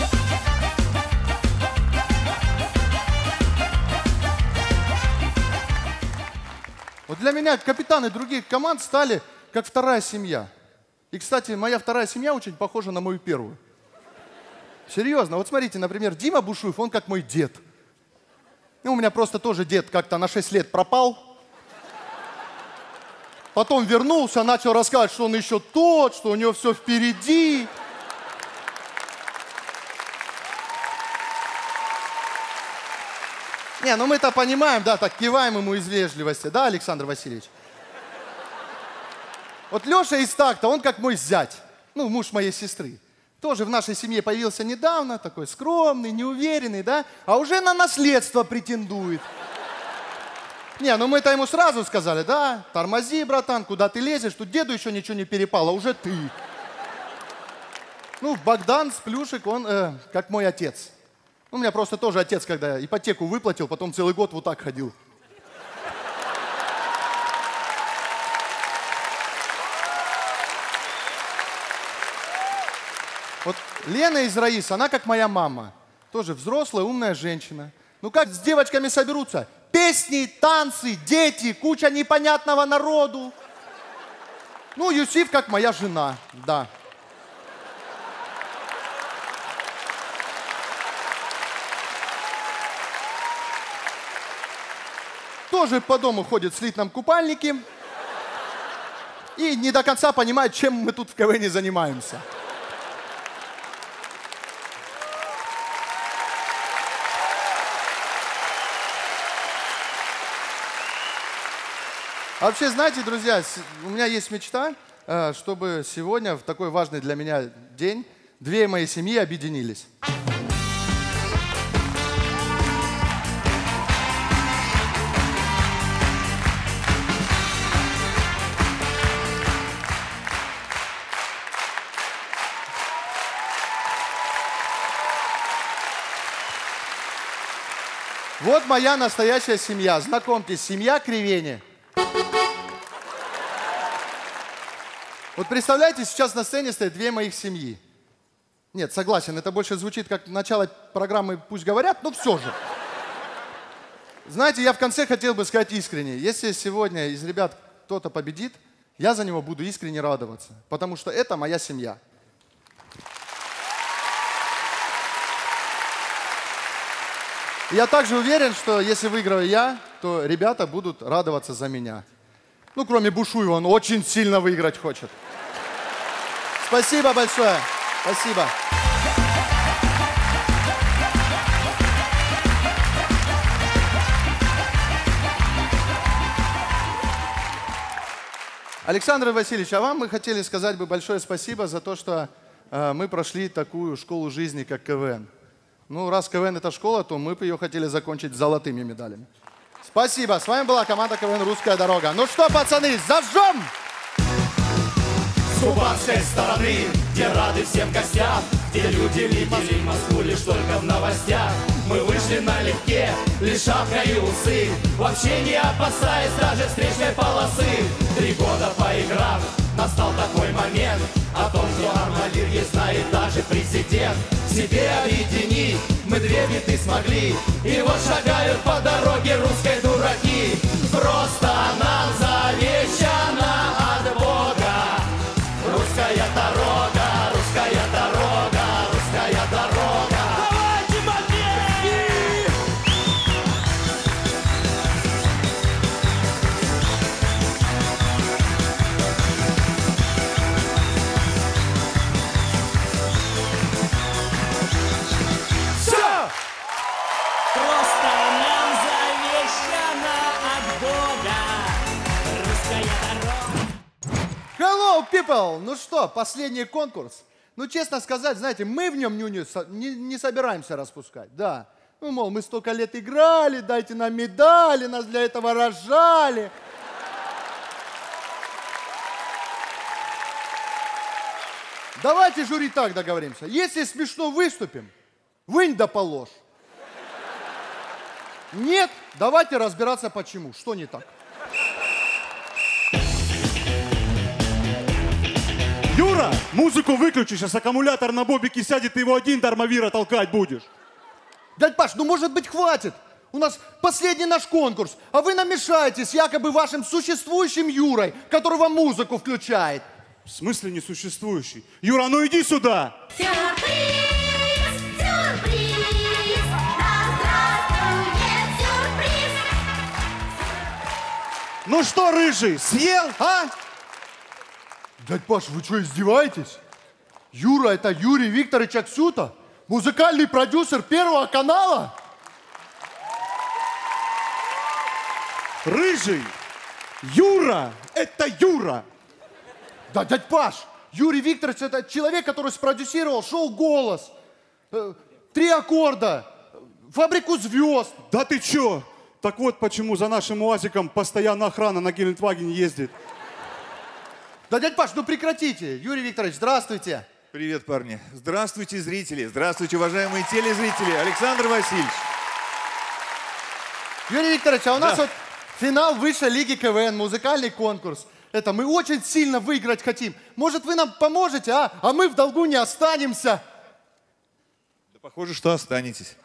Вот для меня капитаны других команд стали как вторая семья. И, кстати, моя вторая семья очень похожа на мою первую. Серьезно, вот смотрите, например, Дима Бушуев, он как мой дед. Ну, у меня просто тоже дед как-то на 6 лет пропал. Потом вернулся, начал рассказывать, что он еще тот, что у него все впереди. Не, ну мы-то понимаем, да, так киваем ему из вежливости, да, Александр Васильевич? Вот Леша из такта, он как мой зять, ну, муж моей сестры. Тоже в нашей семье появился недавно, такой скромный, неуверенный, да, а уже на наследство претендует. Не, ну мы-то ему сразу сказали, да, тормози, братан, куда ты лезешь, тут деду еще ничего не перепало, уже ты. Ну, Богдан с Плюшек, он как мой отец. У меня просто тоже отец, когда ипотеку выплатил, потом целый год вот так ходил. Вот Лена из Раис, она как моя мама. Тоже взрослая, умная женщина. Ну как с девочками соберутся? Песни, танцы, дети, куча непонятного народу. Ну, Юсиф как моя жена, да. Тоже по дому ходит в слитном купальнике. И не до конца понимает, чем мы тут в КВН занимаемся. А вообще, знаете, друзья, у меня есть мечта, чтобы сегодня, в такой важный для меня день, две мои семьи объединились. Вот моя настоящая семья. Знакомьтесь, семья Кривени. Вот представляете, сейчас на сцене стоят две моих семьи. Нет, согласен, это больше звучит как начало программы «Пусть говорят», но все же. Знаете, я в конце хотел бы сказать искренне. Если сегодня из ребят кто-то победит, я за него буду искренне радоваться. Потому что это моя семья. Я также уверен, что если выиграю я, то ребята будут радоваться за меня. Ну, кроме Бушуева, он очень сильно выиграть хочет. Спасибо большое. Спасибо. Александр Васильевич, а вам мы хотели сказать бы большое спасибо за то, что мы прошли такую школу жизни, как КВН. Ну, раз КВН это школа, то мы бы ее хотели закончить золотыми медалями. Спасибо. С вами была команда КВН «Русская дорога». Ну что, пацаны, зажжем! С кубанской стороны, где рады всем гостям, где люди видели Москву лишь только в новостях. Мы вышли налегке, лишь шапка и усы, вообще не опасаясь даже встречной полосы. 3 года поиграв, настал такой момент, о том, что Армавир знает даже президент. В себе объединить мы 2 биты смогли, и вот шагают по дороге русской дураки. Просто нам завещана от Бога русская дорога, русская дорога, русская дорога. Давайте, Матвей! Hello, people! Ну что, последний конкурс. Ну, честно сказать, знаете, мы в нем нюню не собираемся распускать, да. Ну, мол, мы столько лет играли, дайте нам медали, нас для этого рожали. Давайте, жюри, так договоримся. Если смешно выступим, вынь да положь. Нет, давайте разбираться почему. Что не так? Юра, музыку выключи, сейчас аккумулятор на бобике сядет, ты его один до Армавира толкать будешь. Дядь Паш, ну может быть хватит? У нас последний наш конкурс, а вы нам мешаете с якобы вашим существующим Юрой, который вам музыку включает. В смысле несуществующий? Юра, ну иди сюда! Сюрприз, сюрприз, да здравствует сюрприз. Ну что, рыжий, съел, а? Дядь Паш, вы что, издеваетесь? Юра, это Юрий Викторович Аксюта, музыкальный продюсер Первого канала. Рыжий, Юра, это Юра. Да, дядь Паш, Юрий Викторович это человек, который спродюсировал шоу «Голос», «Три аккорда», «Фабрику звезд». Да ты чё? Так вот почему за нашим УАЗиком постоянно охрана на Гелендвагене ездит. Да, дядь Паш, ну прекратите. Юрий Викторович, здравствуйте. Привет, парни. Здравствуйте, зрители. Здравствуйте, уважаемые телезрители. Александр Васильевич. Юрий Викторович, а у нас Да. вот финал высшей лиги КВН, музыкальный конкурс. Это мы очень сильно выиграть хотим. Может, вы нам поможете, а? А мы в долгу не останемся. Да похоже, что останетесь.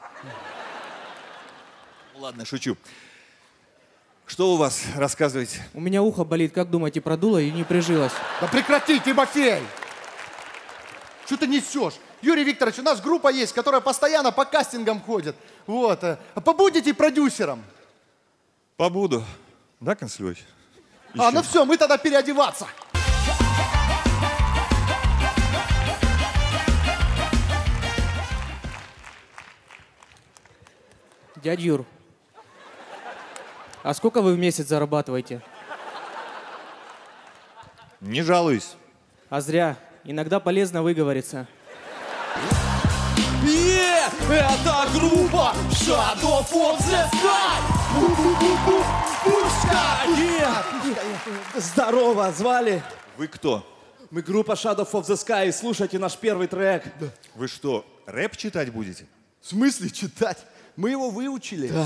Ну, ладно, шучу. Что у вас? Рассказывайте. У меня ухо болит, как думаете, продуло и не прижилось? Да прекрати, Тимофей! Что ты несешь? Юрий Викторович, у нас группа есть, которая постоянно по кастингам ходит. Вот. Побудете продюсером. Побуду. Да, Константин Львович? Ну все, мы тогда переодеваться. Дядь Юр, а сколько вы в месяц зарабатываете? Не жалуюсь. А зря. Иногда полезно выговориться. Это группа Shadow of the Sky! Здорово, звали? Вы кто? Мы группа Shadow of the Sky. Слушайте наш первый трек. Вы что, рэп читать будете? В смысле читать? Мы его выучили. Да.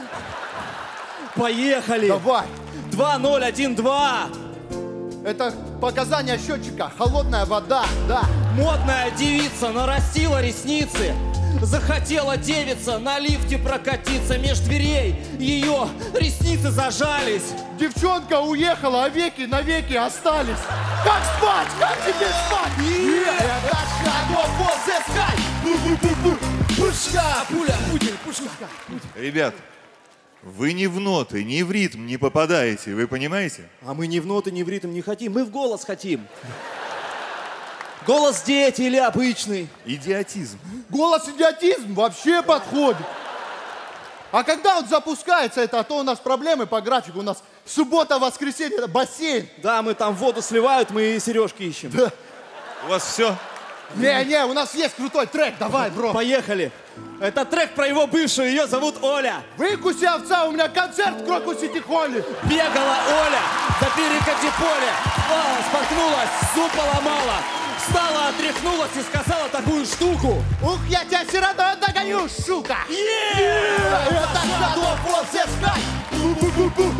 Поехали. Давай. 2012. Это показания счетчика. Холодная вода, да. Модная девица нарастила ресницы, захотела девица на лифте прокатиться. Меж дверей ее ресницы зажались. Девчонка уехала, а веки навеки остались. Как спать? Как тебе спать? Это Shadow of the Sky! Пушка! Пуля! Пудель! Пушка! Ребят, вы ни в ноты, ни в ритм не попадаете, вы понимаете? А мы ни в ноты, ни в ритм не хотим. Мы в голос хотим. Голос дети или обычный? Идиотизм. Голос идиотизм вообще подходит. А когда он запускается, это, а то у нас проблемы по графику. У нас суббота, воскресенье, это бассейн. Да, мы там воду сливают, мы сережки ищем. Да. У вас все? Не, у нас есть крутой трек, давай, бро. Поехали. Это трек про его бывшую, ее зовут Оля. Выкуси овца, у меня концерт в Крокус-Сити-Холле. Бегала Оля до берега Диполя, споткнулась, зуб поломала, встала, отряхнулась и сказала такую штуку. Ух, я тебя все равно догоню, сука! Это Shadow of the Sky!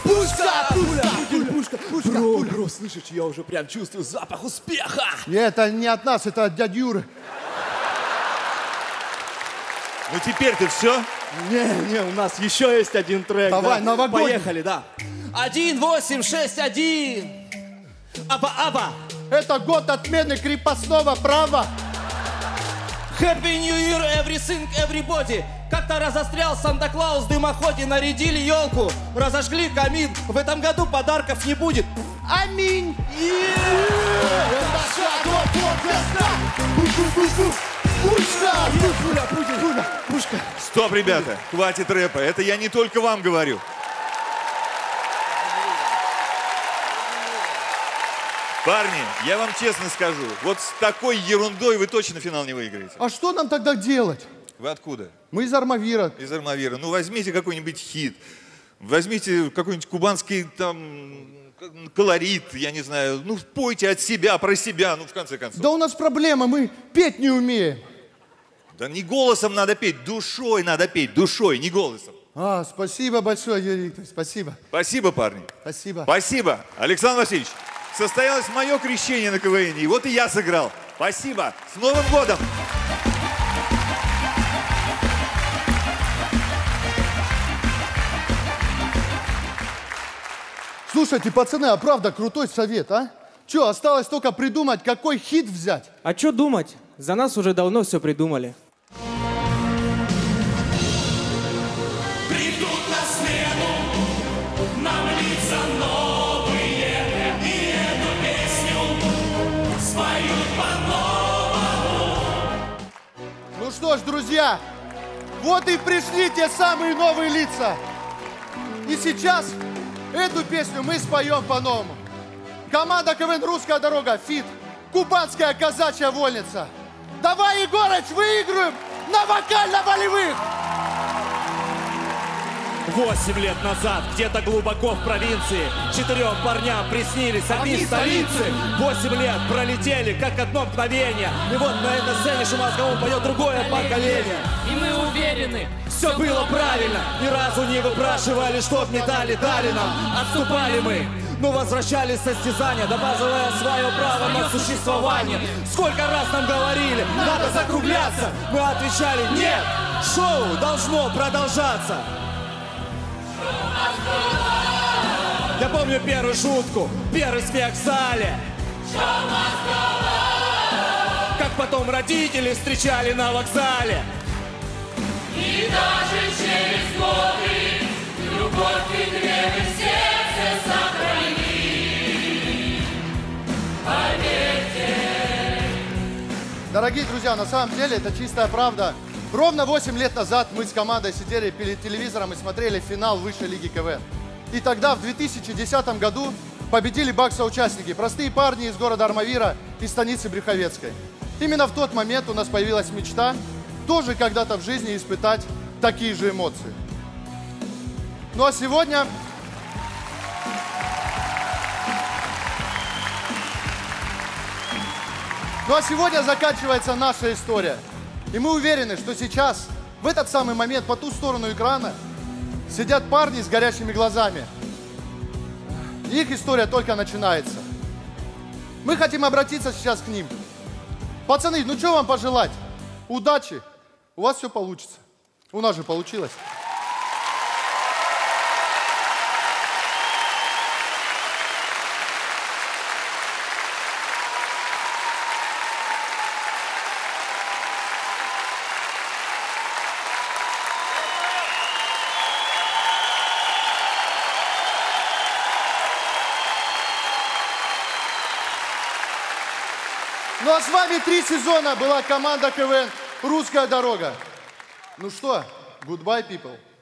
Пушка! Бро, слышишь, я уже прям чувствую запах успеха. Нет, это не от нас, это от дяди Юры. Ну теперь-то все? Не, у нас еще есть один трек. Давай, да. новогодний. Поехали, да. 1, 8, 6, 1. Аба-аба. Это год отмены крепостного права. Happy New Year, everything, everybody. Как-то разострял Санта-Клаус в дымоходе, нарядили елку, разожгли камин. В этом году подарков не будет. Аминь. Это Shadow of the Sky! Пушка. Стоп, ребята, хватит рэпа. Это я не только вам говорю. Парни, я вам честно скажу, вот с такой ерундой вы точно финал не выиграете. А что нам тогда делать? Вы откуда? Мы из Армавира. Из Армавира. Ну, возьмите какой-нибудь хит. Возьмите какой-нибудь кубанский там колорит, я не знаю. Ну, пойте от себя, про себя, ну, в конце концов. Да у нас проблема, мы петь не умеем. Да не голосом надо петь, душой надо петь, душой, не голосом. Спасибо большое, Юрий Викторович, спасибо. Спасибо, парни. Спасибо. Спасибо. Александр Васильевич, состоялось мое крещение на КВН, и вот и я сыграл. Спасибо. С Новым годом! Слушайте, пацаны, а правда крутой совет, а? Че, осталось только придумать, какой хит взять? А что думать? За нас уже давно все придумали. Придут на смену, нам лица новые, и эту песню споют по-новому. Ну что ж, друзья, вот и пришли те самые новые лица. И сейчас эту песню мы споем по-новому. Команда КВН «Русская дорога», фит, кубанская казачья вольница. Давай, Егорыч, выиграем на вокально-волевых! 8 лет назад, где-то глубоко в провинции, 4 парням приснились одни столицы. 8 лет пролетели, как одно мгновение. И вот на этой сцене шумовскому поет другое поколение. И мы уверены, Все было правильно, ни разу не выпрашивали, чтоб не дали нам. Отступали мы, но возвращались с состязания, доказывая свое право на существование. Сколько раз нам говорили, надо закругляться, мы отвечали нет, шоу должно продолжаться. Я помню первую шутку, первый смех в зале. Как потом родители встречали на вокзале. и даже через годы любовь и грех в сердце сохрани. Поверьте. Дорогие друзья, на самом деле это чистая правда. Ровно 8 лет назад мы с командой сидели перед телевизором и смотрели финал высшей лиги КВН. И тогда, в 2010 году, победили бакса-участники, простые парни из города Армавира и станицы Брюховецкой. Именно в тот момент у нас появилась мечта тоже когда-то в жизни испытать такие же эмоции. Ну а сегодня... заканчивается наша история. И мы уверены, что сейчас, в этот самый момент, по ту сторону экрана, сидят парни с горящими глазами. Их история только начинается. Мы хотим обратиться сейчас к ним. Пацаны, ну что вам пожелать? Удачи. У вас все получится. У нас же получилось. Ну а с вами 3 сезона была команда КВН «Русская дорога». Ну что, goodbye, people.